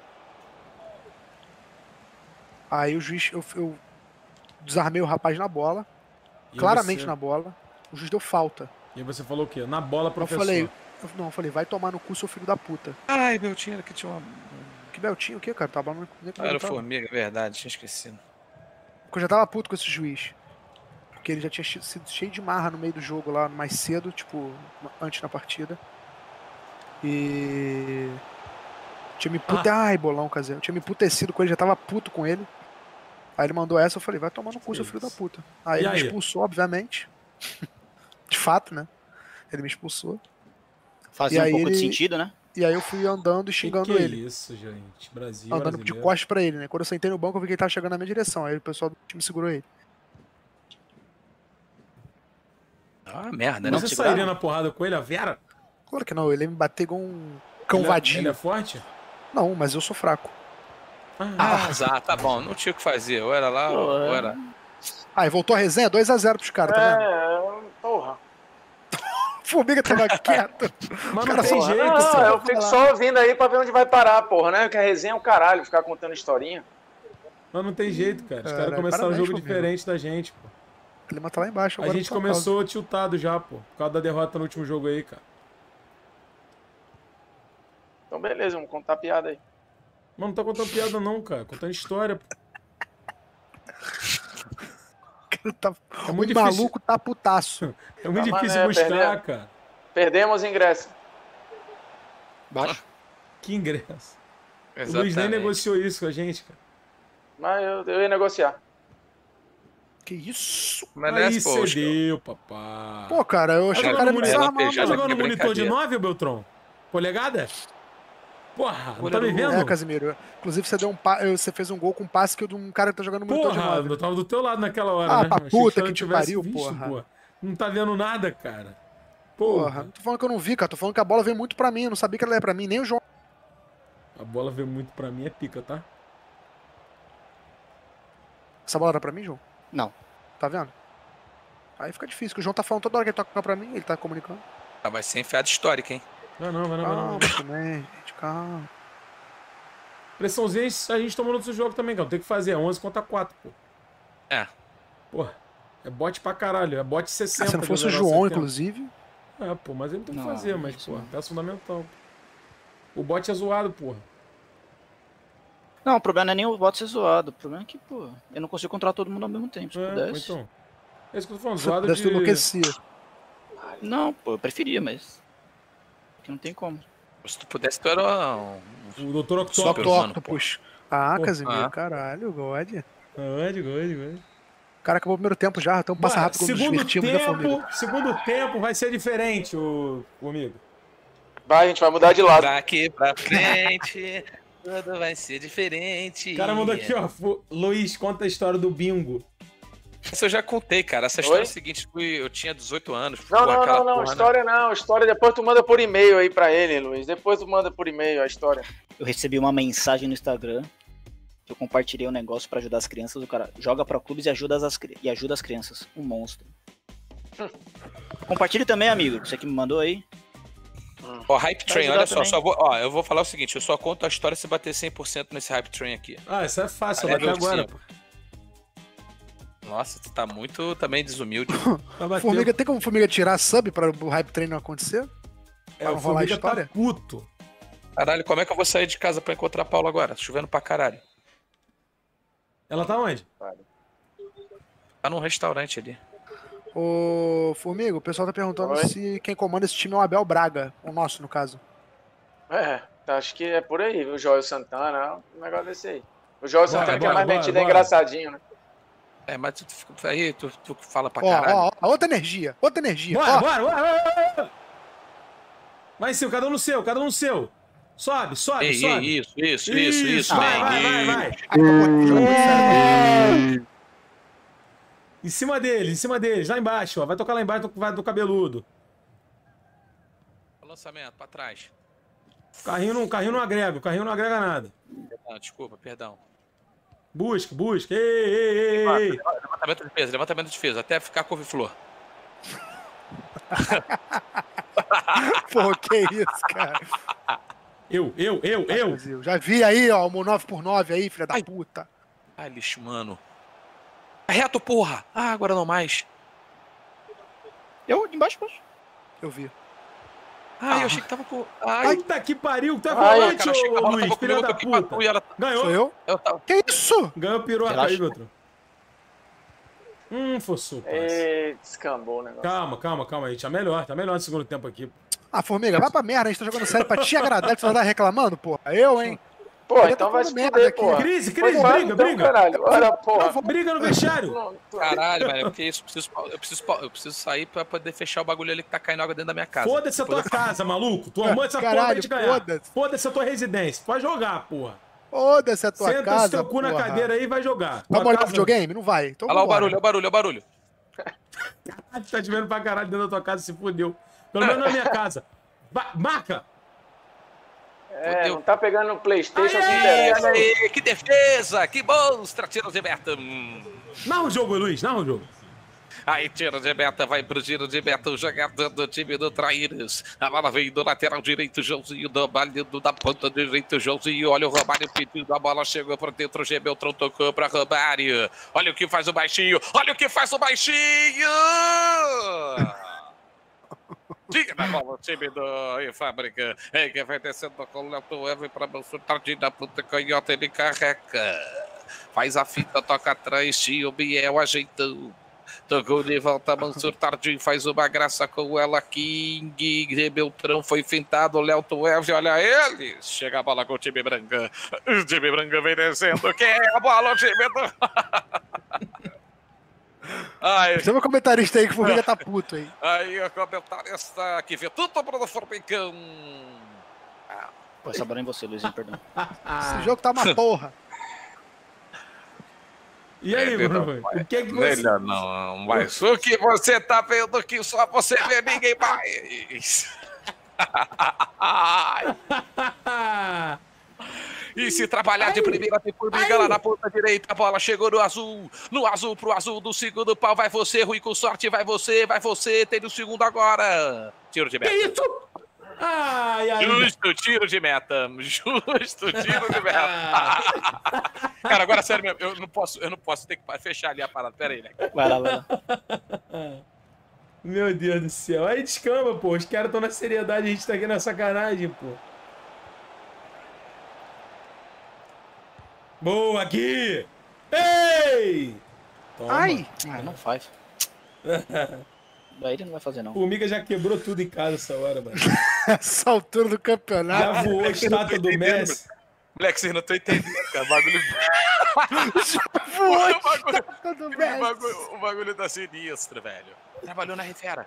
Aí o juiz, eu, eu desarmei o rapaz na bola. E claramente você? na bola. O juiz deu falta. E aí você falou o quê? Na bola, professor. Eu falei, eu, não, eu falei, vai tomar no cu, seu filho da puta. Ai, Beltinho, era que tinha uma... Que Beltinho, o quê, cara? Tava no... Ah, era o Formiga, verdade, tinha esquecido. Porque eu já tava puto com esse juiz. Porque ele já tinha sido cheio de marra no meio do jogo lá, mais cedo, tipo, antes da partida. E... Tinha me pute... ah. Ai, bolão, casé. Eu tinha me putecido com ele, já tava puto com ele. Aí ele mandou essa, eu falei, vai tomar no cu, seu filho da puta. Aí E ele aí? me expulsou, obviamente. De fato, né? Ele me expulsou. Fazia E um aí pouco de ele- sentido, né? E aí eu fui andando e Que xingando que é ele. isso, gente? Brasil, Andando de brasileiro. costas pra ele, né? Quando eu sentei no banco, eu vi que ele tava chegando na minha direção. Aí o pessoal do time segurou ele. Ah, merda, né? Você segurava? sairia na porrada com ele, a Vera? Claro que não, ele ia me bater igual um cão Ele é- vadio. Ele é forte? Não, mas eu sou fraco. Ah, azar, tá bom, não tinha o que fazer. Ou era lá, ou ou era. Aí voltou a resenha, dois a zero pros caras, tá vendo? É, porra. Formiga tava quieto. Mas não Cara, tem porra, jeito, Não, cara. eu fico só ouvindo aí pra ver onde vai parar, porra, né? Que a resenha é um caralho, ficar contando historinha. Mas não tem jeito, cara. Os Caralho, caras começaram o parabéns, jogo Formiga. diferente da gente, pô. Ele mata lá embaixo A agora. gente por tua começou tiltado já, pô. Por causa da derrota no último jogo aí, cara. Então beleza, vamos contar a piada aí. Mas não tá contando piada não, cara. Contando história, pô. causa. Tá... É muito o difícil. maluco tá putaço. É muito Tá, difícil mané, buscar, perdeu. cara. Perdemos o ingresso. Baixo. Que ingresso. O Luiz Exatamente. nem negociou isso com a gente, cara. Mas eu, eu ia negociar. Que isso? Mas Aí nessa, pô, cedeu, papai. Pô, cara, eu achei Tá que o cara jogando me monitor, desarmar, já tá mano. jogando que monitor de brincadeira. nove, Beltrão? Polegada? Porra, não tá me Olha, vendo? É, Casimiro. Inclusive, você, deu um pa... você fez um gol com um passe que de um cara que tá jogando monitor de Porra, nove. eu tava do teu lado naquela hora, Ah, né? pra Achei puta eu que não te tivesse pariu, visto, porra. pô. Não tá vendo nada, cara. Porra, Porra. não tô falando que eu não vi, cara. Tô falando que a bola veio muito pra mim. Eu não sabia que ela ia pra mim, nem o João. A bola veio muito pra mim, é pica, tá? Essa bola era pra mim, João? Não. Tá vendo? Aí fica difícil, que o João tá falando toda hora que ele toca pra mim, ele tá comunicando. Ah, vai ser enfiada histórica, hein? Não, não, vai não, vai não. Calma também, gente, calma. Pressãozinha a gente tomou no outro jogo também, cara. Tem que fazer, é onze contra quatro, pô. É. Porra, é bot pra caralho, é bot sessenta. Ah, se não fosse o que eu João, zero setenta. inclusive. É, pô, mas ele não tem o que Não, fazer, mas, isso pô, não. peça fundamental. O bot é zoado, porra. Não, o problema não é nem o bot ser zoado. O problema é que, pô, eu não consigo controlar todo mundo ao mesmo tempo. Se É, pô, pudesse. então. É isso que eu tô falando, Se zoado pudesse, de... tu enlouquecia. Não, pô, eu preferia, mas. Que não tem como. Se tu pudesse, tu era um... O doutor Só Octopus. mano, Octopus. Ah, Pô, Casimiro, ah. caralho, God. Gode, gode, gode. Cara, acabou o primeiro tempo já, então passa Bora, rápido quando nos segundo divertimos da família. tempo, segundo tempo vai ser diferente, o, o amigo. Vai, a gente vai mudar de lado. Daqui pra frente, tudo vai ser diferente. O cara mandou aqui, ó. Fu- Luiz, conta a história do bingo. Isso eu já contei, cara. Essa história Oi? é a seguinte, fui- eu tinha dezoito anos. Não, pô, não, aquela não, não, porra, né? história não, história depois tu manda por e-mail aí pra ele, Luiz. Depois tu manda por e-mail a história. Eu recebi uma mensagem no Instagram que eu compartilhei um negócio pra ajudar as crianças. O cara joga pra clubes e ajuda as, cri- e ajuda as crianças. Um monstro. Compartilhe também, amigo. Você que me mandou aí. Ó, Hype Train, ajudar olha só, também. só vou, ó, eu vou falar o seguinte, eu só conto a história se bater cem por cento nesse Hype Train aqui. Ah, isso é fácil, É, vai até level agora, cinco. pô. Nossa, tu tá muito também desumilde. Vai bater. Formiga, tem como Formiga tirar sub pra o hype train não acontecer? É, Pra o não rolar a Formiga tá história? puto. Caralho, como é que eu vou sair de casa pra encontrar a Paula agora? Tá chovendo pra caralho. Ela tá onde? Tá num restaurante ali. Ô, Formiga, o pessoal tá perguntando Oi? se quem comanda esse time é o Abel Braga, o nosso, no caso. É, acho que é por aí, viu? Joel Santana, um negócio desse aí. O Joel Bora, Santana que é bora, mais bora, metido, é bora. engraçadinho, né? É, mas tu, tu- aí tu, tu fala pra Ó, caralho. ó, ó, outra energia, outra energia. Bora, Ó, bora, bora, bora, bora. Vai, seu, cada um no seu, cada um no seu. Sobe, sobe, Ei, sobe. ei, isso, isso, isso, isso, vai, bem, vai, vai, isso. vai. aí, tá bom, joga muito sério. Em cima deles, em cima deles, lá embaixo, ó. Vai tocar lá embaixo do, vai do cabeludo. Lançamento, pra trás. Carrinho não, carrinho não agrega, o carrinho não agrega nada. Perdão, desculpa, perdão. Busca, busca. Ei, ei, ei, ei, ei. Levantamento de peso, levantamento de peso, até ficar couve-flor. Pô, que isso, cara. Eu, eu, eu, eu. Brasil. Já vi aí, ó, o nove por nove aí, filha da Ai. puta. Ai, lixo, mano. É reto, porra! Ah, agora não mais. Eu, embaixo, embaixo. Eu vi. Ai, eu achei que tava com... Ai, puta que pariu. Tu é Ai, volante, cara, achei que a ô bola Luiz, tava filha comigo, da eu toquei pra puta. tu e ela... Ganhou? Sou eu? Eu tava... Que isso? Ganhou o piroca Relaxa. aí, Guto. Hum, forçou, passe. E descambou o negócio. Calma, calma, calma aí. Tá melhor, tá melhor no segundo tempo aqui. Ah, Formiga, vai pra merda, a gente tá jogando sério pra te agradar, que você vai estar reclamando, porra. Eu, hein? Pô, Ele então tá vai falando se merda fuder, aqui. porra. Crise, Foi crise, mal, briga, então, briga. caralho. Olha, porra. Briga no vestiário. Não, tu- Caralho, velho, porque isso, eu preciso, eu, preciso, eu preciso sair pra poder fechar o bagulho ali que tá caindo água dentro da minha casa. Foda-se a tua casa, maluco. Tu armou essa porra pra Caralho, gente ganhar. foda-se. Foda-se a tua residência. Pode jogar, porra. Foda-se a tua Senta casa, o teu cu na porra. cadeira aí e vai jogar. Vamos Tua olhar pro casa- videogame? Não vai. Então Olha lá o vambora. barulho, olha o barulho, olha o barulho. Ah, tu tá te vendo pra caralho dentro da tua casa, se fudeu. Pelo menos na minha casa. Ba- marca! É, Fudeu. não tá pegando no Playstation que Aí, interessa. olha aí, que defesa, que monstra, tiro de meta. Hum. Narra o jogo, Luiz, narra o jogo. Aí, tiro de meta, vai pro giro de meta, o jogador do time do Traíras. A bola vem do lateral direito, Joãozinho, do balho da ponta direita, Joãozinho. Olha o Romário pedindo, a bola chegou por dentro, o G. Beltrão tocou pra Romário. Olha o que faz o baixinho, olha o que faz o baixinho! Diga na bola o time do Fábrica. É que vai descendo com o Leto Evan pra Mansur Tardinho na ponta canhota, ele carrega. Faz a fita, toca atrás, tio Biel ajeitou. Tocou de volta, Mansur Tardinho faz uma graça com ela. King Beltrão foi fintado, Léo Tueve, olha ele. Chega a bola com o time branca. O time branca vem descendo. Quem é a bola? O time do... Ai, Tem um comentarista aí que o Formiga tá puto aí. aí o comentarista que vê tudo pro Formigão. Pô, essa bola em você, Luizinho, perdão. Esse jogo tá uma porra. E aí, É, Bruno? O que é que você... Melhor não, mas o que você tá vendo que só você vê, ninguém mais. E se trabalhar de primeira, tem Formiga lá na ponta direita, a bola chegou no azul, no azul pro azul do segundo pau, vai você, Rui, com sorte, vai você, vai você, tem no segundo agora. Tiro de meta. Que isso? Ai, ai. Justo tiro de meta, justo tiro de meta. Cara, agora sério mesmo, eu não posso, eu não posso ter que fechar ali a parada, pera aí, né? Vai lá, vai lá. Meu Deus do céu. Aí descamba, pô. Os caras estão na seriedade, a gente tá aqui na sacanagem, pô. Boa, aqui! Ei! Toma. Ai! Ah, não faz. Daí ele não vai fazer, não. Formiga já quebrou tudo em casa essa hora, mano. Essa altura do campeonato. Já voou a estátua do Messi. Moleque, vocês não estão entendendo, cara. O bagulho. Voou a o, bagulho... estátua do o, Messi. bagulho... o bagulho tá sinistro, velho. Trabalhou na Rivera.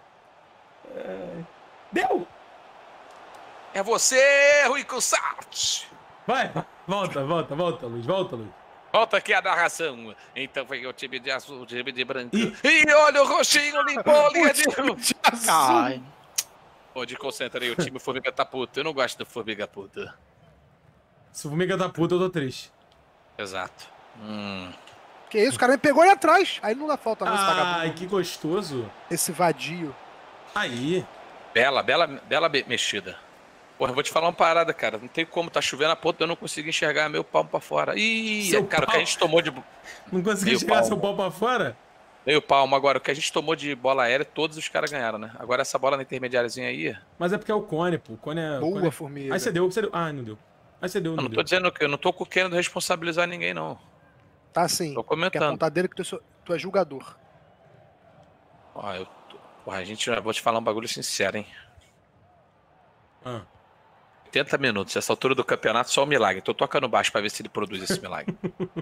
Deu! É você, Rui Cussart. Vai, volta, volta, volta, Luiz, volta, Luiz. Volta aqui a narração. Então vem o time de azul, o time de branco. E, e olha o roxinho, limpou a linha de... Ai, Ô, de concentra aí, o time Formiga tá puto. Eu não gosto do Formiga puto. Se o Formiga tá puto, eu tô triste. Exato. Hum. Que isso, o cara me pegou ali atrás. Aí não dá falta, não, esse Ai, vagabundo. que gostoso. Esse vadio. Aí. Bela, bela, bela be- mexida. Porra, eu vou te falar uma parada, cara. Não tem como, tá chovendo a ponta, eu não consigo enxergar meu palmo pra fora. Ih, Seu cara, o que pau. a gente tomou de... Não consegui Meio chegar palmo. seu pau pra fora? Meio palmo agora. O que a gente tomou de bola aérea, todos os caras ganharam, né? Agora essa bola na intermediáriazinha aí... Mas é porque é o cone, pô. O cone é... o Boa, cone é... Formiga. Aí você deu, você deu. Ah, não deu. Aí você deu, Eu não, não tô deu. dizendo que eu não tô querendo responsabilizar ninguém, não. Tá assim. Tô Quer comentando. apontar dele que tu, é so- tu é julgador. Ó, eu tô... Porra, a gente... Eu vou te falar um bagulho sincero, hein? Ah. oitenta minutos. Essa altura do campeonato, só um milagre. Tô tocando baixo pra ver se ele produz esse milagre.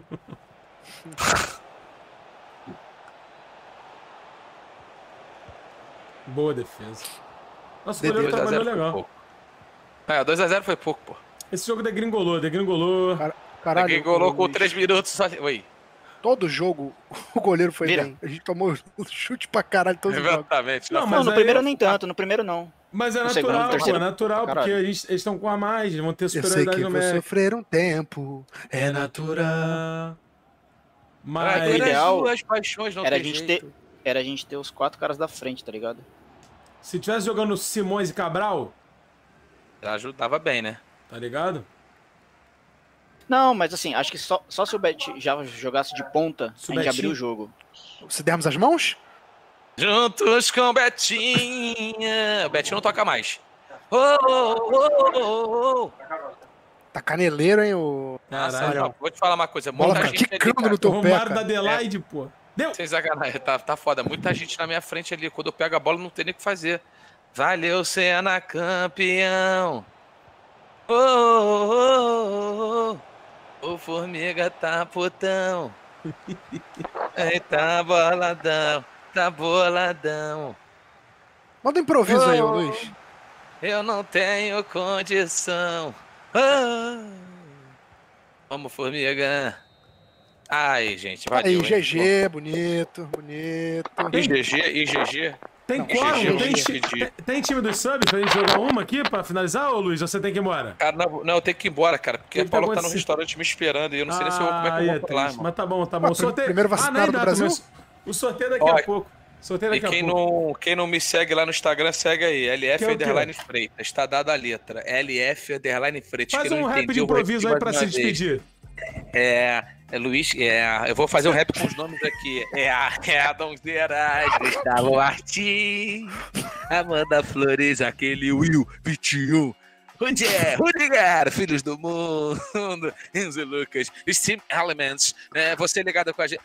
Boa defesa. Nossa, o Dedê. goleiro dois a zero trabalhou foi legal. pouco. É, dois a zero foi pouco, pô. Esse jogo degringolou, degringolou. Caralho. Quem golou ô, com Luiz, três minutos só... Oi. Todo jogo o goleiro foi Vira. bem. A gente tomou chute pra caralho todos os jogos. Exatamente. Não, Não, mas não, no aí- primeiro nem tanto, no primeiro não. Mas é No segundo, natural, no terceiro, pô, é natural, caralho. porque a gente- eles estão com a mais, eles vão ter Eu sei superioridade que vou numérica. sofrer um tempo. É natural. Mas... o ideal duas paixões, não Era a tem gente jeito. ter, era a gente ter os quatro caras da frente, tá ligado? Se tivesse jogando Simões e Cabral, Ajudava bem, né? tá ligado? Não, mas assim, acho que só, só se o Bet já jogasse de ponta, Se o a gente Betinho- abriu o jogo. Se dermos as mãos? Juntos com Betinha. O Betinho não toca mais. Oh, oh, oh, oh, oh. Tá caneleiro, hein, o. Nossa, Caralho. ó, vou te falar uma coisa. Bola Muita tá gente ali, quicando cara. no teu pé, Romário da cara. Adelaide, pô. Deu! Sem sacanagem, tá, tá foda. Muita gente na minha frente ali. Quando eu pego a bola, não tem nem o que fazer. Valeu, Senna, campeão. Oh, oh, oh, oh. O Formiga tá putão. Eita, boladão. Tá boladão. Manda um improviso aí, ô Oh, Luiz. Eu não tenho condição. Ah. Vamos, Formiga. Ai, gente, valeu. Aí, hein? G G, bonito, bonito. I G G, I G G. Tem Não, quórum? G G, Tem, eu ti- pedi. tem, tem time dos subs pra gente jogar uma aqui pra finalizar, ô Luiz? Ou você tem que ir embora? Cara, não, não, eu tenho que ir embora, cara, porque Ele a Paula tá tá no acontecendo. restaurante me esperando e eu não sei nem se eu vou, como é que Ah, eu é vou falar, triste. irmão. Mas tá bom, tá bom. Ué, O sorteio... primeiro ah, vacinado nem do dá, Brasil? mas o sorteio daqui Olha, a pouco. O sorteio E daqui a quem pouco. não, quem não me segue lá no Instagram, segue aí. L F Que é o quê? underline Freitas. Tá dada a letra. L F underline Freitas. Faz Quem não um rap de entendeu, eu vou improviso repetir aí pra mais se uma vez. despedir. É, é Luiz, é, eu vou fazer um rap com os nomes aqui. É a, é a Donzeira, Gustavo Martins, Amanda Flores, aquele Will, Vitinho, Rudier, Rudiger, Filhos do Mundo, Enzo Lucas, Steam Elements, né, você ligado com a gente.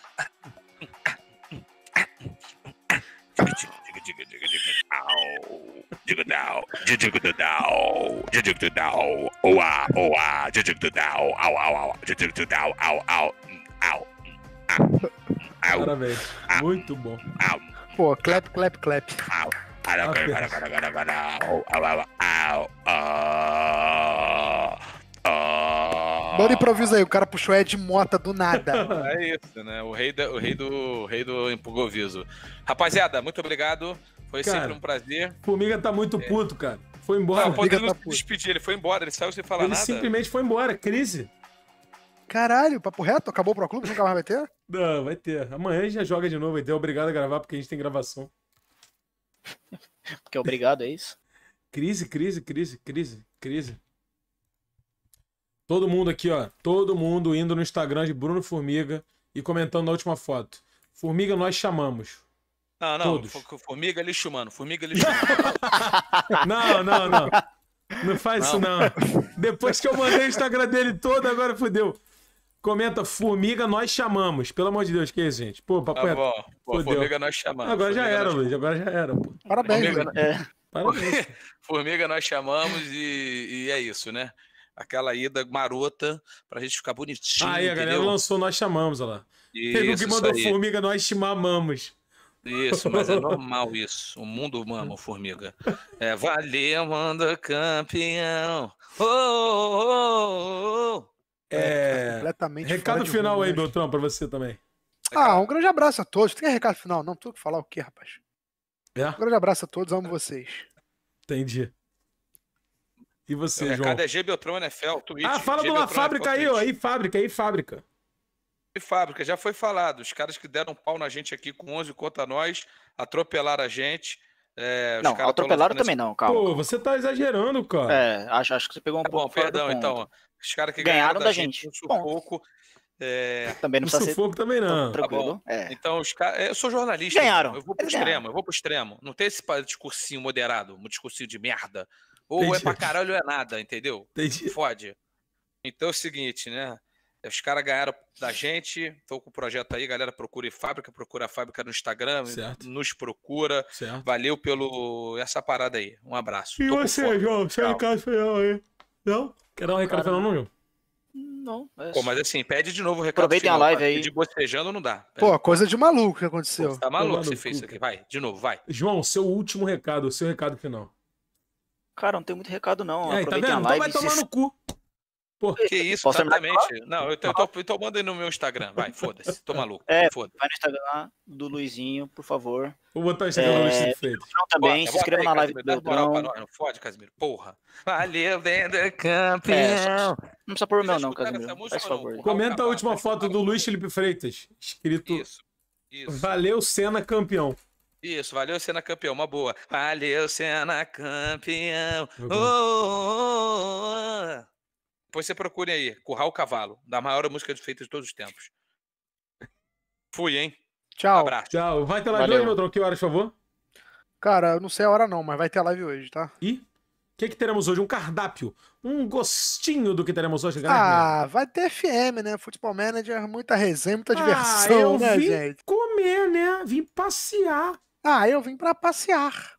Digo down, digo down, digo down, oa, oa, digo down, au, au, au, digo down, au, au, au, au, Parabéns. Muito bom. au, Pô, clap, clap, clap. au, au, au, au, au. Manda improviso aí, o cara puxou Ed Mota do nada. É isso, né? O rei, da, o rei do o rei do improviso. Rapaziada, muito obrigado. Foi Cara, sempre um prazer. Formiga tá muito puto, cara. Foi embora. Não, pode Formiga não tá se puto. despedir, ele foi embora, ele saiu sem falar Ele nada. simplesmente foi embora. Crise. Caralho, papo reto? Acabou o Pro Clube? Nunca mais vai ter? Não, vai ter. Amanhã a gente já joga de novo. Então, obrigado a gravar porque a gente tem gravação. Porque obrigado, é isso? Crise, crise, crise, crise, crise. Todo mundo aqui, ó. Todo mundo indo no Instagram de Bruno Formiga e comentando na última foto. Formiga, nós chamamos. Não, não, Todos. fo- formiga lixo humano, formiga lixo humano. Não, não, não. Não faz isso, não. Depois que eu mandei o Instagram dele todo, agora fodeu. Comenta, Formiga, nós chamamos. Pelo amor de Deus, que é isso, gente? Pô, papo Tá reto. bom, pô, Fodeu. formiga nós chamamos. Agora já formiga era, nós- Luiz. Agora já era, pô. Parabéns, Formiga, Luiz. É, Parabéns. Formiga nós chamamos e, e é isso, né? Aquela ida marota pra gente ficar bonitinho, Aí, a galera entendeu? lançou, nós chamamos, olha lá. Teve um Isso, que mandou isso aí. Formiga, nós te mamamos. Isso, mas é normal isso. O mundo mama o formiga. É, valeu, manda campeão. Oh, oh, oh, oh. É... Completamente Recado fora de final rumo, aí, né? Beltrão, pra você também. Ah, um grande abraço a todos. Tem recado final? Não, tu que falar o quê, rapaz? É? Um grande abraço a todos, amo vocês. Entendi. E O você, João? recado é G Beltrão N F L, Twitch. Ah, fala G de uma Beltrão fábrica N F L, aí, ó. Twitch. Aí, fábrica, aí, fábrica. E fábrica, já foi falado. Os caras que deram pau na gente aqui com onze contra nós, atropelaram a gente. É, os não, caras tão atropelaram lançando também não, calma. Pô, você tá exagerando, cara. É, acho, acho que você pegou um esse- Tá bom, pouco fora do perdão, ponto. então. Os caras que Ganharam ganharam da gente. no Bom. sufoco. É, Também não No precisa ser sufoco também não. tão tranquilo. bom. É. então, os caras. Eu sou jornalista. Ganharam. Eu vou pro Eles extremo, ganharam. eu vou pro extremo. Não tem esse pa- discursinho moderado, um discursinho de merda. Ou Entendi. é pra caralho ou é nada, entendeu? Entendi. Fode. Então é o seguinte, né? Os caras ganharam da gente, tô com o projeto aí, galera, procure fábrica, procura a fábrica no Instagram, Certo. nos procura. Certo. Valeu pelo essa parada aí. Um abraço. E Tô com você, fome. João? Seu Tchau. recado final aí. Não? Quer dar um recado Cara, final, não, João? Não, é Pô, mas assim, pede de novo o recado Aproveitem a final, live cara, aí. pedir bocejando não dá. Pede. Pô, coisa de maluco que Pô, aconteceu. você tá maluco Tomar que você no fez cu, isso aqui. Vai, de novo, vai. João, seu último recado, o seu recado final. Cara, não tem muito recado não. Aí, tá Aproveitem vendo? a Então live. vai tomar se- no cu. Que isso, Posso terminar de exatamente. Não, eu tô, eu tô, eu tô mandando no meu Instagram. Vai, foda-se. Tô maluco. É, Foda-se. Vai no Instagram do Luizinho, por favor. Vou botar o Instagram É, no Luiz de Freitas. Beltrão também, Bota, se inscreva bota na aí, live do Casimiro, dá moral pra Beltrão. nós, não fode, Casimiro. Porra. Valeu, venda É, campeão. só- Não precisa pôr o meu Vocês não, escutaram Casimiro. essa música Faz ou não? favor. Comenta a Raul última Cabral, foto faz do favor. Luiz Felipe Freitas. Escrito Isso. Isso. Valeu, Senna campeão. Isso, valeu, Senna campeão, uma boa. Valeu, Senna campeão. Uhum. Oh, oh, oh, oh. Depois você procure aí, Curral o Cavalo, da maior música feita de todos os tempos. Fui, hein? Tchau. Abraço. Tchau. Vai ter live Valeu. hoje, meu troco? Que horas, por favor? Cara, eu não sei a hora não, mas vai ter live hoje, tá? E o que, que teremos hoje? Um cardápio. Um gostinho do que teremos hoje, galera. Ah, vai ter F M, né? Futebol Manager, muita resenha, muita Ah, diversão, eu né, vim gente? comer, né? Vim passear. Ah, eu vim pra passear.